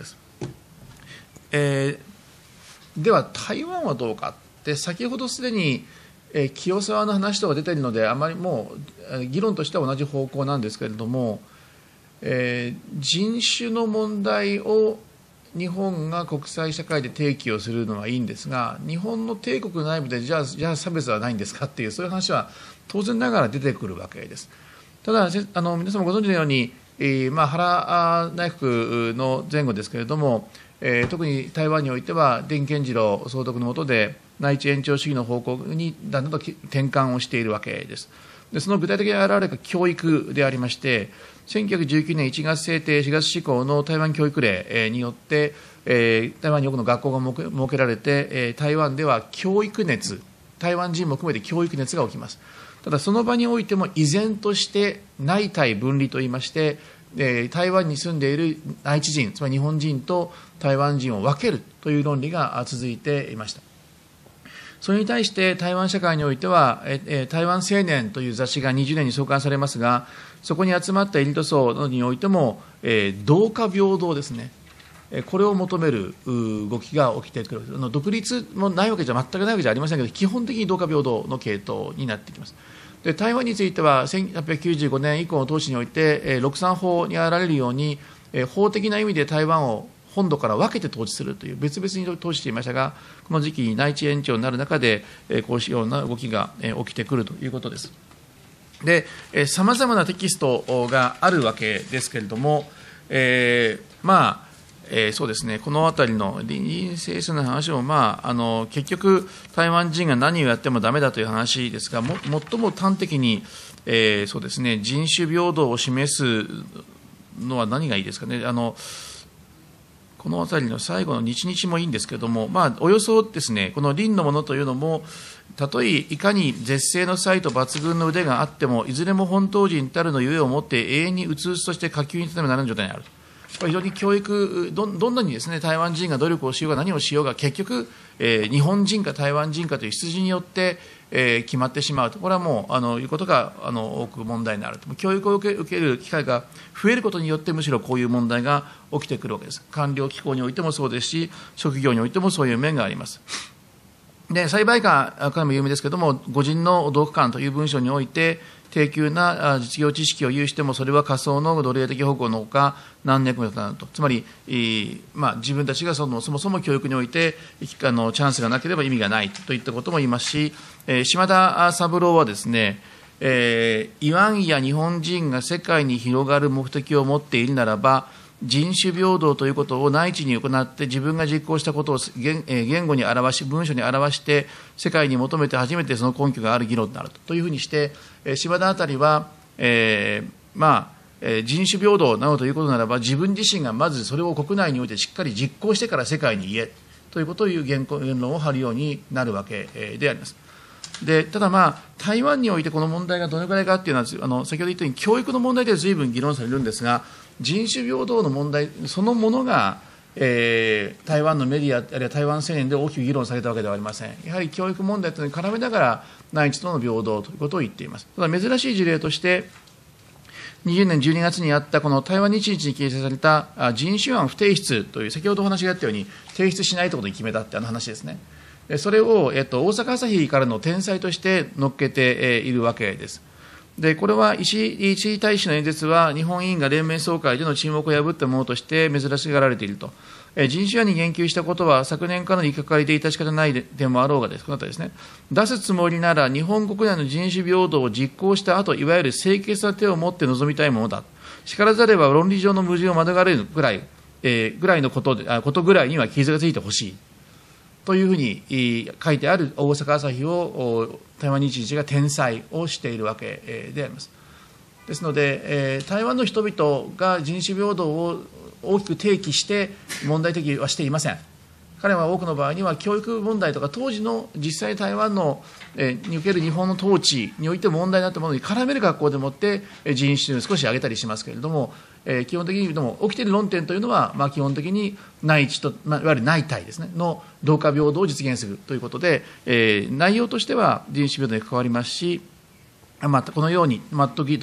では台湾はどうかって、先ほどすでに清澤の話とか出ているので、あまりもう議論としては同じ方向なんですけれども、人種の問題を日本が国際社会で提起をするのはいいんですが、日本の帝国内部でじゃあ差別はないんですかっていう、そういう話は当然ながら出てくるわけです。ただ皆様ご存知のように、原内閣の前後ですけれども、特に台湾においては田健次郎総督の下で内地延長主義の方向にだんだんと転換をしているわけです。でその具体的に現れた教育でありまして、1919年1月制定4月施行の台湾教育令によって、台湾に多くの学校が設けられて、台湾では教育熱、台湾人も含めて教育熱が起きます。ただその場においても依然として内台分離といいまして、台湾に住んでいる内地人、つまり日本人と台湾人を分けるという論理が続いていました。それに対して台湾社会においては、台湾青年という雑誌が20年に創刊されますが、そこに集まったエリート層などにおいても、同化平等ですね、これを求める動きが起きてくる。独立もないわけじゃ全くないわけじゃありませんけど、基本的に同化平等の系統になってきます。で台湾については1895年以降の統治において、六三法にあられるように、法的な意味で台湾を本土から分けて統治するという別々に統治していましたが、この時期に内地延長になる中で、こういうような動きが起きてくるということです。で、さまざまなテキストがあるわけですけれども、そうですね、このあたりの隣人性質の話も、結局、台湾人が何をやってもだめだという話ですが、最も端的に、そうですね、人種平等を示すのは何がいいですかね。このあたりの最後の日々もいいんですけれども、およそですね、この林のものというのも、たとえいかに絶世の才と抜群の腕があっても、いずれも本当人たるのゆえをもって永遠にうつうつとして下級に立てならぬ状態にある。非常に教育、どんなにですね、台湾人が努力をしようが何をしようが、結局、日本人か台湾人かという出自によって、決まってしまうと、これはもういうことが多く問題になると。教育を受ける機会が増えることによって、むしろこういう問題が起きてくるわけです。官僚機構においてもそうですし、職業においてもそういう面があります。で裁判官からも有名ですけれども、御人の同区間という文書において、 低級な実業知識を有しても、それは仮想の奴隷的保護のほか、何年もとなると、つまり、自分たちがそもそも教育においてチャンスがなければ意味がないといったことも言いますし、島田三郎はですね、イワンや日本人が世界に広がる目的を持っているならば、人種平等ということを内地に行って、自分が実行したことを言語に表し、文書に表して、世界に求めて初めてその根拠がある議論になるというふうにして、島田あたりは、人種平等などということならば、自分自身がまずそれを国内においてしっかり実行してから世界に言えということを言う言論を張るようになるわけであります。でただ、台湾においてこの問題がどのくらいかというのは、先ほど言ったように教育の問題では随分議論されるんですが、人種平等の問題そのものが、台湾のメディア、あるいは台湾青年で大きく議論されたわけではありません。やはり教育問題というのに絡めながら、内地との平等ということを言っています。ただ、珍しい事例として、20年12月にあったこの台湾日日に掲載された人種案不提出という、先ほどお話があったように、提出しないということに決めたって話ですね。それを、大阪朝日からの転載として載っけているわけです。でこれは石井大使の演説は、日本委員が連盟総会での沈黙を破ったものとして珍しがられていると。人種案に言及したことは、昨年からの言いかかりで致し方ない点もあろうがです、このあたりですね、出すつもりなら、日本国内の人種平等を実行した後、いわゆる清潔な手を持って臨みたいものだ。しからざれば論理上の矛盾を免れるぐらいのことぐらいには傷がついてほしい。というふうに書いてある大阪朝日を台湾日日が転載をしているわけであります。ですので、台湾の人々が人種平等を大きく提起して問題提起はしていません。彼は多くの場合には教育問題とか当時の実際台湾のにおける日本の統治において問題になったものに絡める学校でもって人種を少し上げたりしますけれども、基本的にでも起きている論点というのは、基本的に内地と、いわゆる内台ですねの同化平等を実現するということで、内容としては人種平等に関わりますし、このように、時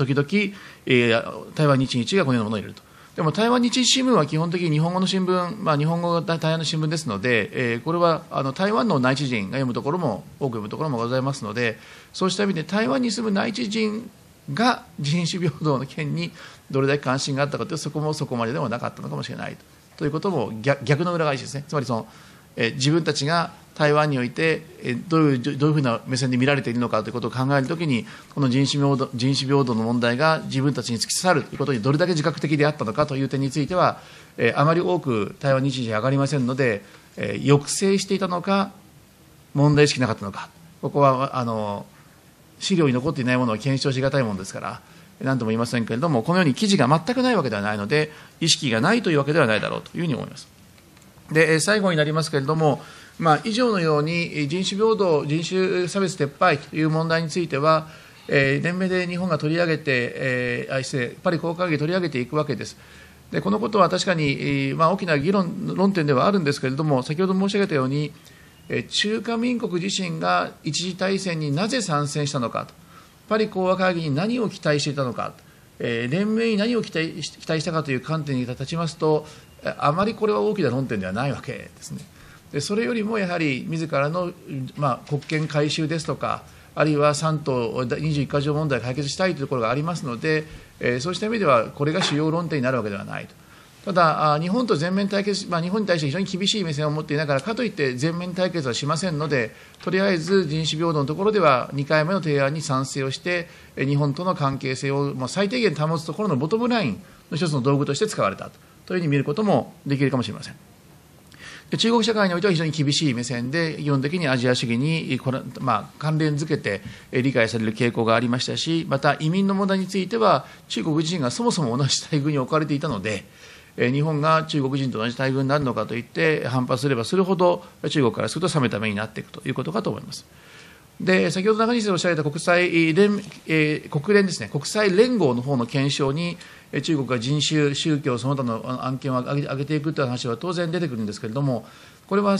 々、台湾日日がこのようなものを入れると。でも台湾日日新聞は基本的に日本語の新聞、日本語が大半の新聞ですので、これは台湾の内地人が読むところも多く読むところもございますので、そうした意味で台湾に住む内地人が人種平等の件にどれだけ関心があったかというと、そこもそこまでではなかったのかもしれないということも逆の裏返しですね。つまり自分たちが台湾においてどういうふうな目線で見られているのかということを考えるときに、この人種平等の問題が自分たちに突き刺さるということにどれだけ自覚的であったのかという点については、あまり多く台湾日時上がりませんので、抑制していたのか問題意識なかったのか、ここは資料に残っていないものを検証しがたいものですから何とも言いませんけれども、このように記事が全くないわけではないので、意識がないというわけではないだろうというふうに思います。で最後になりますけれども、以上のように人種平等、人種差別撤廃という問題については、連盟で日本が取り上げて、パリ公会議で取り上げていくわけです。でこのことは確かに、大きな論点ではあるんですけれども、先ほど申し上げたように、中華民国自身が一次大戦になぜ参戦したのかと、パリ講和会議に何を期待していたのか、連盟に何を期待したかという観点に立ちますと、あまりこれは大きな論点ではないわけですね。でそれよりもやはり自らの、国権回収ですとか、あるいは3党21か条問題を解決したいというところがありますので、そうした意味ではこれが主要論点になるわけではないと。ただ、日本と全面対決、日本に対して非常に厳しい目線を持っていながら、かといって全面対決はしませんので、とりあえず人種平等のところでは2回目の提案に賛成をして、日本との関係性を最低限保つところのボトムラインの一つの道具として使われたというふうに見ることもできるかもしれません。中国社会においては非常に厳しい目線で、基本的にアジア主義に関連づけて理解される傾向がありましたし、また移民の問題については、中国自身がそもそも同じ待遇に置かれていたので、日本が中国人と同じ待遇になるのかといって反発すればするほど、中国からすると冷めた目になっていくということかと思います。で先ほど中西さんおっしゃられた国連ですね、国際連合の方の検証に中国が人種、宗教その他の案件を上げていくという話は当然出てくるんですけれども、これは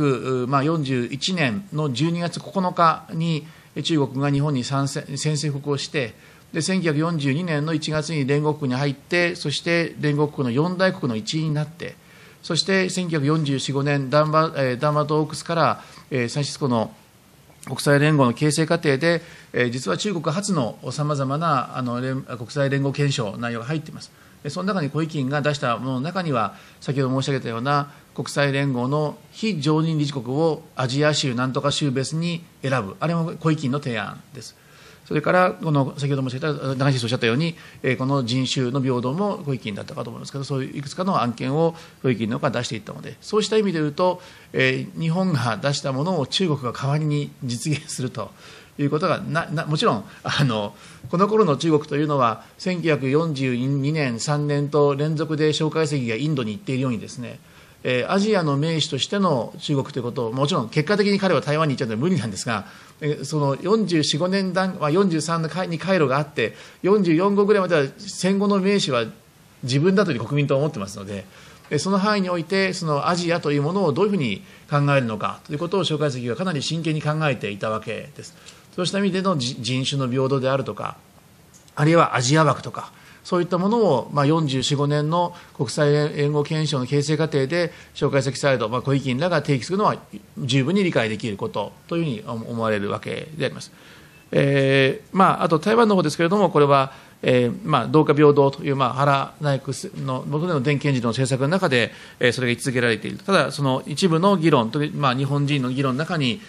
1941年の12月9日に中国が日本に宣戦布告をして、で1942年の1月に連合国に入って、そして連合国の4大国の一員になって、そして1944、5年ダンマトオークスからサンシスコの国際連合の形成過程で、実は中国初のさまざまな国際連合憲章内容が入っています。その中に胡錦が出したものの中には、先ほど申し上げたような国際連合の非常任理事国をアジア州、なんとか州別に選ぶ、あれも胡錦の提案です。それから、この先ほど申し上げた、中西さんおっしゃったように、この人種の平等も胡錦だったかと思いますけど、そういういくつかの案件を胡錦の方から出していったので、そうした意味でいうと、日本が出したものを中国が代わりに実現するということがもちろんこの頃の中国というのは、1942年、3年と連続で蒋介石がインドに行っているようにですね、アジアの盟主としての中国ということを、もちろん結果的に彼は台湾に行っちゃうのは無理なんですが、その44、5年43に回路があって、44、5ぐらいまでは戦後の盟主は自分だという国民党は思ってますので、その範囲において、そのアジアというものをどういうふうに考えるのかということを蒋介石がかなり真剣に考えていたわけです。そうした意味での人種の平等であるとか、あるいはアジア枠とか、そういったものを、44、5年の国際連合憲章の形成過程で、蒋介石サイド、胡錦らが提起するのは十分に理解できることというふうに思われるわけであります。あと台湾の方ですけれども、これは、同化平等という、原内閣の元での伝憲時の政策の中で、それが位置づけられている。ただ、その一部の議論、日本人の議論の中に、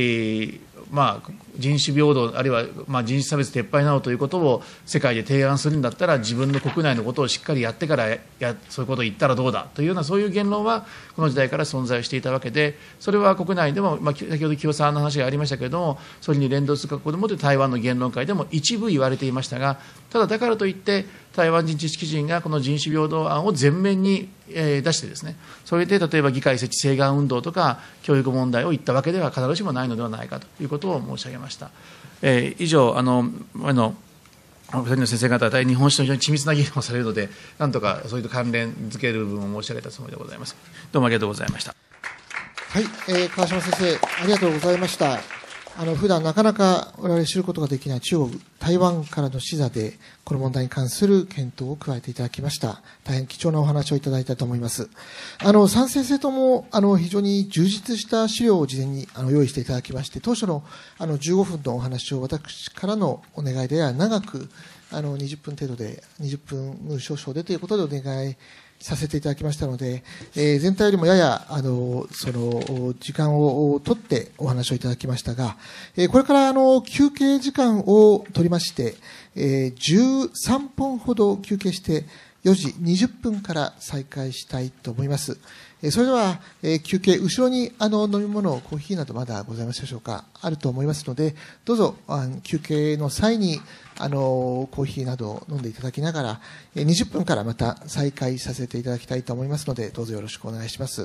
人種平等、あるいは人種差別撤廃などということを世界で提案するんだったら、自分の国内のことをしっかりやってからそういうことを言ったらどうだというような、そういう言論はこの時代から存在していたわけで、それは国内でも、先ほど清澤の話がありましたけれども、それに連動する格好でもって台湾の言論会でも一部言われていましたが、ただ、だからといって台湾人知識人がこの人種平等案を前面に出してですね、それで例えば議会設置請願運動とか教育問題を言ったわけでは必ずしもないのではないかということを申し上げました。以上、お二人の先生方は日本史と非常に緻密な議論をされるので、なんとかそういう関連づける部分を申し上げたつもりでございます。どうもありがとうございました。 はい、川島先生、ありがとうございました。普段なかなか我々知ることができない中国、台湾からの視座でこの問題に関する検討を加えていただきました。大変貴重なお話をいただいたと思います。3先生とも非常に充実した資料を事前に用意していただきまして、当初の15分のお話を私からのお願いでは長く20分程度で、20分少々でということでお願いさせていただきましたので、全体よりもややその時間を取ってお話をいただきましたが、これから休憩時間を取りまして、13分ほど休憩して4時20分から再開したいと思います。それでは、休憩、後ろに飲み物、コーヒーなどまだございますでしょうか。あると思いますので、どうぞ休憩の際にコーヒーなどを飲んでいただきながら、20分からまた再開させていただきたいと思いますので、どうぞよろしくお願いします。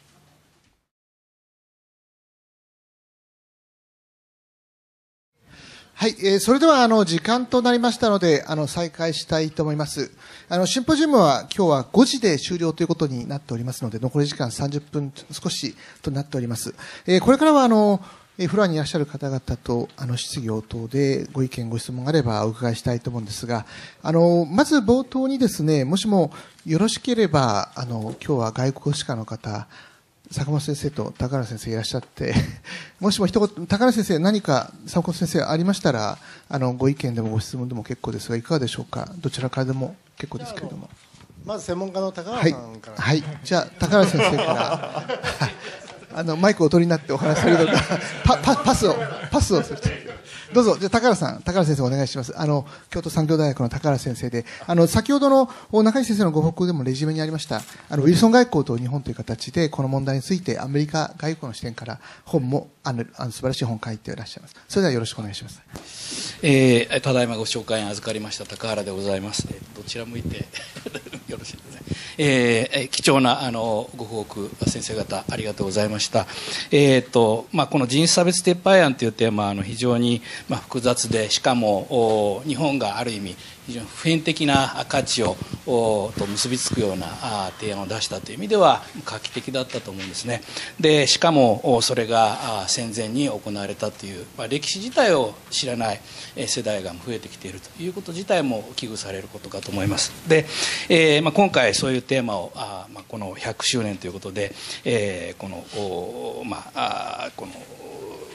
はい、それでは時間となりましたので再開したいと思います。シンポジウムは今日は5時で終了ということになっておりますので、残り時間30分少しとなっております。これからはフロアにいらっしゃる方々と質疑応答でご意見ご質問があればお伺いしたいと思うんですが、まず冒頭にですね、もしもよろしければ今日は外国史家の方、坂本先生と高原先生いらっしゃってもしも一言、高原先生何か坂本先生ありましたらご意見でもご質問でも結構ですがいかがでしょうか。どちらからでも結構ですけれども、 まず専門家の高原さんから。 はい、じゃあ高原先生からマイクをお取りになってお話しされるパスをすると。どうぞ、じゃあ高原先生お願いします。京都産業大学の高原先生で、先ほどの中西先生のご報告でもレジュメにありました、ウィルソン外交と日本という形で、この問題についてアメリカ外交の視点から本も、素晴らしい本を書いていらっしゃいます。それではよろしくお願いします。 ただいまご紹介に預かりました高原でございます。どちら向いてよろしいですね。貴重なご報告、先生方ありがとうございました。この人種差別撤廃案というテーマは非常に複雑で、しかも日本がある意味非常に普遍的な価値をと結びつくような提案を出したという意味では画期的だったと思うんですね。でしかもそれが戦前に行われたという、歴史自体を知らない世代が増えてきているということ自体も危惧されることかと思います。で、今回そういうテーマをこの100周年ということで、この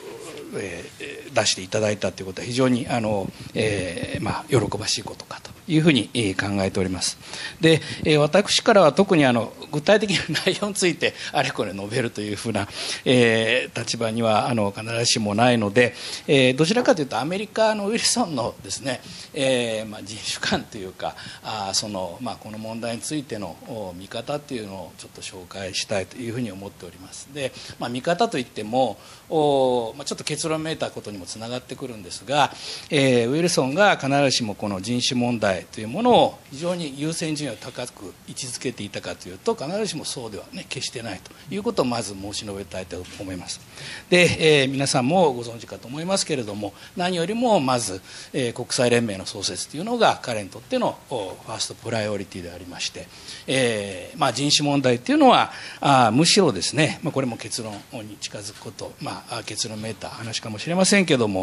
出していただいたということは非常に喜ばしいことかというふうに考えております。で、私からは特に具体的な内容についてあれこれ述べるというふうな、立場には必ずしもないので、どちらかというとアメリカのウィルソンのですね、人種観というかこの問題についての見方というのをちょっと紹介したいというふうに思っております。で、見方といってもちょっと結論めいたことにもつながってくるんですが、ウィルソンが必ずしもこの人種問題というものを非常に優先順位を高く位置づけていたかというと必ずしもそうでは、決してないということをまず申し述べたいと思います。で、皆さんもご存知かと思いますけれども、何よりもまず、国際連盟の創設というのが彼にとってのファーストプライオリティでありまして、人種問題というのはむしろですね、これも結論に近づくこと、結論めいた話かもしれませんけれども、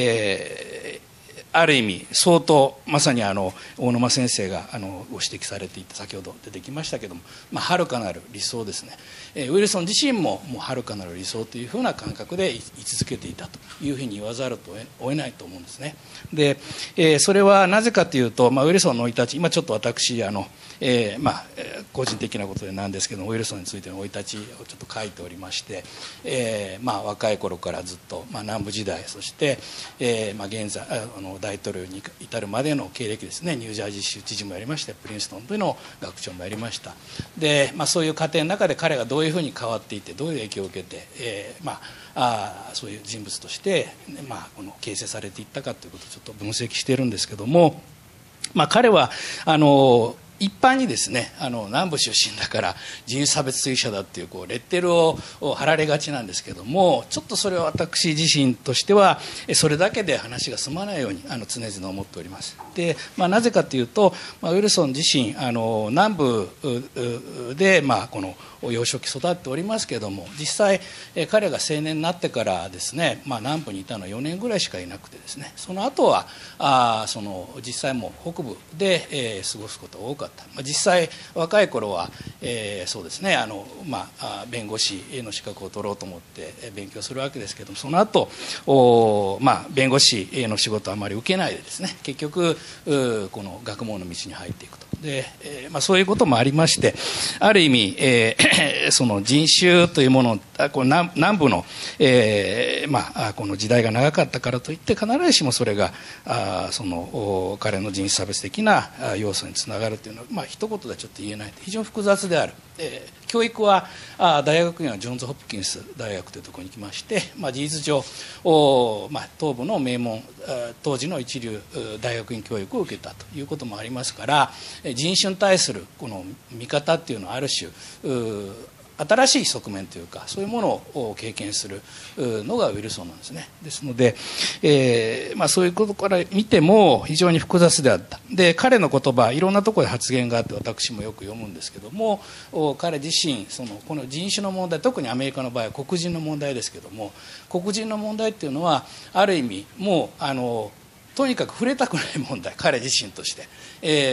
ある意味相当まさに大沼先生がご指摘されていた先ほど出てきましたけれども、遥かなる理想ですね。ウィルソン自身も遥かなる理想というふうな感覚で位置づけていたというふうに言わざると得ないと思うんですね。で、それはなぜかというと、ウィルソンの生い立ち、今ちょっと私個人的なことでなんですけども、ウィルソンについての生い立ちをちょっと書いておりまして、若い頃からずっと、南部時代、そして、現在大統領に至るまでの経歴ですね。ニュージャージー州知事もやりまして、プリンストンでの学長もやりました。で、そういう過程の中で彼がどういうふうに変わっていて、どういう影響を受けて、そういう人物として、形成されていったかということをちょっと分析しているんですけども、彼は一般にですね、南部出身だから人種差別主義者だっていうレッテルを貼られがちなんですけども、ちょっとそれは私自身としてはそれだけで話が済まないように常々思っております。で、なぜかというと、ウィルソン自身南部でこの幼少期育っておりますけれども、実際彼が青年になってからですね、南部にいたのは4年ぐらいしかいなくてですね、その後は実際も北部で過ごすことが多かった。実際若い頃はそうですね、弁護士の資格を取ろうと思って勉強するわけですけども、その後弁護士の仕事はあまり受けないでですね、結局この学問の道に入っていくと。で、そういうこともありまして、ある意味、その人種というものを南部の、この時代が長かったからといって必ずしもそれが彼の人種差別的な要素につながるというのは、一言ではちょっと言えない、非常に複雑である。教育は大学にはジョンズ・ホプキンス大学というところに行きまして、事実上東部の名門当時の一流大学院教育を受けたということもありますから、人種に対するこの見方っていうのはある種新しい側面というか、そういうものを経験するのがウィルソンなんですね。ですので、そういうことから見ても非常に複雑であった。で、彼の言葉いろんなところで発言があって私もよく読むんですけども、彼自身この人種の問題、特にアメリカの場合は黒人の問題ですけども、黒人の問題っていうのはある意味もうとにかく触れたくない問題、彼自身として、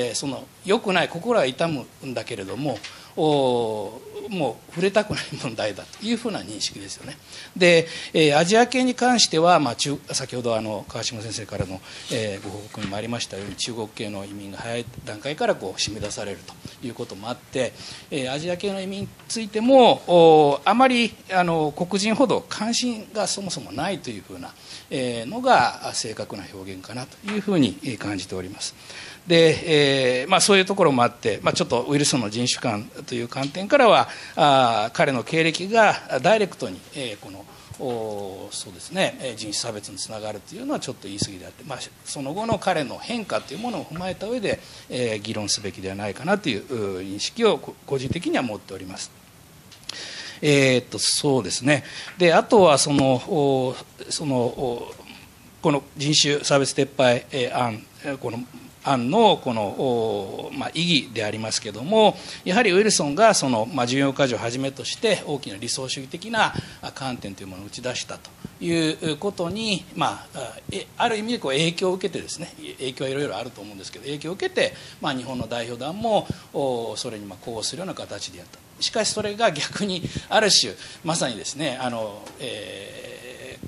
良くない、心は痛むんだけれどももう触れたくない問題だというふうな認識ですよね。で、アジア系に関しては、先ほど川島先生からの、ご報告にもありましたように、中国系の移民が早い段階から締め出されるということもあって、アジア系の移民についてもあまり黒人ほど関心がそもそもないというふうなのが正確な表現かなというふうに感じております。で、そういうところもあって、ちょっとウィルソンの人種観という観点からは彼の経歴がダイレクトに、そうですね、人種差別につながるというのはちょっと言い過ぎであって、その後の彼の変化というものを踏まえた上で、議論すべきではないかなという認識を個人的には持っております。そうですね。で、あとはこの人種差別撤廃案、この案の意義でありますけれども、やはりウィルソンが重要箇条をはじめとして大きな理想主義的な観点というものを打ち出したということに、ある意味で影響を受けてですね、影響はいろいろあると思うんですけど、影響を受けて、日本の代表団もそれに呼応するような形でやった。しかしそれが逆にある種まさにですね、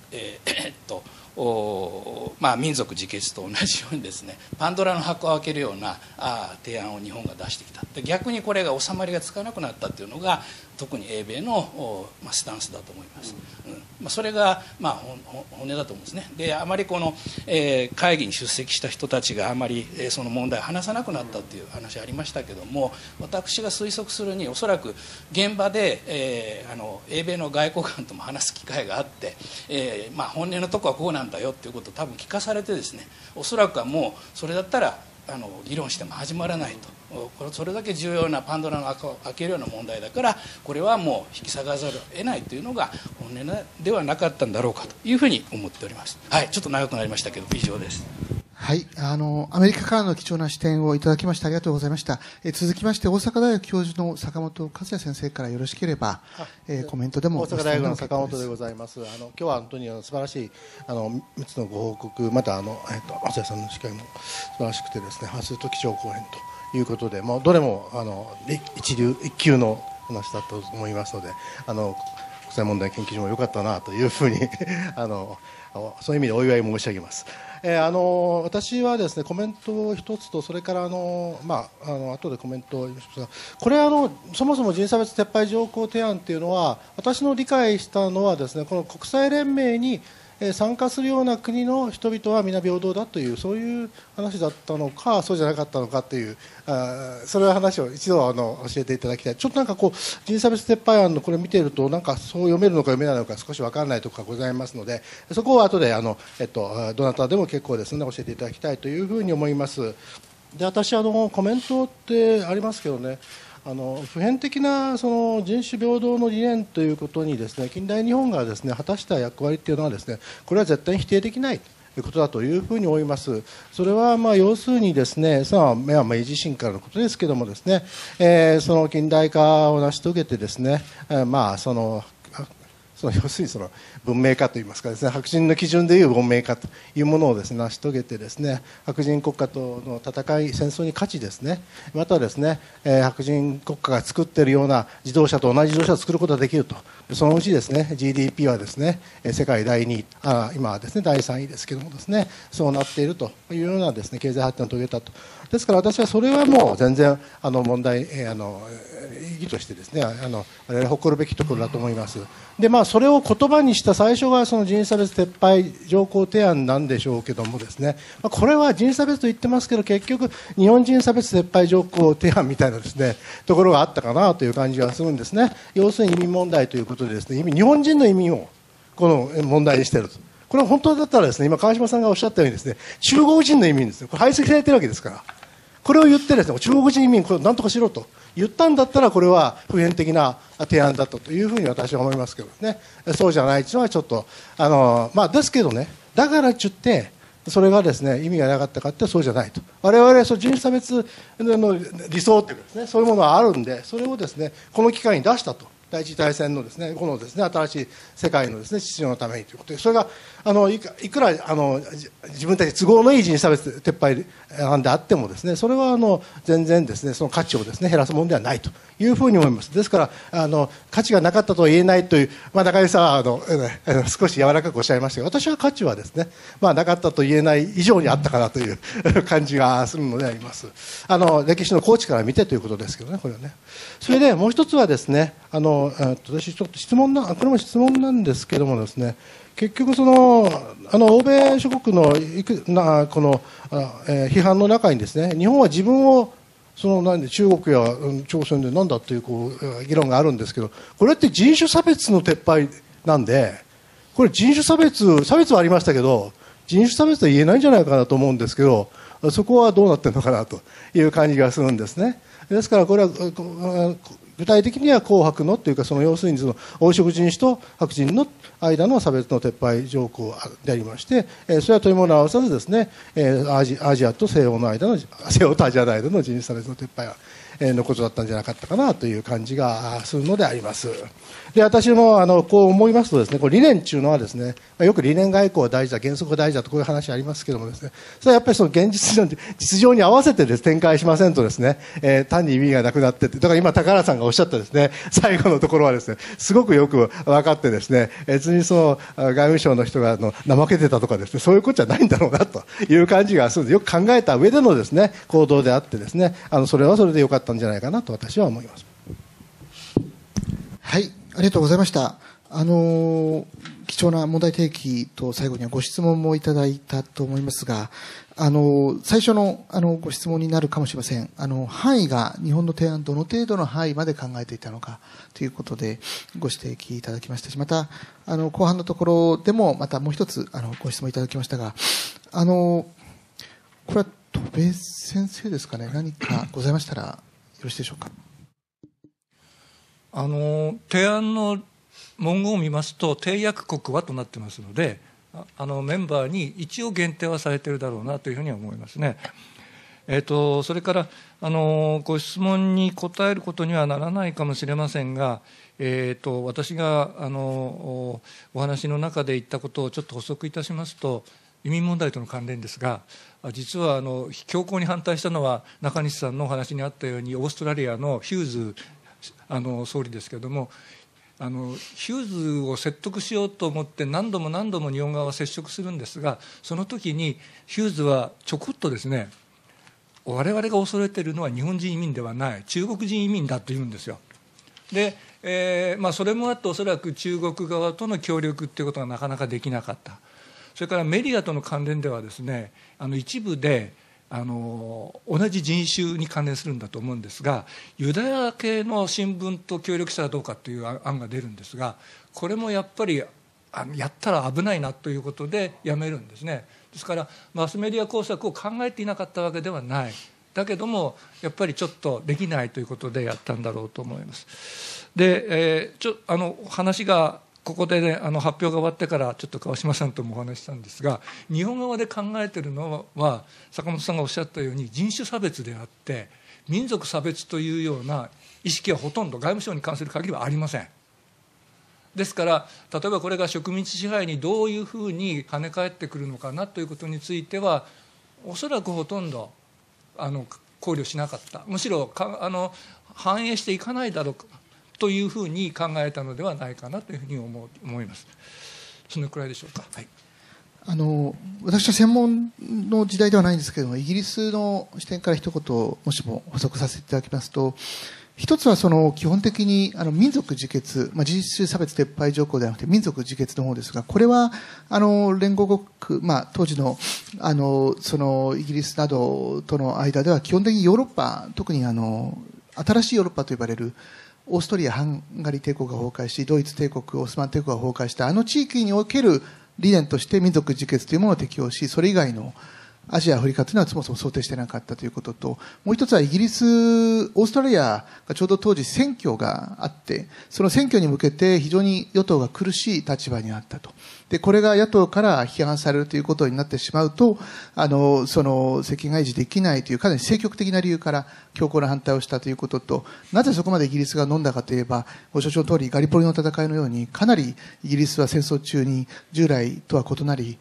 民族自決と同じようにですね、パンドラの箱を開けるような提案を日本が出してきた。で逆にこれが収まりがつかなくなったというのが特に英米のスタンスだと思います。それが本音だと思うんですね。であまりこの会議に出席した人たちがあまりその問題を話さなくなったという話ありましたけども、私が推測するにおそらく現場で英米の外交官とも話す機会があって、本音のとこはこうなんだよということを多分聞かされてですね、おそらくはもうそれだったら議論しても始まらないと、それだけ重要なパンドラの箱を開けるような問題だからこれはもう引き下がらざるを得ないというのが本音ではなかったんだろうかというふうに思っております。はい、ちょっと長くなりましたけど以上です。 はい、アメリカからの貴重な視点をいただきましてありがとうございました。続きまして大阪大学教授の坂本和也先生からよろしければ、コメントでも。 大阪大学の坂本でございます。今日は本当に素晴らしい3つのご報告、また和也さんの司会も素晴らしくてですね、すると基調講演ということで、もうどれも一級の話だと思いますので、国際問題研究所も良かったなというふうにそういう意味でお祝い申し上げます。私はですねコメントを一つと、それから後でコメントを言いますが、これそもそも人差別撤廃条項提案というのは、私の理解したのはですね、この国際連盟に参加するような国の人々は皆平等だという、そういう話だったのか、そうじゃなかったのかという、それは話を一度教えていただきたい。ちょっと人差別撤廃案のこれ見ていると、そう読めるのか読めないのか少し分からないところがございますので、そこを後でどなたでも結構ですので教えていただきたいというふうに思います。で、私コメントってありますけどね、普遍的なその人種平等の理念ということにですね、近代日本がですね果たした役割というのはですね、これは絶対に否定できないということだというふうに思います。それは要するにですね、明治維新からのことですけれどもですね、その近代化を成し遂げてですね、要するに文明化といいますかですね、白人の基準でいう文明化というものをですね成し遂げてですね、白人国家との戦い、戦争に勝ちですね、またですね、白人国家が作っているような自動車と同じ自動車を作ることができると、そのうちですね GDP はですね世界第2位、今はですね第3位ですけれどもですね、そうなっているというようなですね経済発展を遂げたと。ですから私はそれはもう全然問題意義としてですね我々誇るべきところだと思います。でそれを言葉にした最初がその人種差別撤廃条項提案なんでしょうけどもですね、これは人種差別と言ってますけど結局日本人差別撤廃条項提案みたいなですねところがあったかなという感じがするんですね。要するに移民問題ということでですね、日本人の移民をこの問題にしていると。これは本当だったらですね、今川島さんがおっしゃったようにですね、中国人の移民ですね、これ排斥されているわけですから、これを言ってですね、中国人移民これ何とかしろと言ったんだったら、これは普遍的な提案だったというふうに私は思いますけどね。そうじゃないというのはちょっとですけどね、だからといってそれがですね意味がなかったかってそうじゃないと。我々は人種差別の理想というかですね、そういうものがあるんで、それをですねこの機会に出したと。第一次大戦のですねこのですね新しい世界のですね秩序のためにということで、それがいくら自分たち都合のいい人種差別撤廃案であってもですね、それは全然ですねその価値をですね減らすものではないというふうに思います。ですから価値がなかったとは言えないという、中井さんは少し柔らかくおっしゃいましたが、私は価値はですねなかったと言えない以上にあったかなという感じがするのであります。歴史の統治から見てということですけどね、これはね。それでもう一つはですね私ちょっとこれも質問なんですけどもですね、結局欧米諸国のこの批判の中にですね、日本は自分を中国や朝鮮でなんだという議論があるんですけど、これって人種差別の撤廃なんで、これ人種差別はありましたけど人種差別とは言えないんじゃないかなと思うんですけど、そこはどうなっているのかなという感じがするんですね。ですからこれは具体的には紅白のというか、要するに黄色人種と白人の間の差別の撤廃条項でありまして、それはというものを合わさずですね、アジアと西欧とアジアの間の人種差別の撤廃のことだったんじゃなかったかなという感じがするのであります。で、私もこう思いますとですね、これ理念というのはですね、よく理念外交は大事だ、原則が大事だとこういう話ありますけどもですね、それはやっぱり現実情に合わせて展開しませんとですね、単に意味がなくなって、だから今高原さんがおっしゃったですね、最後のところはですね、すごくよく分かってですね、別にその外務省の人が怠けてたとかですね、そういうことじゃないんだろうなという感じがするので、よく考えた上でのですね、行動であってですね、それはそれでよかったんじゃないかなと私は思います。 はい、ありがとうございました。貴重な問題提起と最後にはご質問もいただいたと思いますが、最初のご質問になるかもしれません。範囲が日本の提案どの程度の範囲まで考えていたのかということでご指摘いただきましたし、また後半のところでもまたもう一つご質問いただきましたが、これは戸辺先生ですかね、何かございましたらよろしいでしょうか。 提案の文言を見ますと、締約国はとなってますので、メンバーに一応限定はされているだろうなというふうには思いますね。それからご質問に答えることにはならないかもしれませんが、私がお話の中で言ったことをちょっと補足いたしますと、移民問題との関連ですが、実は強硬に反対したのは中西さんのお話にあったようにオーストラリアのヒューズ総理ですけれども、ヒューズを説得しようと思って何度も日本側は接触するんですが、その時にヒューズはちょこっとですね、我々が恐れているのは日本人移民ではない中国人移民だと言うんですよ。で、それもあっておそらく中国側との協力ということがなかなかできなかった。それからメディアとの関連ではですね、一部で同じ人種に関連するんだと思うんですが、ユダヤ系の新聞と協力したらどうかという案が出るんですが、これもやっぱりやったら危ないなということでやめるんですね。ですからマスメディア工作を考えていなかったわけではない。だけどもやっぱりちょっとできないということでやったんだろうと思います。で、話がここで、ね、発表が終わってからちょっと川島さんともお話ししたんですが、日本側で考えているのは坂本さんがおっしゃったように人種差別であって民族差別というような意識はほとんど外務省に関する限りはありません。ですから例えばこれが植民地支配にどういうふうに跳ね返ってくるのかなということについてはおそらくほとんど考慮しなかった、むしろ反映していかないだろうかというふうに考えたのではないかなというふうに思います。そのくらいでしょうか。はい、 私は専門の時代ではないんですけれども、イギリスの視点から一言もしも補足させていただきますと、一つは基本的に民族自決、人種差別撤廃条項ではなくて民族自決の方ですが、これは連合国、当時のそのイギリスなどとの間では基本的にヨーロッパ、特に新しいヨーロッパと呼ばれるオーストリア・ハンガリー帝国が崩壊し、ドイツ帝国、オスマン帝国が崩壊した地域における理念として民族自決というものを適用し、それ以外のアジア、アフリカというのはそもそも想定していなかったということと、もう一つはイギリス、オーストラリアがちょうど当時選挙があって、その選挙に向けて非常に与党が苦しい立場にあったと。で、これが野党から批判されるということになってしまうと、その政権が維持できないというかなり積極的な理由から強硬な反対をしたということと、なぜそこまでイギリスが飲んだかといえば、ご承知の通りガリポリの戦いのように、かなりイギリスは戦争中に従来とは異なり、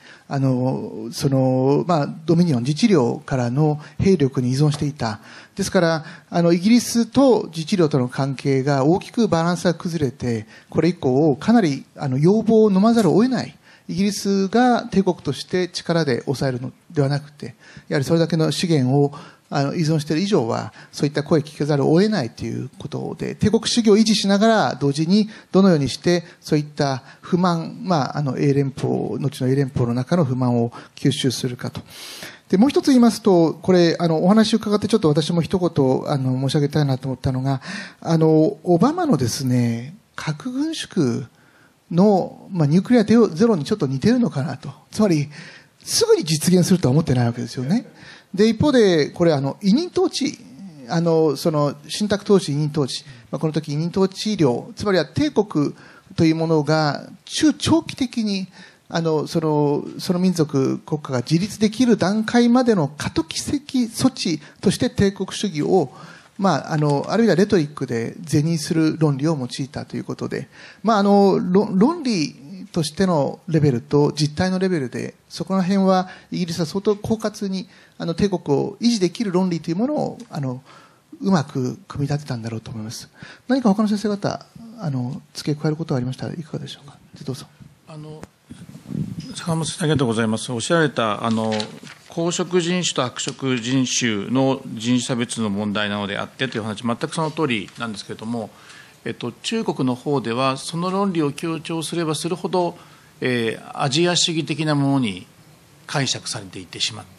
ドミニオン、自治領からの兵力に依存していた。ですから、イギリスと自治領との関係が大きくバランスが崩れて、これ以降、かなり要望を飲まざるを得ない。イギリスが帝国として力で抑えるのではなくて、やはりそれだけの資源を依存している以上は、そういった声を聞かざるを得ないということで、帝国主義を維持しながら、同時にどのようにして、そういった不満、英連邦、後の英連邦の中の不満を吸収するかと。で、もう一つ言いますと、これ、お話を伺ってちょっと私も一言、申し上げたいなと思ったのが、オバマのですね、核軍縮の、ニュークリアゼロにちょっと似てるのかなと。つまり、すぐに実現するとは思ってないわけですよね。で、一方で、これ、委任統治、信託統治、委任統治、この時委任統治領、つまりは帝国というものが中長期的に、その民族国家が自立できる段階までの過渡期的措置として帝国主義を、あるいはレトリックで是認する論理を用いたということで、論理としてのレベルと実態のレベルで、そこら辺はイギリスは相当狡猾に、帝国を維持できる論理というものを、 うまく組み立てたんだろうと思います。何か他の先生方、付け加えることはありましたらいかがでしょうか。どうぞ。 坂本先生、ありがとうございます。おっしゃられた黄色人種と白色人種の人種差別の問題なのであってという話、全くその通りなんですけれども、中国の方ではその論理を強調すればするほど、アジア主義的なものに解釈されていってしまって、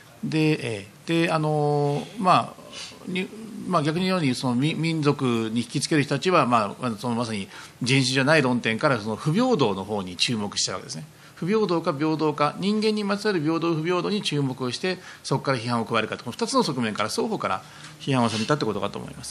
逆に言うようにその民族に引きつける人たちは、まさに人種じゃない論点からその不平等の方に注目したわけですね。不平等か平等か、人間にまつわる平等不平等に注目をして、そこから批判を加えるかと、この2つの側面から双方から批判をされたということかと思います。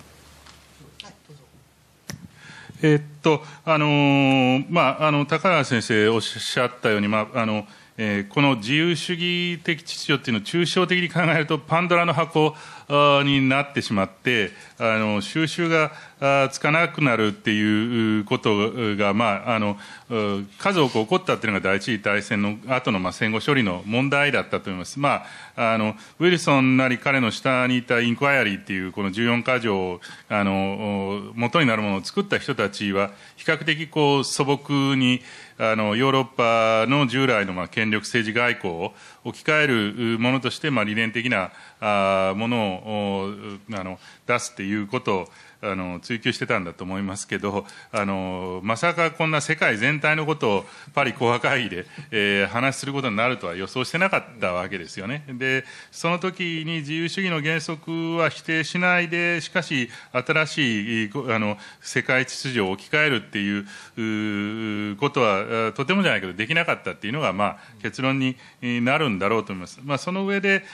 高原先生おっしゃったように、この自由主義的秩序っていうのを抽象的に考えるとパンドラの箱になってしまって、収拾がつかなくなるっていうことが、数多く起こったっていうのが第一次大戦の後の戦後処理の問題だったと思います。ウィルソンなり彼の下にいたインクワイアリーっていうこの14か条元になるものを作った人たちは比較的素朴にヨーロッパの従来の権力政治外交を置き換えるものとして理念的なものを出すっていうことを追求してたんだと思いますけど、まさかこんな世界全体のことをパリ講和会議で、話することになるとは予想してなかったわけですよね。で、その時に自由主義の原則は否定しないで、しかし新しい世界秩序を置き換えるっていうことはとてもじゃないけどできなかったっていうのが結論になるんだろうと思います。その上で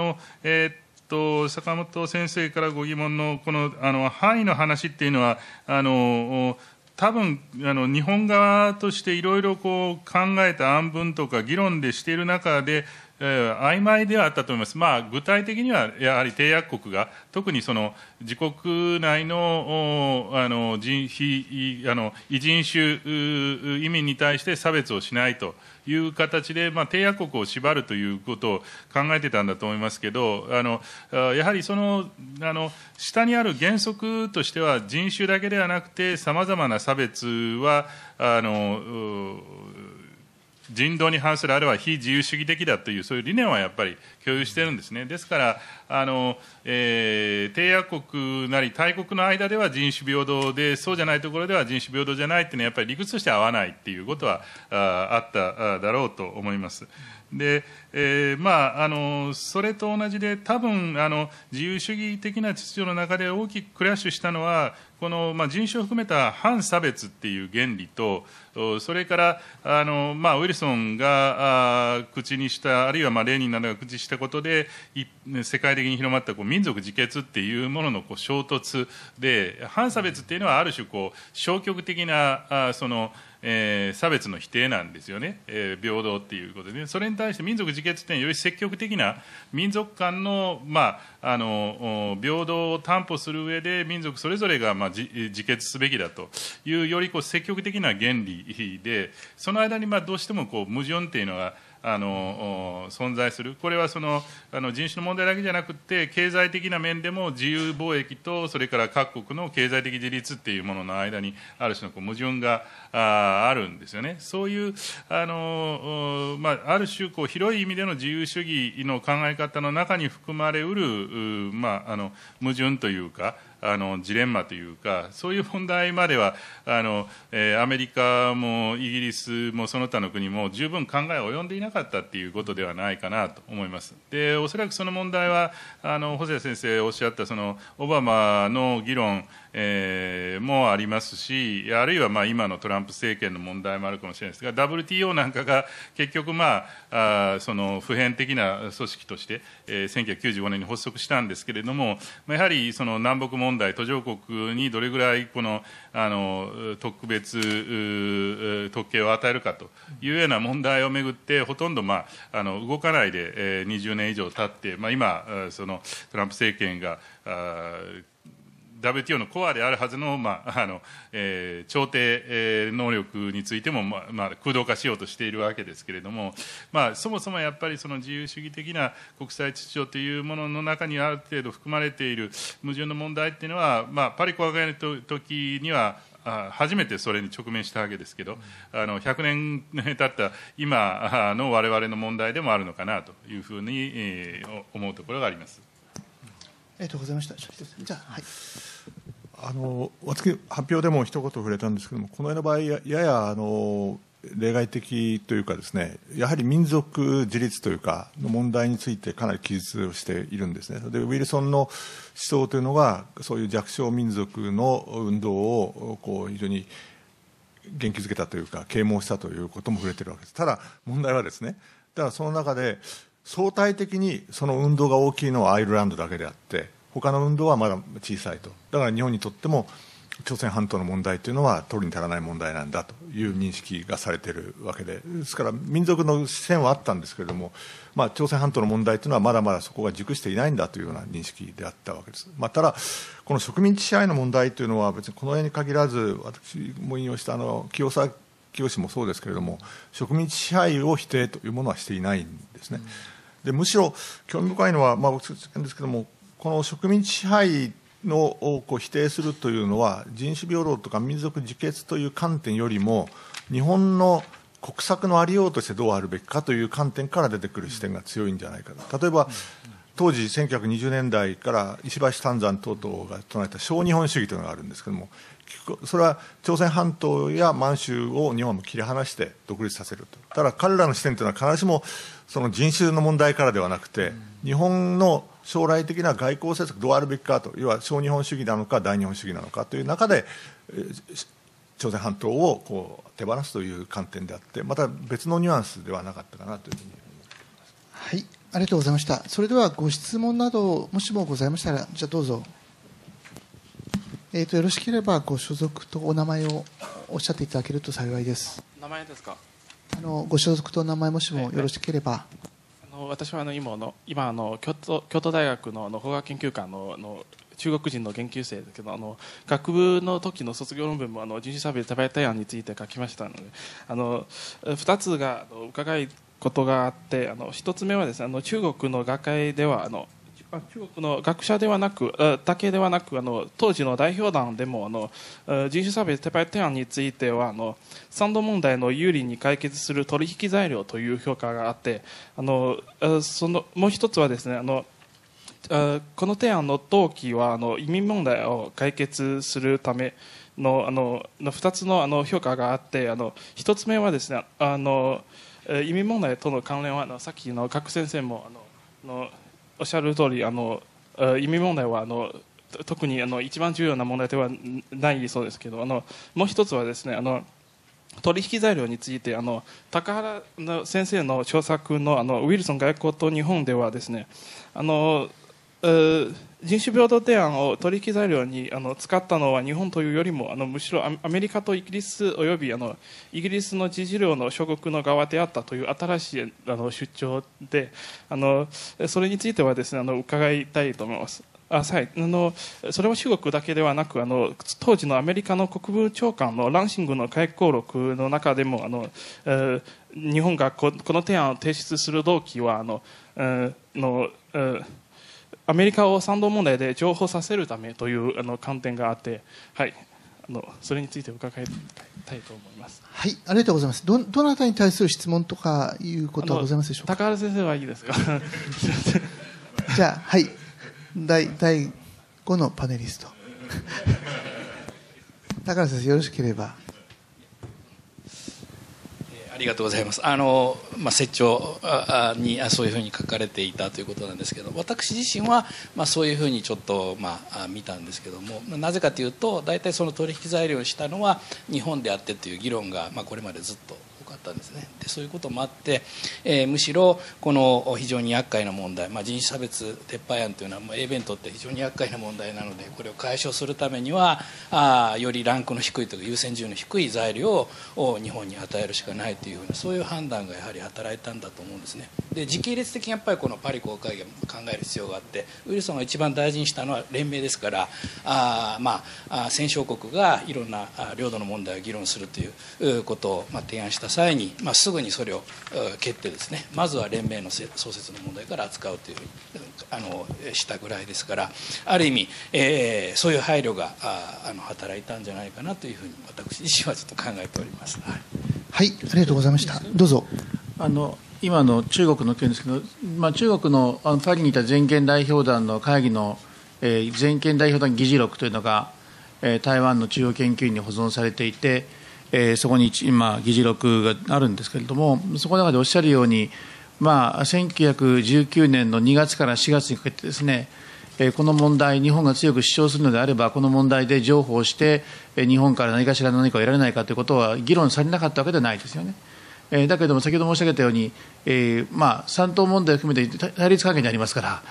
坂本先生からご疑問のこの範囲の話っていうのは多分日本側としていろいろ考えた案文とか議論でしている中で曖昧ではあったと思います。具体的にはやはり締約国が特にその自国内の異人種移民に対して差別をしないという形で、締約国を縛るということを考えてたんだと思いますけど、やはりその下にある原則としては人種だけではなくてさまざまな差別は人道に反するあるいは非自由主義的だというそういう理念はやっぱり共有しているんですね。ですから締約国なり大国の間では人種平等でそうじゃないところでは人種平等じゃないっていうのはやっぱり理屈として合わないっていうことはあっただろうと思います。でそれと同じで多分自由主義的な秩序の中で大きくクラッシュしたのはこの人種を含めた反差別っていう原理とそれからウィルソンが口にしたあるいはレーニンなどが口にしたことで世界的に広まった民族自決っていうものの衝突で反差別っていうのはある種消極的な差別の否定なんですよね、平等っていうことで、ね、それに対して民族自決っていうのはより積極的な民族間の、平等を担保する上で民族それぞれが自決すべきだというより積極的な原理でその間にどうしても矛盾っていうのが存在する。これは人種の問題だけじゃなくて経済的な面でも自由貿易とそれから各国の経済的自立っていうものの間にある種の矛盾があるんですよね。そういうある種広い意味での自由主義の考え方の中に含まれうる矛盾というかジレンマというかそういう問題まではアメリカもイギリスもその他の国も十分考えを及んでいなかったっていうことではないかなと思います。でおそらくその問題は細谷先生おっしゃったオバマの議論もありますしあるいは今のトランプ政権の問題もあるかもしれないですが WTO なんかが結局普遍的な組織として1995年に発足したんですけれどもやはり南北問題途上国にどれぐらい特別特権を与えるかというような問題をめぐってほとんど動かないで20年以上経って今トランプ政権が WTO のコアであるはずの、調停能力についても、空洞化しようとしているわけですけれども、そもそもやっぱりその自由主義的な国際秩序というものの中にある程度含まれている矛盾の問題っていうのは、パリ講和会の時には初めてそれに直面したわけですけど、100年経った今の我々の問題でもあるのかなというふうに思うところがあります。 ありがとうございました。じゃあ、はい。 私、発表でも一言触れたんですけれども、このような場合、やや例外的というかですね、やはり民族自立というかの問題についてかなり記述をしているんですね。でウィルソンの思想というのがそういう弱小民族の運動を非常に元気づけたというか啓蒙したということも触れているわけです。ただ問題はですね、だからその中で相対的にその運動が大きいのはアイルランドだけであって他の運動はまだ小さいと。だから日本にとっても朝鮮半島の問題というのは取るに足らない問題なんだという認識がされているわけで、ですから民族の視線はあったんですけれども、朝鮮半島の問題というのはまだまだそこが熟していないんだというような認識であったわけです。ただこの植民地支配の問題というのは別にこの絵に限らず、私も引用した清沢清もそうですけれども、植民地支配を否定というものはしていないんですね。でむしろ興味深いのは、僕ですけども、この植民地支配を否定するというのは人種平等とか民族自決という観点よりも日本の国策のありようとしてどうあるべきかという観点から出てくる視点が強いんじゃないかと。例えば当時1920年代から石橋湛山等々が唱えた小日本主義というのがあるんですけれども、それは朝鮮半島や満州を日本も切り離して独立させると。ただ彼らの視点というのは必ずしもその人種の問題からではなくて、日本の将来的な外交政策どうあるべきかと、要は小日本主義なのか大日本主義なのかという中で朝鮮半島を手放すという観点であって、また別のニュアンスではなかったかなというふうに思っています。 はい、ありがとうございました。それではご質問などもしもございましたら、じゃあどうぞ。よろしければご所属とお名前をおっしゃっていただけると幸いです。 名前ですか。 ご所属とお名前もしもよろしければ。 私は今京都大学の法学研究科の中国人の研究生ですけど、学部の時の卒業論文も人種差別差別案について書きましたので、2つが伺いことがあって、1つ目はですね、中国の学会では中国の学者ではなくだけではなく当時の代表団でも人種差別撤廃提案については三度問題の有利に解決する取引材料という評価があって、もう一つはですね、この提案の動機は移民問題を解決するための2つの評価があって、1つ目はですね、移民問題との関連はさっきの賀来先生もおっしゃる通り、移民問題は特に一番重要な問題ではないそうですけど、もう一つはですね、取引材料について高原先生の著作のウィルソン外交と日本ではですね、人種平等提案を取引材料に使ったのは日本というよりもむしろアメリカとイギリスおよびイギリスの自治領の諸国の側であったという新しい主張で、それについてはですね伺いたいと思います。はい、それは中国だけではなく当時のアメリカの国務長官のランシングの回顧録の中でも日本がこの提案を提出する動機はアメリカを三度問題で譲歩させるためという観点があって、はい、それについて伺いたいと思います。 はい、ありがとうございます。どなたに対する質問とかいうことはございますでしょうか。 高原先生はいいですか。 じゃあ、はい、第5のパネリスト高原先生よろしければ。 ありがとうございます。説調にそういうふうに書かれていたということなんですけど、私自身はそういうふうにちょっと見たんですけども、なぜかというと大体その取引材料をしたのは日本であってという議論がこれまでずっと行かったんですね。でそういうこともあって、むしろこの非常に厄介な問題、人種差別撤廃案というのは英米にとって非常に厄介な問題なので、これを解消するためにはよりランクの低いというか優先順位の低い材料を日本に与えるしかないというふうな、そういう判断がやはり働いたんだと思うんですね。で時系列的にやっぱりこのパリ公会議を考える必要があって、ウィルソンが一番大事にしたのは連盟ですから、戦勝国がいろんな領土の問題を議論するということを提案した際に、すぐにそれを蹴ってですね、まずは連盟の創設の問題から扱うというふうにしたぐらいですから、ある意味、そういう配慮が働いたんじゃないかなというふうに私自身はちょっと考えております。はい、 はい、ありがとうございました。どうぞ。 今の中国の件ですけど、中国のパリにいた全権代表団の会議の、全権代表団議事録というのが、台湾の中央研究院に保存されていて、そこに今議事録があるんですけれども、そこの中でおっしゃるように、1919年の2月から4月にかけてですね、この問題、日本が強く主張するのであれば、この問題で譲歩をして、日本から何かしら何かを得られないかということは議論されなかったわけではないですよね。だけども、先ほど申し上げたように、山東問題を含めて対立関係にありますから、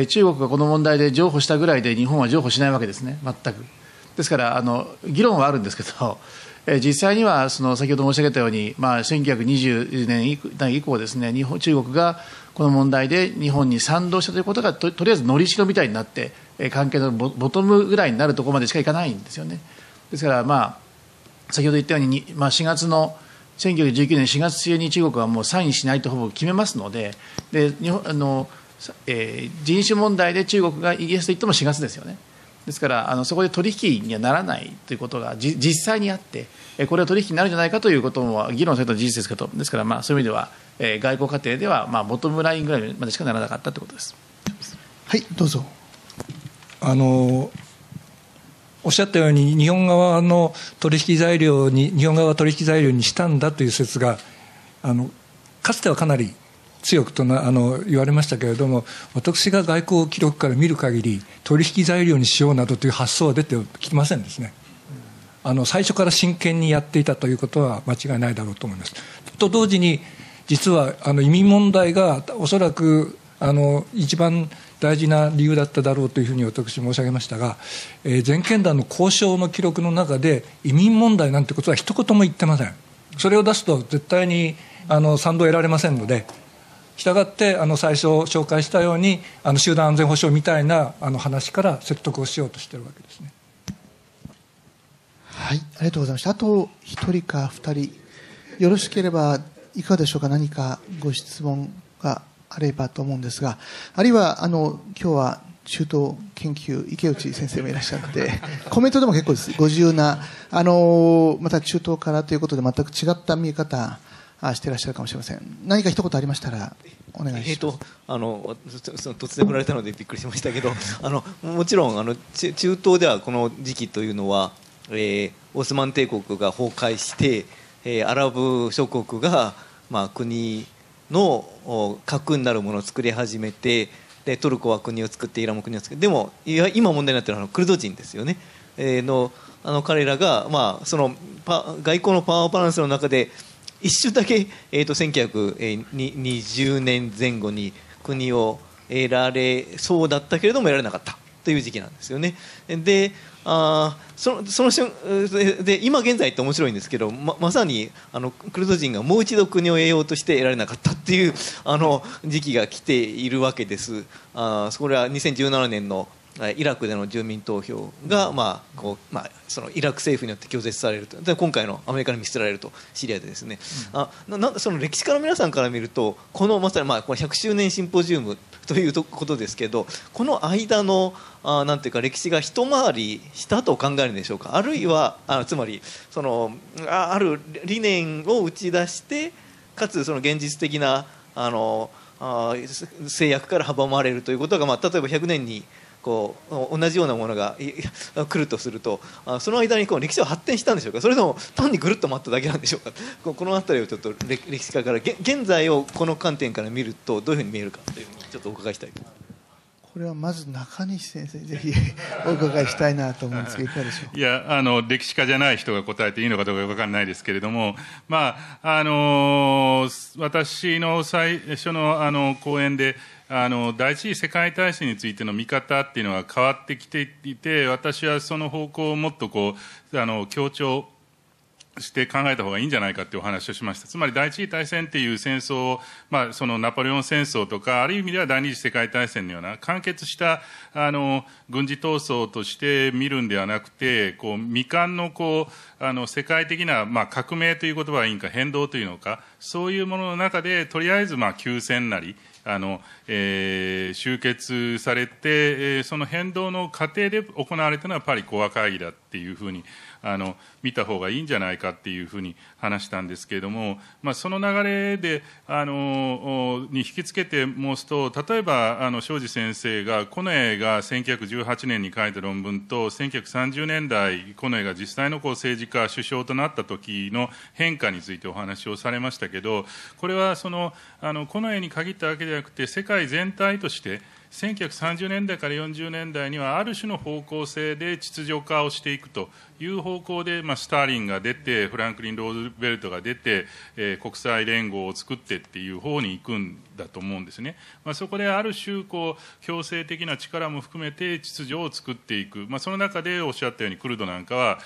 中国がこの問題で譲歩したぐらいで日本は譲歩しないわけですね、全く。ですから議論はあるんですけど、実際には先ほど申し上げたように、1920年以降ですね、中国がこの問題で日本に賛同したということが とりあえずのりしろみたいになって、関係のボトムぐらいになるところまでしかいかないんですよね。ですから先ほど言ったように、1919年4月末に中国はもうサインしないとほぼ決めますので、人種問題で中国がイエスと言っても4月ですよね。ですからそこで取引にはならないということが実際にあって、これは取引になるんじゃないかということも議論された事実ですけど、ですからそういう意味では、外交過程ではボトムラインぐらいまでしかならなかったということです。 はい、どうぞ。 おっしゃったように日本側は取引材料にしたんだという説がかつてはかなり強く言われましたけれども、私が外交記録から見る限り取引材料にしようなどという発想は出てきませんですね。最初から真剣にやっていたということは間違いないだろうと思います。と同時に実は移民問題がおそらく一番大事な理由だっただろうというふうに私申し上げましたが、全権団の交渉の記録の中で移民問題なんてことは一言も言ってません。それを出すと絶対に賛同を得られませんので、したがって最初紹介したように集団安全保障みたいな話から説得をしようとしているわけですね。 はい、ありがとうございました。あと1人か2人よろしければいかがでしょうか。何かご質問があればと思うんですが、あるいは今日は中東研究池内先生もいらっしゃってコメントでも結構です。ご自由なまた中東からということで全く違った見え方していらっしゃるかもしれません。何か一言ありましたらお願いします。 突然来られたのでびっくりしましたけど、もちろん中東ではこの時期というのは、オスマン帝国が崩壊して、アラブ諸国が、国の核になるものを作り始めて、でトルコは国を作ってイランも国を作って、でも今問題になっているのはクルド人ですよね。彼らが、その外交のパワーバランスの中で一瞬だけ、1920年前後に国を得られそうだったけれども得られなかったという時期なんですよね。で今現在って面白いんですけど、まさにクルド人がもう一度国を得ようとして得られなかったっていう時期が来ているわけです。それは2017年のイラクでの住民投票が、そのイラク政府によって拒絶されると、で今回のアメリカに見捨てられるとシリアでですね、その歴史家の皆さんから見るとまさにこれ100周年シンポジウムということですけど、この間のなんていうか歴史が一回りしたと考えるんでしょうか。あるいはつまりある理念を打ち出してかつその現実的な制約から阻まれるということが、例えば100年に同じようなものが来るとすると、その間に歴史は発展したんでしょうか、それとも単にぐるっと回っただけなんでしょうか。このあたりをちょっと歴史家から現在をこの観点から見るとどういうふうに見えるかというのをちょっとお伺いしたいと。 これはまず中西先生、ぜひお伺いしたいなと思うんですけど、いかがでしょう。 いや、歴史家じゃない人が答えていいのかどうか分からないですけれども、まあ、私の最初の講演で、第一次世界大戦についての見方っていうのは変わってきていて、私はその方向をもっと強調して考えた方がいいんじゃないかというお話をしました。つまり第一次大戦っていう戦争を、そのナポレオン戦争とか、ある意味では第二次世界大戦のような完結した軍事闘争として見るんではなくて、未完の世界的な、革命という言葉はいいんか、変動というのか、そういうものの中でとりあえず休戦なり終結されて、その変動の過程で行われたのはパリ講和会議だっていうふうに見た方がいいんじゃないかっていうふうに話したんですけれども、その流れでに引き付けて申すと、例えば庄司先生が近衛が1918年に書いた論文と1930年代近衛が実際の政治家首相となった時の変化についてお話をされましたけど、これは近衛に限ったわけではなくて世界全体として1930年代から40年代にはある種の方向性で秩序化をしていくという方向で、スターリンが出てフランクリン・ローズベルトが出て、国際連合を作ってっていう方に行くんだと思うんですね。そこである種強制的な力も含めて秩序を作っていく、その中でおっしゃったようにクルドなんかは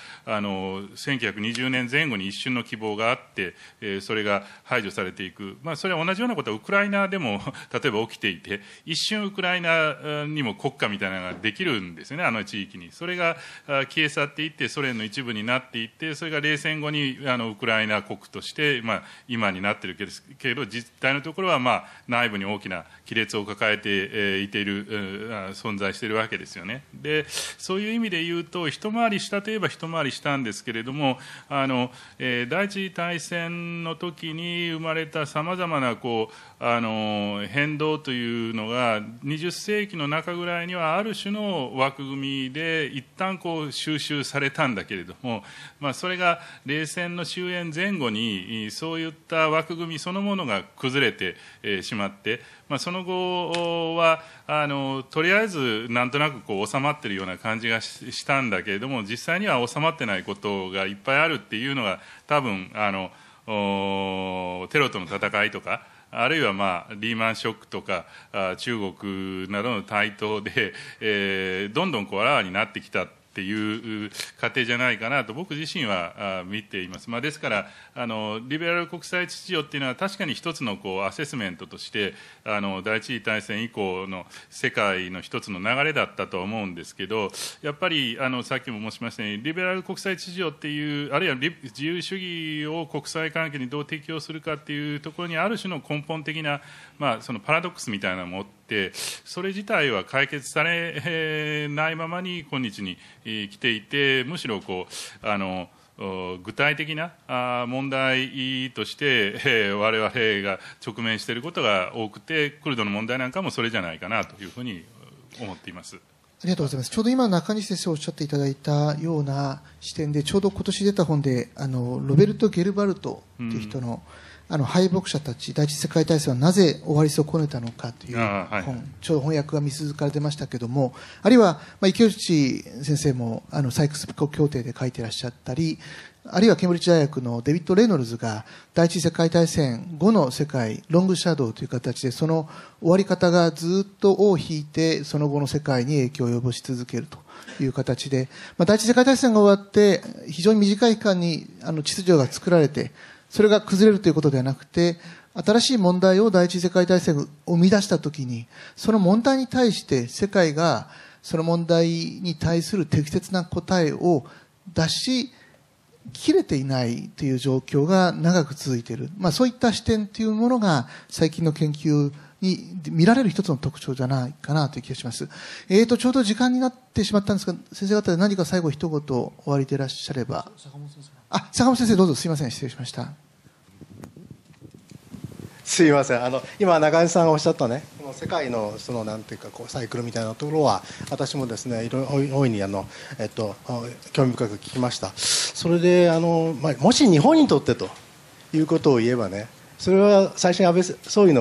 1920年前後に一瞬の希望があって、それが排除されていく、それは同じようなことはウクライナでも例えば起きていて、一瞬ウクライナにも国家みたいなのができるんですよね、あの地域に。それが消え去っていってソ連の一部になっていって、それが冷戦後にウクライナ国として、今になっているけど、実態のところは内部に大きな亀裂を抱えていている存在しているわけですよね。でそういう意味で言うと、一回りしたといえば一回りしたんですけれども、第一次大戦の時に生まれたさまざまな変動というのが20世紀の中ぐらいにはある種の枠組みで一旦収集されたんだけれども、それが冷戦の終焉前後にそういった枠組みそのものが崩れてしまって、その後はとりあえずなんとなく収まっているような感じがしたんだけれども、実際には収まってないことがいっぱいあるっていうのが多分テロとの戦いとか、あるいはリーマンショックとか中国などの台頭で、どんどんあらわになってきたっていう過程じゃないかなと僕自身は見ています。ですからリベラル国際秩序っていうのは確かに一つのアセスメントとして第一次大戦以降の世界の一つの流れだったとは思うんですけど、やっぱりさっきも申しましたようにリベラル国際秩序っていう、あるいは自由主義を国際関係にどう適用するかっていうところにある種の根本的な、そのパラドックスみたいなのを持って、それ自体は解決されないままに今日に来ていて、むしろ具体的な問題として我々が直面していることが多くて、クルドの問題なんかもそれじゃないかなというふうに思っています。 ありがとうございます。ちょうど今中西先生おっしゃっていただいたような視点で、ちょうど今年出た本でロベルト・ゲルバルトという人の、敗北者たち第一次世界大戦はなぜ終わり損ねたのかという本、ちょうど翻訳がみすゞから出ましたけれども、あるいは、池内先生もサイクス・ピコ協定で書いていらっしゃったり、あるいはケンブリッジ大学のデビッド・レイノルズが第一次世界大戦後の世界ロングシャドウという形で、その終わり方がずっと尾を引いてその後の世界に影響を及ぼし続けるという形で、第一次世界大戦が終わって非常に短い期間に秩序が作られて、それが崩れるということではなくて、新しい問題を第一次世界大戦が生み出したときに、その問題に対して世界がその問題に対する適切な答えを出し切れていないという状況が長く続いている、そういった視点というものが最近の研究に見られる一つの特徴じゃないかなという気がします。ちょうど時間になってしまったんですが、先生方で何か最後一言終わりでいらっしゃれば。坂本先生どうぞ。すいません、失礼しました。 すいません、今中西さんがおっしゃったね、この世界のなんていうかサイクルみたいなところは私もですね大いに興味深く聞きました。それでもし日本にとってということを言えばね、それは最初に安倍総理の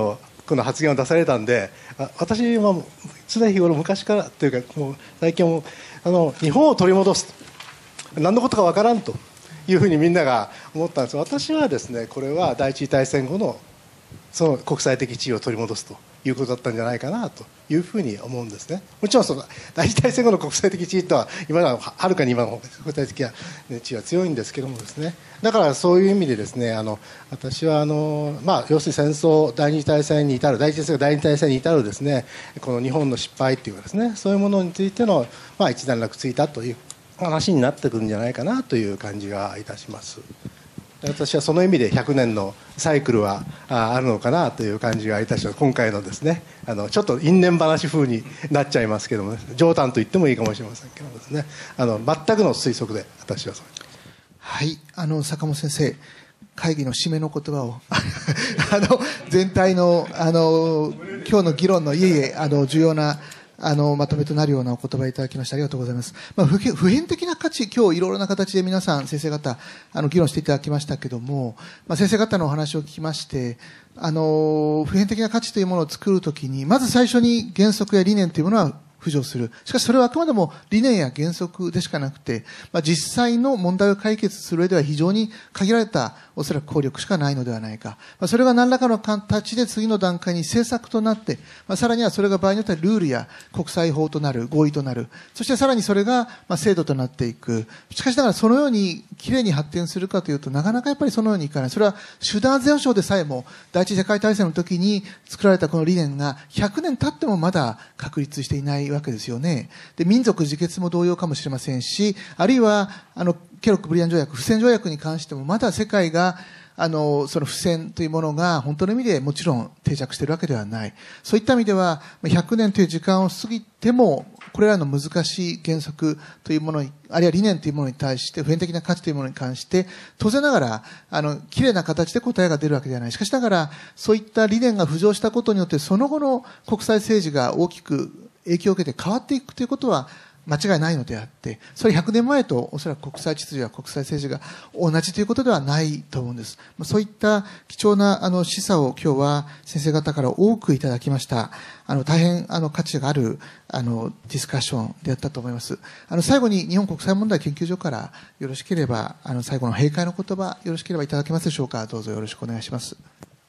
この発言を出されたんで、私は常日頃昔からというかもう最近も日本を取り戻す、何のことかわからんというふうにみんなが思ったんです。私はですね、これは第一次大戦後のその国際的地位を取り戻すということだったんじゃないかなというふうに思うんですね。もちろんその第一次大戦後の国際的地位とは今ははるかに今の国際的地位は強いんですけどもですね、だからそういう意味でですね、私は要するに戦争、第二次大戦に至る、第一次大戦、第二次大戦に至るですね、この日本の失敗というかですね、そういうものについての一段落ついたという話になってくるんじゃないかなという感じがいたします。私はその意味で100年のサイクルはあるのかなという感じがいたします。今回のですね、ちょっと因縁話風になっちゃいますけども、ね、冗談と言ってもいいかもしれませんけどもですね、全くの推測で私はそう。 はい、坂本先生、会議の締めの言葉を全体の今日の議論の重要なまとめとなるようなお言葉いただきましてありがとうございます。普遍的な価値、今日いろいろな形で皆さん、先生方、議論していただきましたけども、先生方のお話を聞きまして、普遍的な価値というものを作るときに、まず最初に原則や理念というものは浮上する。しかしそれはあくまでも理念や原則でしかなくて、実際の問題を解決する上では非常に限られたおそらく効力しかないのではないか。それが何らかの形で次の段階に政策となって、さらにはそれが場合によってはルールや国際法となる、合意となる。そしてさらにそれが制度となっていく。しかしながらそのようにきれいに発展するかというと、なかなかやっぱりそのようにいかない。それは集団安全保障でさえも、第一次世界大戦の時に作られたこの理念が100年経ってもまだ確立していないわけですよね。で、民族自決も同様かもしれませんし、あるいはケロック・ブリアン条約、不戦条約に関してもまだ世界がその不戦というものが本当の意味でもちろん定着しているわけではない。そういった意味では100年という時間を過ぎてもこれらの難しい原則というものに、あるいは理念というものに対して、普遍的な価値というものに関して、当然ながらきれいな形で答えが出るわけではない。しかしながらそういった理念が浮上したことによってその後の国際政治が大きく影響を受けて変わっていくということは間違いないのであって、それ100年前とおそらく国際秩序や国際政治が同じということではないと思うんです。そういった貴重な示唆を今日は先生方から多くいただきました。大変価値があるディスカッションであったと思います。最後に日本国際問題研究所からよろしければ最後の閉会の言葉よろしければいただけますでしょうか。どうぞよろしくお願いします。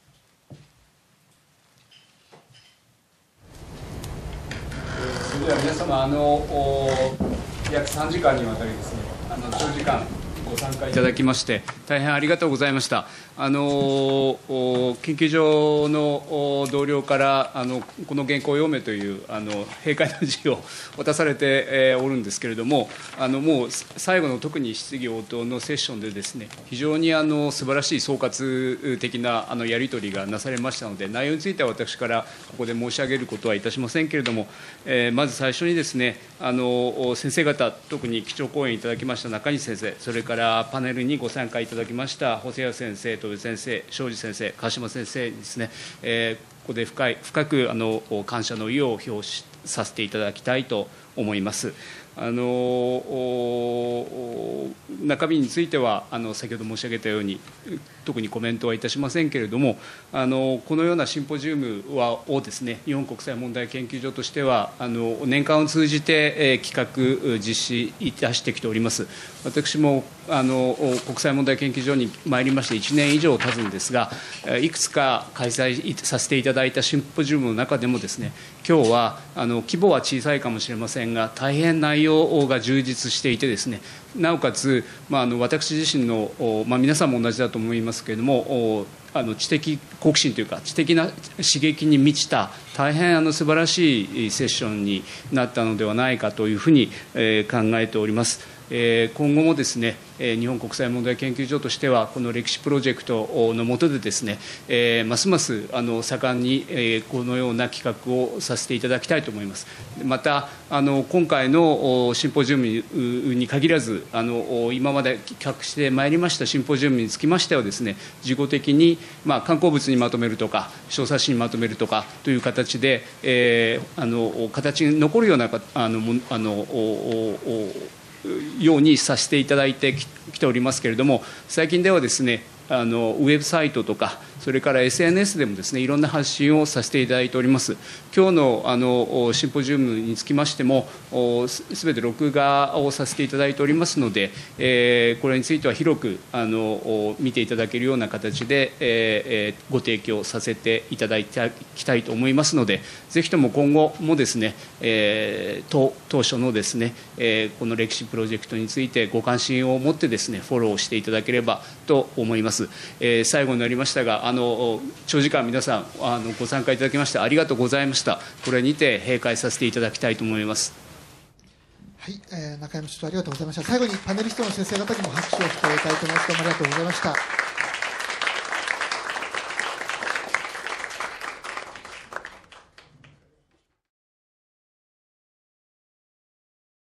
それでは皆様約3時間にわたりですね、長時間ご参加いただきまして大変ありがとうございました。研究所の同僚からこの原稿を読めという閉会の辞を渡されておるんですけれども、もう最後の特に質疑応答のセッションでですね、非常に素晴らしい総括的なやり取りがなされましたので、内容については私からここで申し上げることはいたしませんけれども、まず最初にですね、先生方、特に基調講演いただきました中西先生、それからパネルにご参加いただきました細谷先生、戸部先生、庄司先生、川島先生にですね、ここで深く感謝の意を表させていただきたいと思います。中身については先ほど申し上げたように特にコメントはいたしませんけれども、このようなシンポジウムをですね、日本国際問題研究所としては年間を通じて企画実施いたしてきております。私も国際問題研究所に参りまして1年以上経つんですが、いくつか開催させていただいたシンポジウムの中でもですね、今日は規模は小さいかもしれませんが大変内容が充実していてですね、なおかつ、私自身の、皆さんも同じだと思いますけれども、知的好奇心というか知的な刺激に満ちた大変素晴らしいセッションになったのではないかというふうに、考えております。今後もですね、日本国際問題研究所としてはこの歴史プロジェクトの下でですね、ますます盛んにこのような企画をさせていただきたいと思います。また今回のシンポジウムに限らず今まで企画してまいりましたシンポジウムにつきましてはですね、事後的に観光物にまとめるとか小冊子にまとめるとかという形で、形に残るようなようにさせていただいてきておりますけれども、最近ではですねウェブサイトとかそれから SNS でもですね、いろんな発信をさせていただいております。今日のシンポジウムにつきましても、すべて録画をさせていただいておりますので、これについては広く見ていただけるような形で、ご提供させていただきたいと思いますので、ぜひとも今後もですね、当初のですね、この歴史プロジェクトについてご関心を持ってですね、フォローしていただければと思います。最後になりましたが、長時間皆さんご参加いただきましてありがとうございました。これにて閉会させていただきたいと思います。 はい、中山所長ありがとうございました。最後にパネリストの先生方にも拍手をしていただいてます。どうもありがとうございました。